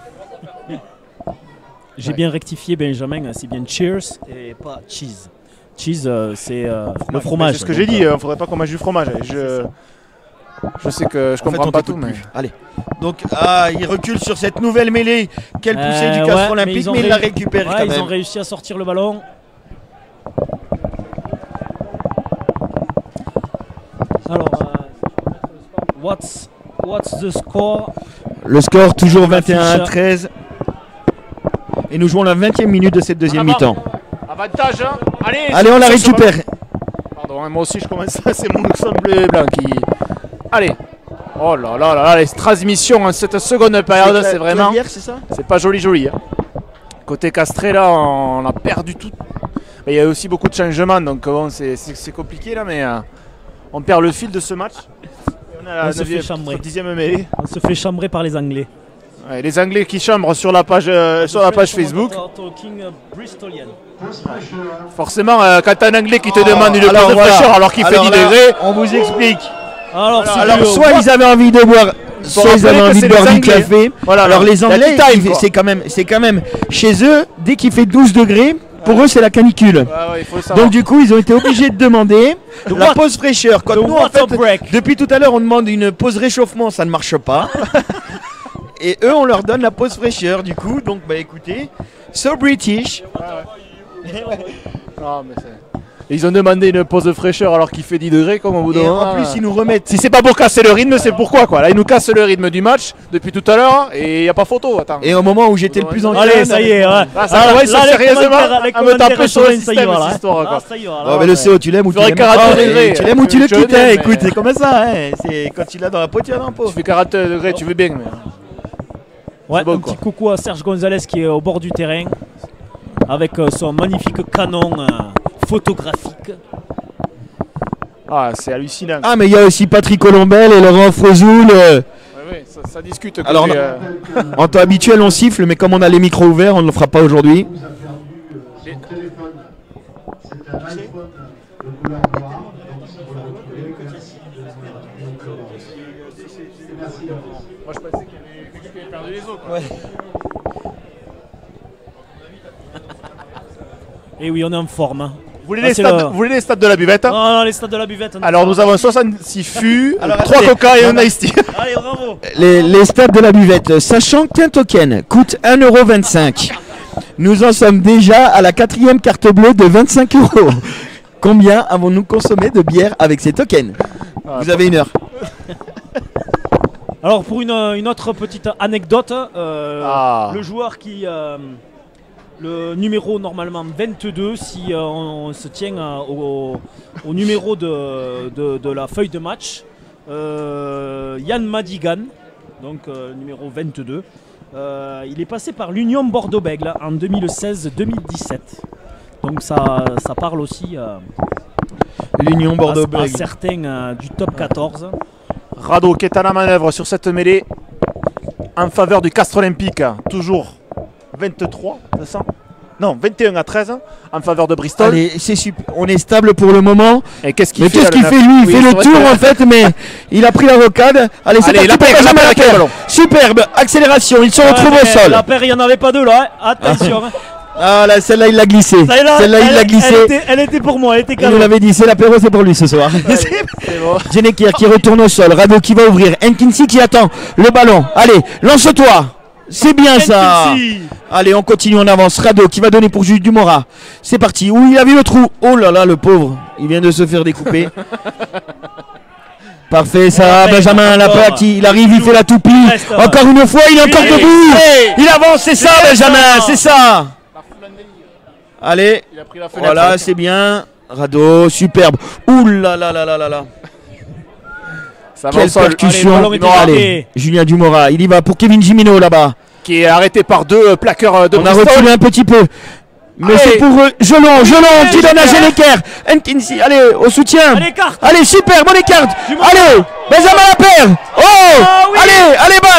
J'ai bien rectifié Benjamin, hein, c'est bien cheers et pas cheese. Cheese, euh, c'est euh, le fromage. C'est ce que j'ai dit, il ne faudrait pas qu'on mange du fromage. Je, je sais que je En fait, comprends on pas t'écoute tout. Mais... plus. Allez. Donc, ah, il recule sur cette nouvelle mêlée. Quelle poussée Euh, du ouais, Castres mais Olympique, ils ont mais il la réussi- récupère ouais, quand ils même. ont réussi à sortir le ballon. Alors, euh, what's, what's the score? Le score toujours La vingt et un à fiche. treize. Et nous jouons la vingtième minute de cette deuxième En avant. mi-temps. Avantage, hein. Allez, Allez, on la sur ce ballon. récupère. Pardon, hein, moi aussi je commence, c'est mon son bleu et blanc qui... Allez. Oh là là là là, les transmissions en cette seconde période, c'est vraiment... c'est ça? C'est pas joli joli. Hein. Côté Castré là, on a perdu tout. Mais il y a aussi beaucoup de changements, donc bon, c'est c'est- c'est compliqué là, mais euh, on perd le fil de ce match. Et on a la On se fait neuvième- chambrer. dixième mêlée. On se fait chambrer par les Anglais. Ouais, les Anglais qui chambrent sur la page, euh, sur la page Facebook. Talking uh, Bristolian. Forcément, euh, quand t'as un Anglais qui te Oh, demande une alors pause de voilà. fraîcheur alors qu'il fait Alors dix là, degrés, on vous explique. Alors, c'est Alors, du- soit ils avaient envie de boire, soit ils rappeler avaient que envie c'est de boire les du Anglais. café. Voilà, Alors la- les la Anglais, tea time, ils- quoi. c'est quand même, c'est quand même chez eux, dès qu'il fait douze degrés, pour eux c'est la canicule. Ouais, ouais, il faut le savoir. Donc du coup, ils ont été obligés de demander la what- pause fraîcheur. Quand the nous, en water fait, break. depuis tout à l'heure, on demande une pause réchauffement, ça ne marche pas. Et eux, on leur donne la pause fraîcheur. Du coup, donc bah écoutez, so British. Non, mais c'est- Et ils ont demandé une pause de fraîcheur alors qu'il fait dix degrés comme au bout d'un Et moment. en plus, ils nous remettent. Si c'est pas pour casser le rythme, c'est pourquoi quoi. Là, ils nous cassent le rythme du match depuis tout à l'heure et il n'y a pas photo. Attends. Et au moment où j'étais le plus en Allez, ça y est. Ouais. Ah, ça Ah, commence là, les sérieusement commentaires- les à me commentaires taper sur le réchauffe, ça y système, va, là, cette hein. histoire, quoi. Ah, ça y va, là. Oh, mais le C O, tu l'aimes ou tu Faudrait l'aimes quarante pas. degrés. Tu l'aimes ou tu le Je quittes, l'aime, hein, mais- écoute, c'est comme ça. Hein. C'est quand il a dans la peau, tu l'as dans la peau. Tu fais quarante degrés, tu veux bien. Mais... Ouais, C'est bon, un quoi. petit coucou à Serge Gonzalez qui est au bord du terrain avec euh, son magnifique canon euh, photographique. Ah, c'est hallucinant. Ah, mais il y a aussi Patrick Colombel et Laurent Frozoul. euh, Ouais, ouais, ça, ça discute. côté, Alors, non. euh, En temps habituel, on siffle, mais comme on a les micros ouverts, on ne le fera pas aujourd'hui. Vous a perdu euh, son téléphone. C'est un iPhone de couleur noire. Donc si vous le retrouvez, merci de nous donc, euh, merci d'avance. Moi, je pensais qu'il y avait quelqu'un qui avait perdu les os. Quoi. Et oui, on est en forme. hein. Vous, voulez Ah, les c'est stades, le- vous voulez les stades de la buvette hein Non, non, les stades de la buvette. on est Alors, forme. nous avons soixante-six fûts, Alors, trois attendez. coca et un iced tea. Allez, bravo. Les, les stades de la buvette, sachant qu'un token coûte un euro vingt-cinq, nous en sommes déjà à la quatrième carte bleue de vingt-cinq euros. Combien avons-nous consommé de bière avec ces tokens? Vous avez une heure. Alors, pour une, une autre petite anecdote, euh, Ah. le joueur qui. euh, le numéro normalement vingt-deux, si euh, on, on se tient euh, au, au numéro de, de- de la feuille de match, euh, Yann Madigan, donc euh, numéro vingt-deux, euh, il est passé par l'Union Bordeaux-Bègles en deux mille seize deux mille dix-sept. Donc ça, ça parle aussi euh, L'Union à, à Bordeaux-Bègles. certains euh, du top quatorze. Rado qui est à la manœuvre sur cette mêlée en faveur du Castres Olympique. Toujours vingt-trois, c'est ça Non, vingt et un à treize en faveur de Bristol. Allez, c'est super. On est stable pour le moment. Et qu'est-ce qu'il Mais fait qu'est-ce là, le qu'il fait neuf lui Il Oui, fait c'est le vrai tour que- en fait, mais il a pris la rocade. Allez, c'est Allez, parti la pour paire, la Benjamin paire, Lapierre. quel ballon. Superbe, accélération, il se retrouve Ouais, au mais sol. La paire, il n'y en avait pas deux là, hein. Attention. hein. Ah là, celle-là il l'a glissé. Celle-là, Celle-là il elle- l'a glissé. Elle était, elle était pour moi, elle était Il cadeau. nous l'avait dit, c'est l'apéro, c'est pour lui ce soir. C'est bon. Jenekir qui retourne au sol, Rado qui va ouvrir, Enkinsi qui attend le ballon. Allez, lance-toi. C'est bien ça. Enkinsi. Allez, on continue, on avance. Rado qui va donner pour Jules Dumora. C'est parti. Où il a vu le trou. Oh là là, le pauvre. Il vient de se faire découper. Parfait, ça, Ouais, Benjamin encore. Lapati, il arrive, il fait la toupie. Reste. Encore une fois, il est encore Allez. debout. Allez. Il avance, c'est ça, C'est Benjamin, ça. c'est ça. Allez, Il a pris la fenêtre. voilà, c'est bien. Rado, superbe. Ouh là là là là là là. Ça va au Quelle sol. percussion. Allez, le ballon était Allez, marqué. Julien Dumora, il y va pour Kevin Gimino là-bas. Qui est arrêté par deux euh, plaqueurs euh, de On a Bristol. reculé un petit peu. Mais Allez. c'est pour eux. Gelon, Gelon qui donne à Geneker. Enkinsi, allez, au soutien. Allez, carte. Allez, super, bonne carte. Du monde. Allez, Benjamin Lapierre. Oh, Ah oui. allez, allez, Babs.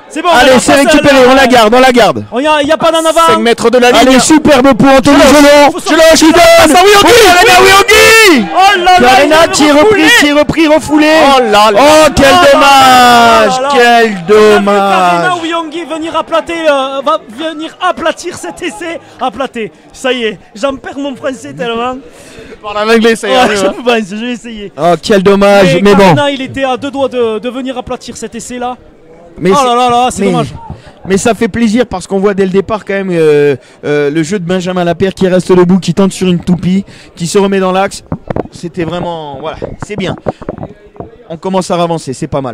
C'est bon. Allez, c'est récupéré, on la garde, on la garde. Il n'y a, a pas d'en avant. cinq mètres de la ligne. Allez, superbe pour Anthony Gelon. Faut Gelon qui donne. Ah oui, Ogui. Karena Wiongi. Oh là là. Karena, il tir vient de repris, refouler. tir repris, refoulé. Oh là là. Oh, quel Oh là dommage. là là. Quel Karena dommage. Wiongi venir aplater, euh, va venir aplatir cet essai. Aplater. Ça y est, j'en perds mon français tellement. Parle en anglais, ça y Ouais, est. je pense, je vais essayer. Oh, quel dommage. Mais Mais bon. Karena, il était à deux doigts de, de venir aplatir cet essai-là. Mais Oh c'est- là là là, c'est mais- dommage. Mais ça fait plaisir parce qu'on voit dès le départ quand même euh, euh, le jeu de Benjamin Lapierre qui reste debout, qui tente sur une toupie, qui se remet dans l'axe. C'était vraiment... Voilà, c'est bien. On commence à avancer, c'est pas mal.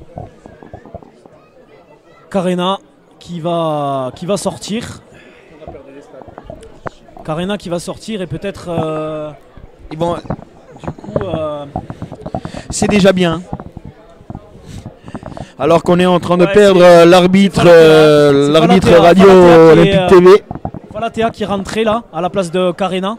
Karena qui va, qui va sortir. Karena qui va sortir et peut-être euh, Et bon, du coup euh, c'est déjà bien. Alors qu'on est en train de Ouais, perdre c'est- euh, l'arbitre c'est Falatea. euh, C'est l'arbitre Falatea, radio Falatea qui est, Olympique euh, T V. Falatea qui est rentré là à la place de Karena.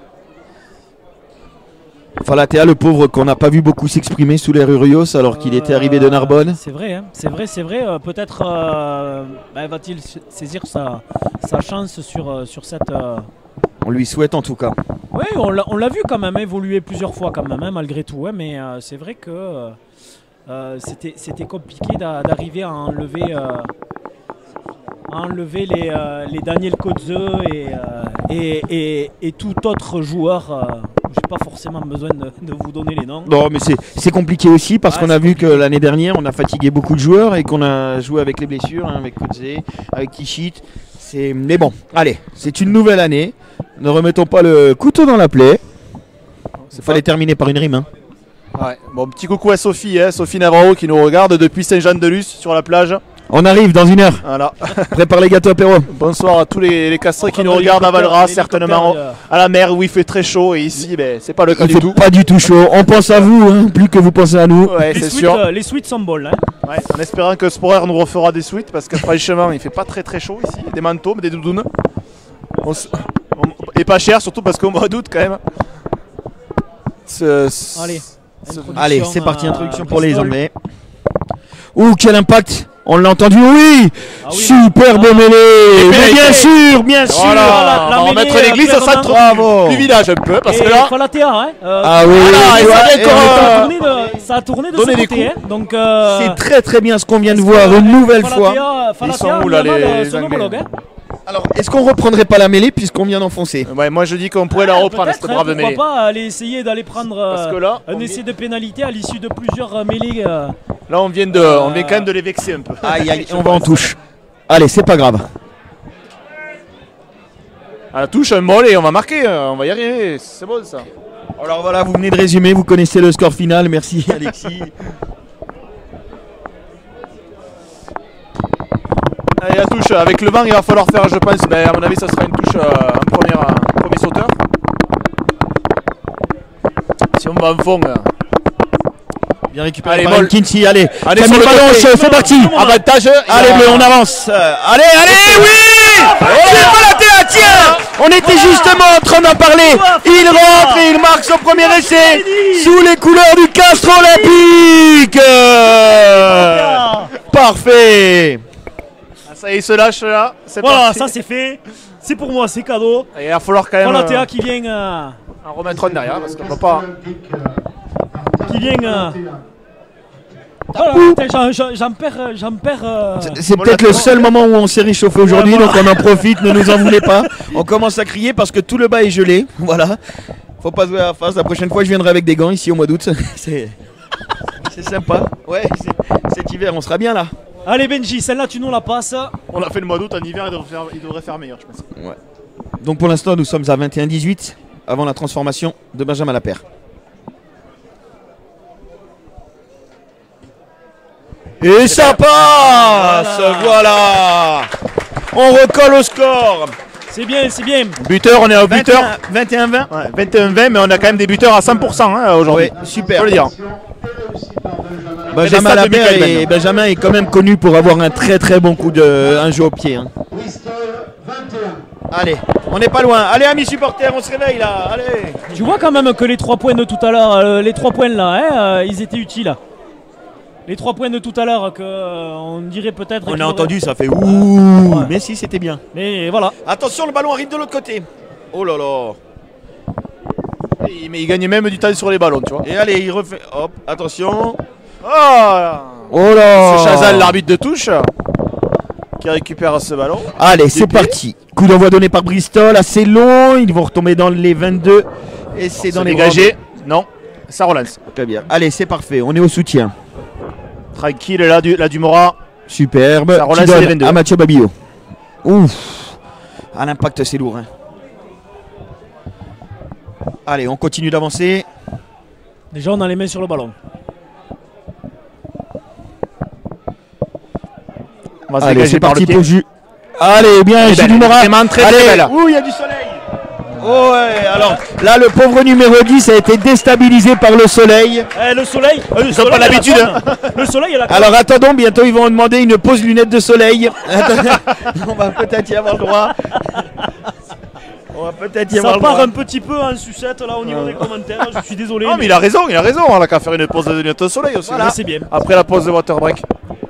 Falatea, le pauvre qu'on n'a pas vu beaucoup s'exprimer sous les Rurios alors qu'il était arrivé de Euh, Narbonne. C'est vrai, hein, c'est vrai, c'est vrai. euh, peut-être euh, bah, va-t-il s- saisir sa, sa chance sur, euh, sur cette. euh, On lui souhaite en tout cas. Oui, on l'a on l'a vu quand même évoluer plusieurs fois quand même, hein, malgré tout. hein, mais euh, c'est vrai que euh, euh, c'était c'était compliqué d'a- d'arriver à enlever, euh, à enlever les, euh, les Daniel Kotze et, euh, et, et, et tout autre joueur. Euh, J'ai pas forcément besoin de, de vous donner les noms. Non, mais c'est c'est compliqué aussi parce Ouais, qu'on a c'est vu que l'année dernière, on a fatigué beaucoup de joueurs et qu'on a joué avec les blessures, hein, avec Kotze, avec Tichit. C'est- Mais bon, allez, c'est une nouvelle année. Ne remettons pas le couteau dans la plaie. Il fallait terminer par une rime. Hein. Ouais. Bon, petit coucou à Sophie, hein, Sophie Navarro qui nous regarde depuis Saint-Jean-de-Luz sur la plage. On arrive dans une heure. Voilà. Prépare les gâteaux apéro. Bonsoir à tous les, les castrés qui Enfin, nous regardent à Valras, l'hélicoptère, certainement euh, à la mer où il fait très chaud et ici, ben, c'est pas le cas Il du fait tout. pas du tout chaud. On pense à vous, hein, plus que vous pensez à nous. Ouais, Les c'est suites, sûr. euh, les suites sont bonnes. Hein. Ouais, en espérant que Sporer nous refera des suites parce que franchement, il fait pas très très chaud ici. Des manteaux, mais des doudounes. On s- on- Et pas cher, surtout parce qu'au mois d'août, quand même. Ce- ce- Allez. ce- Allez, c'est parti, euh, introduction pour les Bristol. Anglais. Ouh, quel impact! On l'a entendu, oui! Ah oui. Superbe Ah. mêlée! Mais pénalité. bien sûr, bien sûr! Voilà, la- la on va mêlée, remettre euh, l'église au clairement. centre Bravo. du village un peu parce Et que là, Falatea, hein, euh, Ah oui, Voilà, tu et vois, ça va et être, on est ça, euh, a tourné de, ça a tourné de ce donner des côté. coups. hein. Donc, euh, C'est très très bien ce qu'on vient de est-ce voir que, une euh, nouvelle Falatea- fois. Falatea Ils sont où, là, a mis à mal, les euh, son Anglais homologue, hein. Alors, est-ce qu'on reprendrait pas la mêlée puisqu'on vient d'enfoncer? ouais, moi je dis qu'on pourrait la reprendre Peut-être, cette hein, brave pourquoi mêlée. pas aller essayer d'aller prendre euh, Parce que là, un on essai de pénalité à l'issue de plusieurs euh, mêlées. euh. Là, on vient de, on vient quand même de les vexer un peu. Aïe, aïe, on va en touche. Allez, c'est pas grave. À la touche, un mollet, on va marquer, euh, on va y arriver, c'est bon ça. Alors voilà, vous venez de résumer, vous connaissez le score final. Merci Alexis. Allez, la touche, avec le vent, il va falloir faire, je pense, ben, à mon avis, ça sera une touche, euh, un, premier, un premier sauteur. Si on va en fond, euh, Bien récupéré Allez, par Moll. Kinsey, allez. Allez, Camille sur le Balanche, côté. c'est parti. avantage. il Allez y a- bleu, on avance. Euh, Allez, allez, oui. C'est Falatea, tiens. On était justement en train d'en parler. Il rentre et il marque son premier essai sous les couleurs du Castres Olympique. Euh, Parfait. Ah, ça y est, il se lâche là, c'est Voilà, parti. ça c'est fait. C'est pour moi, c'est cadeau. Et il va falloir quand même Falatea euh, qui vient, euh, en remettre un derrière parce qu'on va pas. qui vient. euh, Voilà, putain, j'en- j'en j'en perds, euh, j'en perds. euh, C'est peut-être le seul moment où on s'est réchauffé aujourd'hui, donc on en profite, ne nous en voulez pas. On commence à crier parce que tout le bas est gelé. Voilà. Faut pas se voir à la face. La prochaine fois, je viendrai avec des gants ici au mois d'août. C'est c'est sympa. Ouais, c'est- cet hiver, on sera bien là. Allez Benji, celle-là tu nous la passes. On a fait le mois d'août en hiver, il devrait faire, il devrait faire meilleur, je pense. Donc pour l'instant, nous sommes à vingt et un dix-huit avant la transformation de Benjamin Lapierre. Et ça passe. Voilà. On recolle au score. C'est bien, c'est bien. Buteur, on est au buteur. vingt et un vingt. Ouais, vingt et un vingt, mais on a quand même des buteurs à cent pour cent hein, aujourd'hui. Oui, super. Faut le dire. Benjamin Et les stades de Lapierre Michael est, Ben. Benjamin est quand même connu pour avoir un très très bon coup de un jeu au pied. hein. Bristol vingt et un. Allez, on n'est pas loin. Allez amis supporters, on se réveille là. Allez. Tu vois quand même que les trois points de tout à l'heure, euh, les trois points là, hein, euh, ils étaient utiles. Les trois points de tout à l'heure que euh, on dirait peut-être. On qu'il a aurait- entendu, ça fait ouh. Ouais. Mais si, c'était bien. Mais voilà. Attention, le ballon arrive de l'autre côté. Oh là là. Et- Mais il gagne même du temps sur les ballons, tu vois. Et allez, il refait. Hop, attention. Oh, Oh là. c'est Chazal, l'arbitre de touche, qui récupère ce ballon. Allez, c'est pieds. parti. Coup d'envoi donné par Bristol, assez long. Ils vont retomber dans les vingt-deux. Et c'est dans Se les dégager. Non, ça relance. grands- Très bien. Allez, c'est parfait. On est au soutien. Tranquille, là, du, là, du Mora. Superbe. Ça relance Qui donne les vingt-deux. à Mathieu Babillo. Ouf. À l'impact, c'est lourd. hein. Allez, on continue d'avancer. Déjà, on a les mains sur le ballon. On va se Allez, dégager c'est par parti le pied. pour Jus. Allez, bien, Elle est Jules belle, Morin. vraiment très, très Allez. belle. Ouh, il y a du soleil. Oh ouais, alors là, le pauvre numéro dix a été déstabilisé par le soleil. Eh, le soleil. euh, le Ils ont soleil pas à la l'habitude, canne. Le soleil, il a Alors attendons, bientôt ils vont demander une pause lunettes de soleil. On va peut-être y avoir le droit. On va peut-être y avoir Ça le part droit. un petit peu en sucette là au niveau des commentaires. Je suis désolé. Non, mais il a raison, il a raison. On a qu'à faire une pause de lunettes de soleil aussi. Mais c'est bien. Après la pause de water break.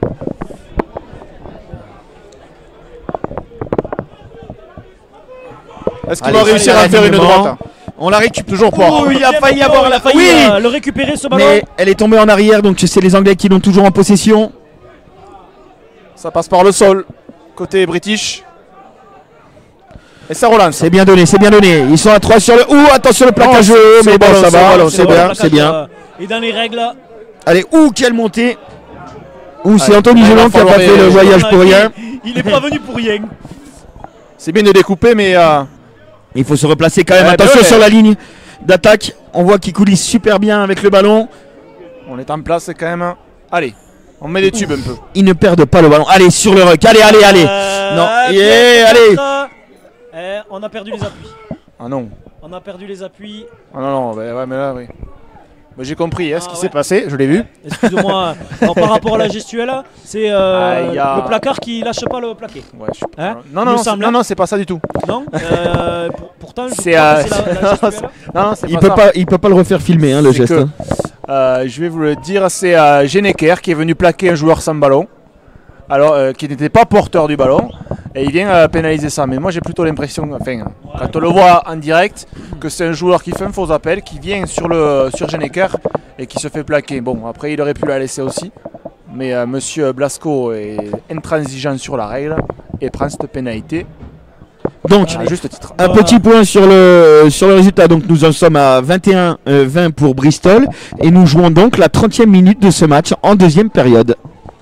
Est-ce qu'il Allez, va réussir allez, à faire une alignement. droite? On la récupère Toujours pas. Oh, il a failli Bien, avoir il la a failli Oui, euh, le récupérer ce ballon. mais elle est tombée en arrière, donc c'est les Anglais qui l'ont toujours en possession. Ça passe par le sol. Côté British. Et ça relance. C'est bien donné, c'est bien donné. Ils sont à trois sur le. Ouh, attention le plaquage Non, haut, c'est mais bon, bon, ça c'est va, bon, c'est bon, bien, le c'est plaquage, bien. euh, Et dans les règles. Allez, ouh, quelle montée. Ouh, c'est Allez, Anthony il va Gelon qui a falloir pas fait le les- voyage pour rien. Il est pas venu pour rien. C'est bien de découper, mais euh, Il faut se replacer quand même. Ouais, Attention mais ouais. sur la ligne d'attaque. On voit qu'il coulisse super bien avec le ballon. on est en place quand même. Allez, on met des tubes un peu. Ils ne perdent pas le ballon. Allez, sur le ruck. Allez, allez, allez. Euh, Non, bien, yeah, allez. peut-être. Eh, on a perdu les appuis. Ah non. On a perdu les appuis. Ah non, non, bah, ouais, mais là, oui. Bah, j'ai compris hein, ce Ah, qui ouais. s'est passé, je l'ai vu. Excuse-moi. Alors, par rapport à la gestuelle, c'est euh, Ah, il y a- le placard qui lâche pas le plaqué. Ouais, je... Hein non, Il non, me non, c'est- semble. non, non, c'est pas ça du tout. Non Euh, pour- Pourtant, je C'est, crois euh, que c'est la, la gestuelle. Non, non, c'est Il pas peut ça. pas, il peut pas le refaire filmer, hein, le C'est geste. que- hein. Euh, je vais vous le dire, c'est euh, Geneker qui est venu plaquer un joueur sans ballon, alors euh, qui n'était pas porteur du ballon, et il vient euh, pénaliser ça. Mais moi j'ai plutôt l'impression, enfin, quand on le voit en direct, que c'est un joueur qui fait un faux appel, qui vient sur le sur Geneker et qui se fait plaquer. Bon, après il aurait pu la laisser aussi, mais euh, Monsieur Blasco est intransigeant sur la règle et prend cette pénalité Donc, à juste titre. un petit point sur le, sur le résultat. Donc, nous en sommes à vingt et un vingt pour Bristol. Et nous jouons donc la trentième minute de ce match en deuxième période.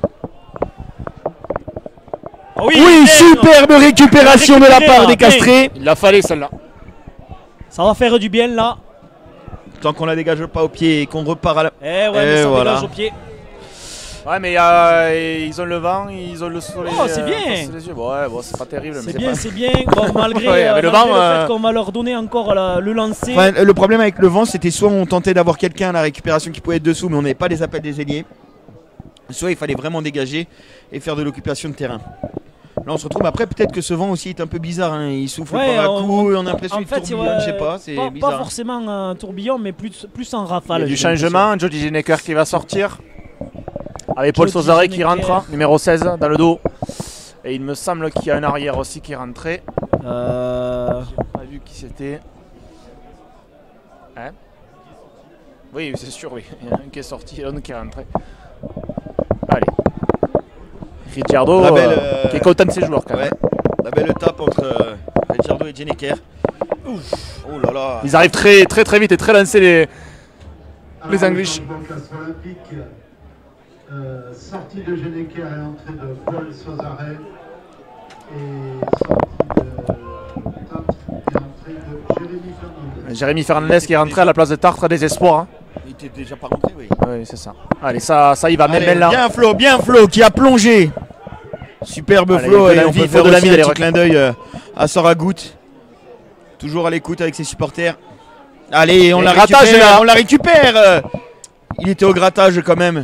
Ah Oui, bien. superbe récupération de la Récupéré, part là, des Castrés. Il la fallait celle-là. Ça va faire du bien là. Tant qu'on la dégage pas au pied et qu'on repart à la. Eh ouais, Et mais ça voilà. dégage au pied. Ouais, mais euh, ils ont le vent, ils ont le soleil. Oh, c'est euh, bien. face les yeux. Bon, ouais, bon, c'est pas terrible. mais C'est bien, pas- c'est bien. Bon, malgré, Ouais, euh, mais le malgré vent, le euh, fait qu'on va leur donner encore la- le lancer. Enfin, le problème avec le vent, c'était soit on tentait d'avoir quelqu'un à la récupération qui pouvait être dessous, mais on n'avait pas les appels des ailiers. Soit il fallait vraiment dégager et faire de l'occupation de terrain. Là, on se retrouve après. Peut-être que ce vent aussi est un peu bizarre. hein. Il souffle Ouais, par à on- coup. On a l'impression En qu'il fait, tourbillonne. ouais, Je sais pas. C'est pas, bizarre. pas forcément un tourbillon, mais plus, plus en Il y rafale. a du j'ai l'impression. changement, Jody Geneker qui va sortir. Avec Paul Jody Sozaré qui Geneker. rentre, numéro seize dans le dos. Et il me semble qu'il y a un arrière aussi qui est rentré. Euh, J'ai pas vu qui c'était. Hein? Oui, c'est sûr, oui. Il y en a un qui est sorti et l'autre qui est rentré. Allez. Ricciardo, La belle, euh, euh, qui est content de ses joueurs quand même. Ouais. La belle tape entre euh, Ricciardo et Geneker. Ouf. Oh là là. Ils arrivent très très très vite et très lancés les. Les Alors, English. dans le classement olympique, euh, sortie de Geneker et entrée de Paul Sozaré. Et sortie de Tartre et entrée de Jérémy Fernandez. Jérémy Fernandez qui est rentré à la place de Tartre des espoirs. Hein. Il était déjà pas rentré, oui. Oui, c'est ça. Allez, ça, ça y va, même Allez, là. bien Flo, bien Flo qui a plongé. Superbe Allez, Flo il y a et de on l'envie, peut il faire faut de aussi l'envie un d'aller petit rec- clin d'œil euh, à Soragout. Toujours à l'écoute avec ses supporters. Allez, on Et la grattage, récupère, là. on la récupère. euh. Il était au grattage quand même.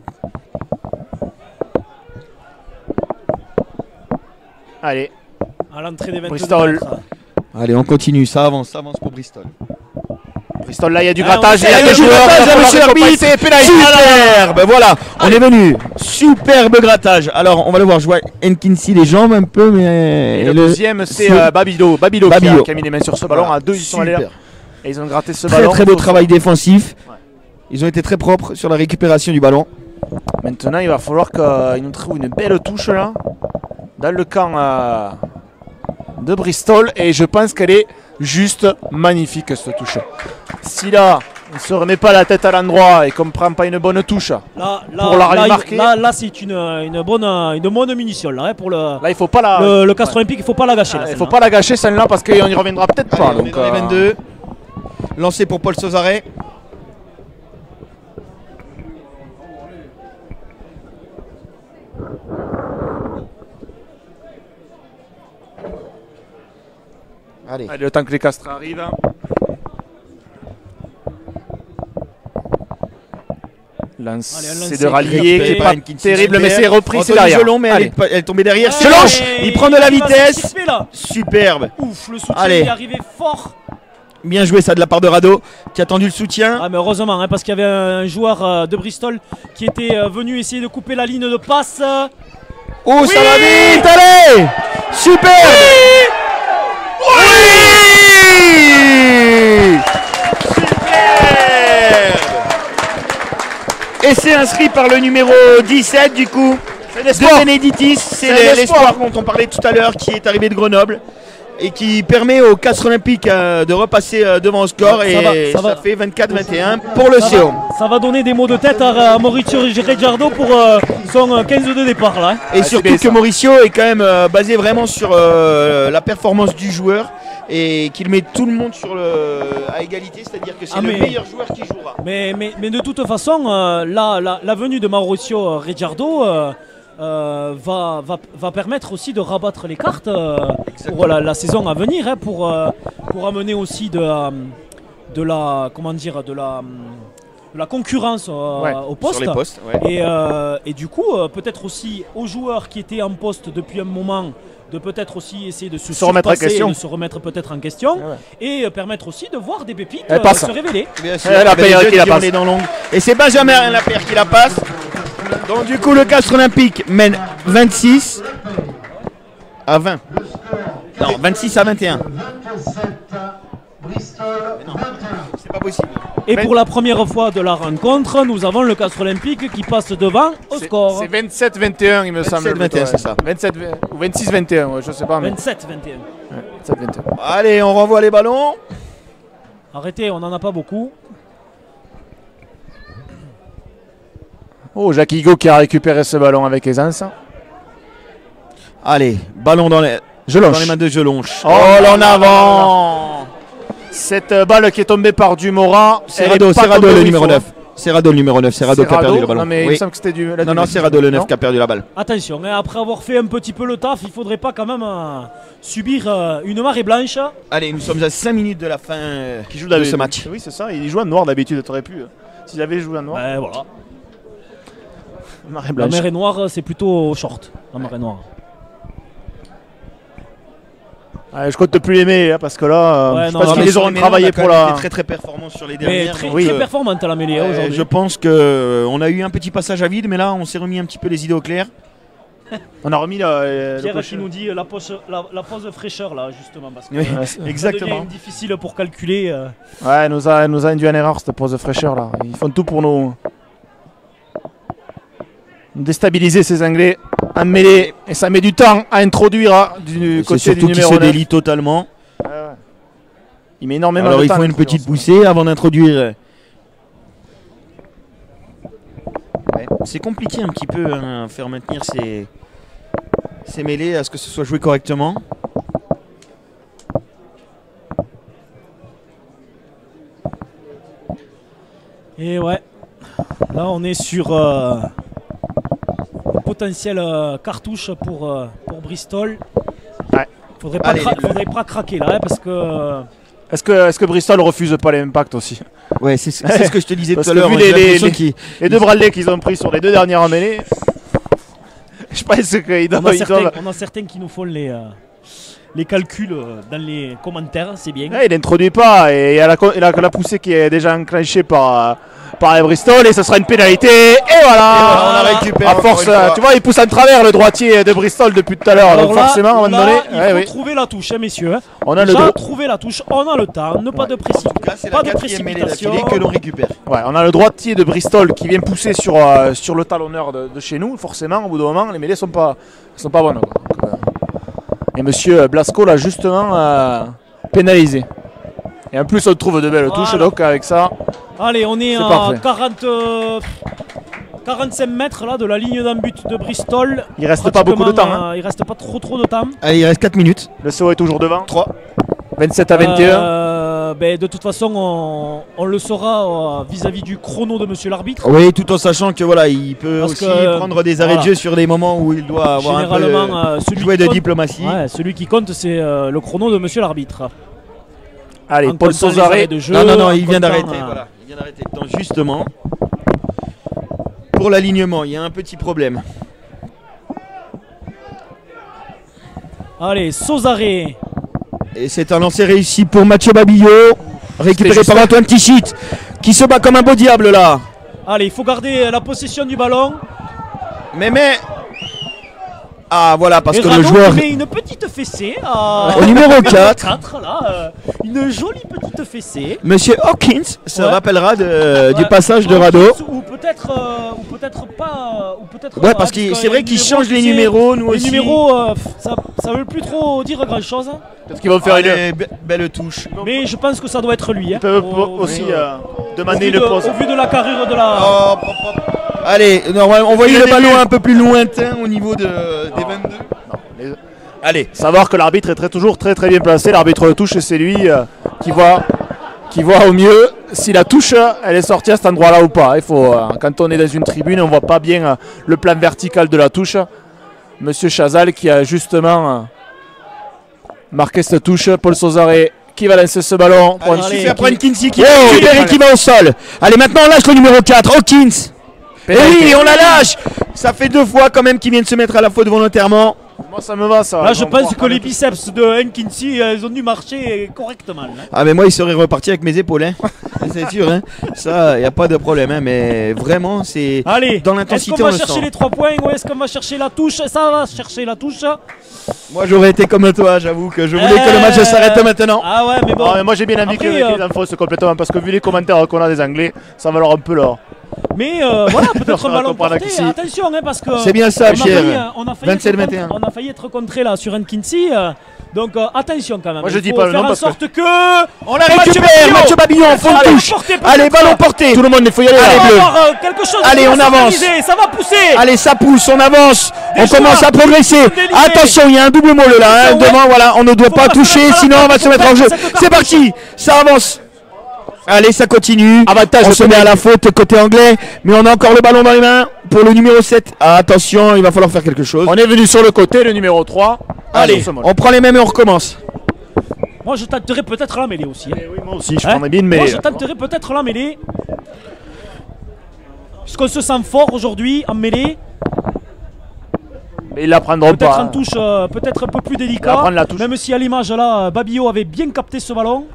Allez, à l'entrée des vingt-deux Bristol. mètres. Allez, on continue, ça avance, ça avance pour Bristol. Bristol, là, il y a du Ah, grattage. on Il y a sait, des il y a du joueurs. grattage, il va falloir monsieur l'arbitre. récompenser, pénalité. Superbe, voilà, on est venu. Superbe grattage. Alors, on va le voir. Je vois Nkinsi les jambes un peu, mais. Et le deuxième, c'est ce- euh, Babilo. Babilo, qui a- Babilo. Qui, a, mis les mains sur ce ballon. À deux, ils sont allés là. Super. Et ils ont gratté ce Très ballon. très beau Faut- travail défensif. Ouais. Ils ont été très propres sur la récupération du ballon. Maintenant, il va falloir qu'ils nous trouvent une belle touche là. Dans le camp euh, de Bristol. Et je pense qu'elle est juste magnifique cette touche. Si là, on ne se remet pas la tête à l'endroit et qu'on ne prend pas une bonne touche. Là, là, Pour la là, remarquer. là, là, c'est une, une, bonne, une bonne munition là, hein, pour le, Là, il faut pas la. le, le Castres Olympique. Il ne faut pas la gâcher. Ah, là, il faut celle-là. pas la gâcher celle-là parce qu'on y reviendra peut-être pas. Allez, on est donc, dans les euh, vingt-deux. Lancé pour Paul Sosaret. Allez. Allez, le temps que les castres arrivent. Lance Allez, un c'est lancer de rallier qui est pas Nkinsi, terrible, mais super. c'est repris, c'est Anthony derrière. Gelon, mais elle Allez. est, pas- elle est tombée derrière. Ouais, Se lance. et Il prend de la il va vitesse. s'échapper, là. Superbe. Ouf, le soutien Allez. est arrivé fort. Bien joué ça de la part de Rado qui a tendu le soutien. Ah, mais heureusement, hein, parce qu'il y avait un joueur euh, de Bristol qui était euh, venu essayer de couper la ligne de passe. Oh, ça va vite. Allez. Superbe. Oui. Superbe. Et c'est inscrit par le numéro dix-sept du coup. C'est De l'espoir. Beneditis, c'est C'est l'espoir l'espoir. dont on parlait tout à l'heure qui est arrivé de Grenoble et qui permet au Castres Olympique euh, de repasser euh, devant le score Ça et va, ça, ça va. fait vingt-quatre vingt et un pour le Ça C O. va, ça va donner des mots de tête à, à Mauricio Reggiardo pour euh, son euh, quinze de départ là. hein. Et Ah, c'est surtout bien, que ça. Mauricio est quand même euh, basé vraiment sur euh, la performance du joueur et qu'il met tout le monde sur le, à égalité, c'est-à-dire que c'est Ah, le mais- meilleur joueur qui jouera. Mais, mais, mais de toute façon, euh, là, la, la venue de Mauricio Reggiardo euh, euh, va, va, va permettre aussi de rabattre les cartes euh, pour la, la saison à venir, hein, pour, euh, pour amener aussi de, euh, de la comment dire de la, de la concurrence euh, Ouais, au poste. Sur les postes, ouais. Et, euh, et du coup, euh, peut-être aussi aux joueurs qui étaient en poste depuis un moment, de peut-être aussi essayer de se, Se remettre en surpasser, question. de se remettre peut-être en question, Ah ouais. et euh, permettre aussi de voir des pépites Elle euh, passe. se révéler. Bien sûr, Eh, la avec paire les qui la jeunes passe. est dans l'ongle. Et c'est Benjamin Lapierre qui la passe. Donc du coup le Castres Olympique mène vingt-six à vingt. Non, vingt-six à vingt et un. vingt-sept, Bristol, vingt et un. C'est pas possible. Et vingt- pour la première fois de la rencontre, nous avons le Castres Olympique qui passe devant au C'est- score. C'est vingt-sept vingt et un, il me semble. vingt-sept vingt et un, plutôt, c'est ça. ouais. vingt-sept vingt ou vingt-six vingt et un, ouais, je sais pas. Mais... vingt-sept vingt et un. Ouais, vingt-sept vingt et un. Allez, on renvoie les ballons. Arrêtez, on n'en a pas beaucoup. Oh, Jacques Higo qui a récupéré ce ballon avec aisance. Allez, ballon dans les, Gelonche. dans les mains de Gelonche. Oh, Oh, là en là, avant. Cette euh, balle qui est tombée par Dumora. C'est elle Rado, est pas c'est Rado tombée le où il numéro faut, neuf. hein. C'est Rado le numéro neuf, c'est Rado C'est qui a perdu Rado le ballon. Non, mais il Oui. me semble que c'était du. la Non, non, Dumais. c'est Rado le neuf Non qui a perdu la balle. Attention, hein, après avoir fait un petit peu le taf, il faudrait pas quand même euh, subir euh, une marée blanche. Allez, nous sommes à cinq minutes de la fin euh, Qui joue de d'habitude. ce match. Oui, c'est ça. Il joue en noir d'habitude. T'aurais pu. euh, S'il avait joué en noir. Ben, voilà. Marée La blanche. mer est noire, c'est plutôt short. La marée noire. Ouais, je compte plus l'aimer hein, parce que là, euh, Ouais, je non, pense non, qu'ils mais les sur auront mêlées, travaillé on a quand pour même la. été très très performant sur les Mais dernières. très, donc, très euh, performante à la mêlée hein, euh, aujourd'hui. je pense que euh, on a eu un petit passage à vide, mais là on s'est remis un petit peu les idées au clair. On a remis là, euh, le Pierre coach. qui nous dit euh, la pause, la, la pause fraîcheur là justement parce que Oui, Ouais, ça devient exactement. difficile pour calculer. euh. Ouais, elle nous a, elle nous a induit en erreur cette pause de fraîcheur là. Ils font tout pour nous, nous déstabiliser ces Anglais en mêlée et ça met du temps à introduire hein, du C'est côté surtout du qu'il numéro se neuf. délie totalement. Ouais, ouais. Il met énormément Alors de il temps. faut à une introduire petite ça. poussée avant d'introduire. Ouais, c'est compliqué un petit peu hein, faire maintenir ces, ces mêlées à ce que ce soit joué correctement. Et ouais, là on est sur euh, un potentiel euh, cartouche pour, euh, pour Bristol. Ouais. Faudrait pas, Allez, cra- le- faudrait pas craquer là hein, parce que euh, Est-ce que, est-ce que Bristol refuse pas l'impact aussi? Ouais, c'est c'est ce que je te disais Parce tout à que l'heure. vu hein, les- j'ai les- l'impression les- qu'ils- Les deux bralets qu'ils ont pris sur les deux dernières mêlées, je pense qu'ils on, doivent. a ils certains, doivent- on a certains qui nous font les, euh, les calculs euh, dans les commentaires, c'est bien. Ouais, il n'introduit pas et il y a la, la, la poussée qui est déjà enclenchée par, euh, par Bristol et ce sera une pénalité. Et voilà, Et voilà, on la récupère à encore force, une fois. tu vois, il pousse en travers le droitier de Bristol depuis tout à l'heure. Alors Donc là, forcément, à un moment là, donné, il ouais, faut oui. trouver la touche, hein, messieurs. hein. On a le Déjà, droit. trouver la touche, on a le temps, ne pas de, préci- En tout cas, c'est la pas de quatrième mêlée précipitation. d'affilée que l'on récupère. Ouais, on a le droitier de Bristol qui vient pousser sur, euh, sur le talonneur de, de chez nous. Forcément, au bout d'un moment, les mêlées sont pas, sont pas bonnes. Quoi. Donc, euh, et monsieur Blasco l'a justement euh, pénalisé. Et en plus, on trouve de belles touches, Voilà. donc avec ça. Allez, on est, C'est à parfait. quarante, euh, quarante-cinq mètres là, de la ligne d'un but de Bristol. Il reste pas beaucoup de temps. Pratiquement, Hein. euh, il reste pas trop trop de temps. Allez, il reste quatre minutes. Le C O est toujours devant. trois. vingt-sept à vingt et un. Euh, ben, de toute façon, on, on le saura euh, vis-à-vis du chrono de monsieur l'arbitre. Oui, tout en sachant que voilà, il peut Parce aussi que, prendre des arrêts voilà. de jeu sur des moments où il doit avoir un peu Généralement, euh, celui, jouer qui de compte, diplomatie. ouais, celui qui compte, c'est euh, le chrono de monsieur l'arbitre. Allez, En Paul comptant les Sozaré. arrêts de jeu, Non, non, non, en il vient comptant, d'arrêter. euh, Voilà, il vient d'arrêter. Donc, justement, pour l'alignement, il y a un petit problème. Allez, Sozaré. Et c'est un lancer réussi pour Mathieu Babillot, récupéré juste par ça. Antoine Tichit, qui se bat comme un beau diable là. Allez, il faut garder la possession du ballon. Mais mais ah voilà, parce Et que Rado le joueur qui met une petite fessée à- Au numéro quatre. quatre, là, euh, une jolie petite fessée. Monsieur Hawkins se Ouais. rappellera de- du Ouais. passage de Hawkins, Rado. Ou peut-être, euh, ou peut-être pas, ou peut-être. Ouais, pas, parce que que c'est vrai les qu'ils numéros, changent tu les sais, numéros, nous les aussi. numéros, euh, ça, ça veut plus trop dire grand chose. Peut-être qu'ils vont faire une. Allez, be- belle touche. Mais je pense que ça doit être lui. Hein. Ils peuvent Au- aussi au- euh, au demander vu une de- pause. Au vu de la carrure de la. Hop, hop, hop. Allez, non, on voyait le ballon un peu plus lointain au niveau de, des vingt-deux. Les- Allez, Savoir que l'arbitre est très, toujours très très bien placé. L'arbitre de touche, c'est lui euh, qui, voit, qui voit au mieux si la touche elle est sortie à cet endroit-là ou pas. Il faut, euh, quand on est dans une tribune, on voit pas bien euh, le plan vertical de la touche. Monsieur Chazal qui a justement euh, marqué cette touche. Paul Sozaré qui va lancer ce ballon. Pour allez, un- super pour Kinsey qui Oh, récupère et qui va au sol. Allez, maintenant on lâche le numéro quatre, Hawkins. Et Pénalité. oui, on la lâche. Ça fait deux fois quand même qu'il vient de se mettre à la faute volontairement. Moi ça me va ça. Là, Ils je vont pense pouvoir que prendre les le touche. biceps de Nkinsi, euh, ils ont dû marcher correctement. là. Ah mais moi il serait reparti avec mes épaules, hein. C'est sûr, hein. Ça, y a pas de problème, hein. Mais vraiment, c'est Allez, dans est-ce l'intensité qu'on on va le chercher sent. les trois points ou est-ce qu'on va chercher la touche? Ça va chercher la touche. Moi j'aurais été comme toi, j'avoue que je voulais que le match Euh, s'arrête maintenant. Ah ouais, mais bon. Ah, mais moi j'ai bien envie Après, que- euh, qu'ils en fassent complètement parce que vu les commentaires qu'on a des Anglais, ça va leur un peu leur. Mais euh, voilà, peut-être un On va ballon comprendre porté. qu'ici- Attention, hein, parce que. C'est bien ça, on a Pierre. failli, euh, on a failli vingt-sept être vingt et un. contre- On a failli être contré là sur Nkinsi. euh, donc euh, attention quand même. Moi, je Il dis faut pas le faire nom en parce que- sorte que. On la Mathieu récupère, Babillon. Mathieu Babillon en fond de Allez, touche. portez, peut-être. Allez, ballon porté. Tout le monde, il faut y aller. On Allez, va bleu. avoir euh, quelque chose. qui Allez, va on avance. s'organiser, Ça va pousser. Allez, ça pousse, on avance, on Déjà, commence à progresser. délié. Attention, il y a un double mollo là, hein, Attention, ouais. devant, voilà, on ne doit Faut pas pas se toucher, mettre à la sinon on va porte, se mettre en faut jeu. faire cette C'est parti, ça avance. Allez, ça continue. Avantage On de se met à la faute côté anglais, mais on a encore le ballon dans les mains pour le numéro sept. Ah, attention, il va falloir faire quelque chose. On est venu sur le côté, le numéro trois. Allez, sur ce mode. on prend les mêmes et on recommence. Moi, je tenterai peut-être la mêlée aussi. hein. Eh oui, moi aussi, je Hein prendrais bien une Moi, mêlée. je tenterai peut-être la mêlée. Puisqu'on se sent fort aujourd'hui en mêlée. Mais ils la prendront Peut-être pas. en touche, euh, peut-être un peu plus Il va délicat. prendre la touche. Même si à l'image là, Babillot avait bien capté ce ballon.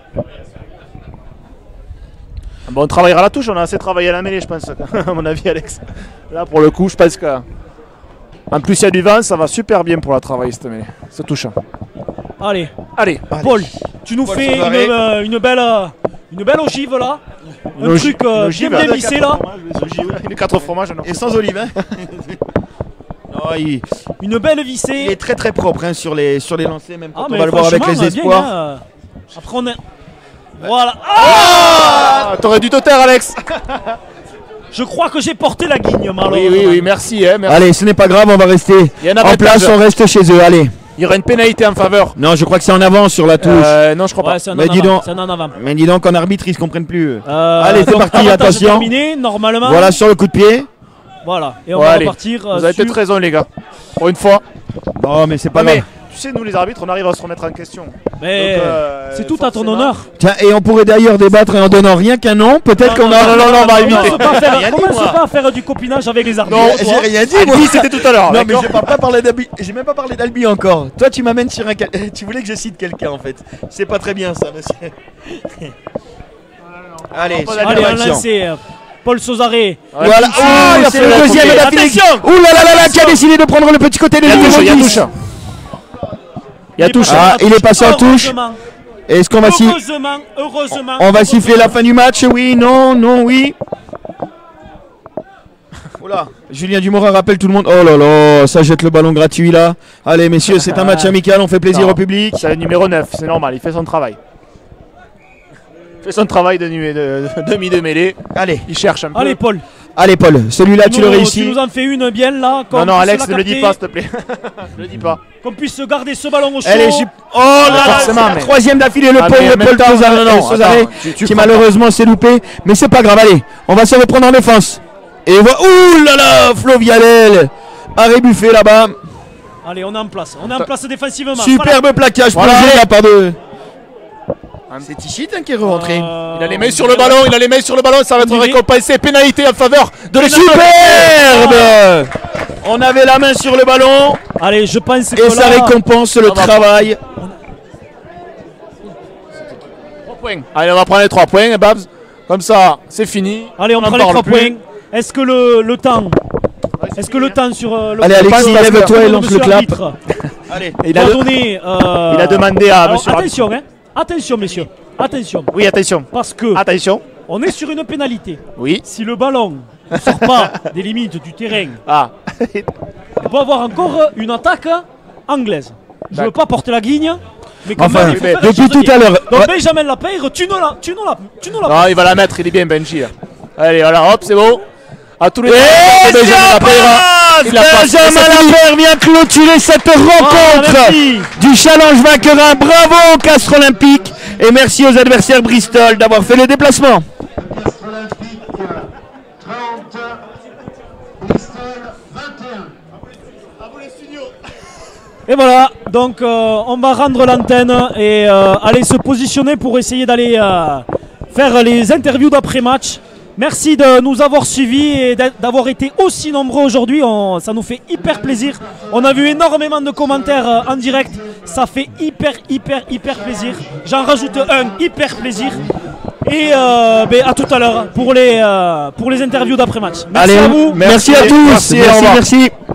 Bon, on travaillera la touche, on a assez travaillé à la mêlée, je pense, à mon avis, Alex. Là, pour le coup, je pense que. En plus, il y a du vent, ça va super bien pour la travailler, cette mêlée. Ça touche. Allez, Allez, Paul, tu nous Paul fais une, Sozaré. euh, une belle, euh, une belle ogive là. Un Une ogive- truc euh, une ogive bien bien avec vissé là. les quatre fromages, non. Et sans olive, hein. Non, il, Une belle il vissée. est très très propre hein, sur les sur les lancers, même quand Ah, on mais va le voir avec franchement, les bien, espoirs. hein, euh. Après on est. Voilà. Ah, Ah, t'aurais dû te taire, Alex. je crois que j'ai porté la guigne, malheureusement. Oui, oui, oui, merci. Hein, merci. Allez, ce n'est pas grave, on va rester Il y a un en avantage. place, on reste chez eux. Allez. Il y aura une pénalité en faveur. Non, je crois que c'est en avant sur la touche. Euh, non, je crois Ouais, pas. c'est un Mais en dis avant. donc. C'est un en avant. Mais dis donc, en arbitre, ils se comprennent plus. Euh, Allez, c'est donc, parti, avantage attention. terminé, normalement. Voilà sur le coup de pied. Voilà. Et on Ouais, va allez. repartir. euh, Vous avez sur- peut-être raison, les gars. Pour une fois. Non, mais c'est pas Ah, mais grave. sais, nous les arbitres, on arrive à se remettre en question. Mais Donc, euh, c'est tout à ton forcément- honneur. Tiens, et on pourrait d'ailleurs débattre en donnant rien qu'un nom. Peut-être qu'on a. non, non, non, on va éviter. Commence pas à faire- Rien dit, commence moi. pas à faire du copinage avec les arbitres. Non, toi. J'ai rien dit, moi. Albi, c'était tout à l'heure. Non, mais d'accord je parle pas parler d'Albi. J'ai même pas parlé d'Albi encore. Toi, tu m'amènes sur un. cal- Tu voulais que je cite quelqu'un en fait. C'est pas très bien ça, monsieur. Allez, pas sur Allez, un l'action. lancé. euh, Paul Sozaré. Voilà. Ah, Oh, il a c'est fait le la deuxième faute. d'affilée. Attention. Ouh là là là là, qui a décidé de prendre le petit côté de Il y a touche, il y a numéro dix. touche. Il y a touche. Ah, il est passé en touche. Heureusement, Est-ce qu'on va siffler heureusement, heureusement. On va siffler la fin du match, oui, non, non, oui. Oula, Julien Dumoulin rappelle tout le monde. Oh là là, ça jette le ballon gratuit là. Allez messieurs, c'est un match amical, on fait plaisir Non. au public. C'est le numéro neuf, c'est normal, il fait son travail. Il fait son travail de, nu- de, de demi de mêlée. Allez, Il cherche un peu. Allez, Paul. allez Paul, celui-là tu le nous- réussis. Tu nous en fais une bien là. qu'on non, non, puisse Alex, la ne le dis capter, pas, s'il te plaît. Ne le dis pas. Qu'on puisse garder ce ballon au chaud. Elle est jup- Oh là là, forcément, c'est la mais- troisième d'affilée, le Ah, mais en pauvre même Paul temps, Sozaré, non, non, Sozaré, attends, tu- tu qui prends malheureusement s'est loupé. Mais c'est pas grave, allez, on va se reprendre en défense. Et voilà, ouh là là, Flo Vialel, arrêt buffet là-bas. Allez, on est en place. On est en place défensivement. Superbe plaquage Voilà. plongé là par deux. C'est Tichit hein, qui est rentré. Euh, Il a les mains sur le ballon, il a les mains sur le ballon, ça va être On dirait- récompensé. Pénalité en faveur de l'équipe. Superbe. On avait la main sur le ballon Allez, je pense que et ça là, récompense le On va travail. trois points. Allez, on va prendre les trois points, Babs. Comme ça, c'est fini. Allez, on en prend les parle trois plus. points. Est-ce que le, le temps Est-ce que le temps sur euh, le Allez le Alexis, temps- lève-toi et de lance le monsieur clap. l'arbitre Allez. Il doit a, donner, euh, il a demandé à alors, monsieur. attention, hein. Attention, messieurs. Attention. Oui, attention. Parce que Attention. on est sur une pénalité. Oui. Si le ballon ne sort pas des limites du terrain, Ah. on peut avoir encore une attaque anglaise. Je ne veux pas porter la guigne, mais quand Enfin, même, il faut faire les depuis choses tout bien. à l'heure. Donc Ouais. Benjamin Lapeyre, tu nous la, tu nous la, tu nous la. Non, il va la mettre, il est bien Benji. là. Allez, voilà, hop, c'est bon. À tous les Et deux, c'est Benjamin en Lapeyre. passe. Il la passe. Benjamin Et c'est fini. Lapeyre vient clôturer cette rencontre merci. du challenge vainqueur. Bravo au Castres Olympique et merci aux adversaires Bristol d'avoir fait le déplacement. Castres Olympique trente, Bristol vingt et un. Et voilà, donc euh, on va rendre l'antenne et euh, aller se positionner pour essayer d'aller euh, faire les interviews d'après-match. Merci de nous avoir suivis et d'a- d'avoir été aussi nombreux aujourd'hui. On- Ça nous fait hyper plaisir. On a vu énormément de commentaires euh, en direct. Ça fait hyper, hyper, hyper plaisir. J'en rajoute un, hyper plaisir. Et euh, ben, à tout à l'heure pour les, euh, pour les interviews d'après-match. Merci Allez, à vous. merci à tous. Merci, au Merci, revoir. merci.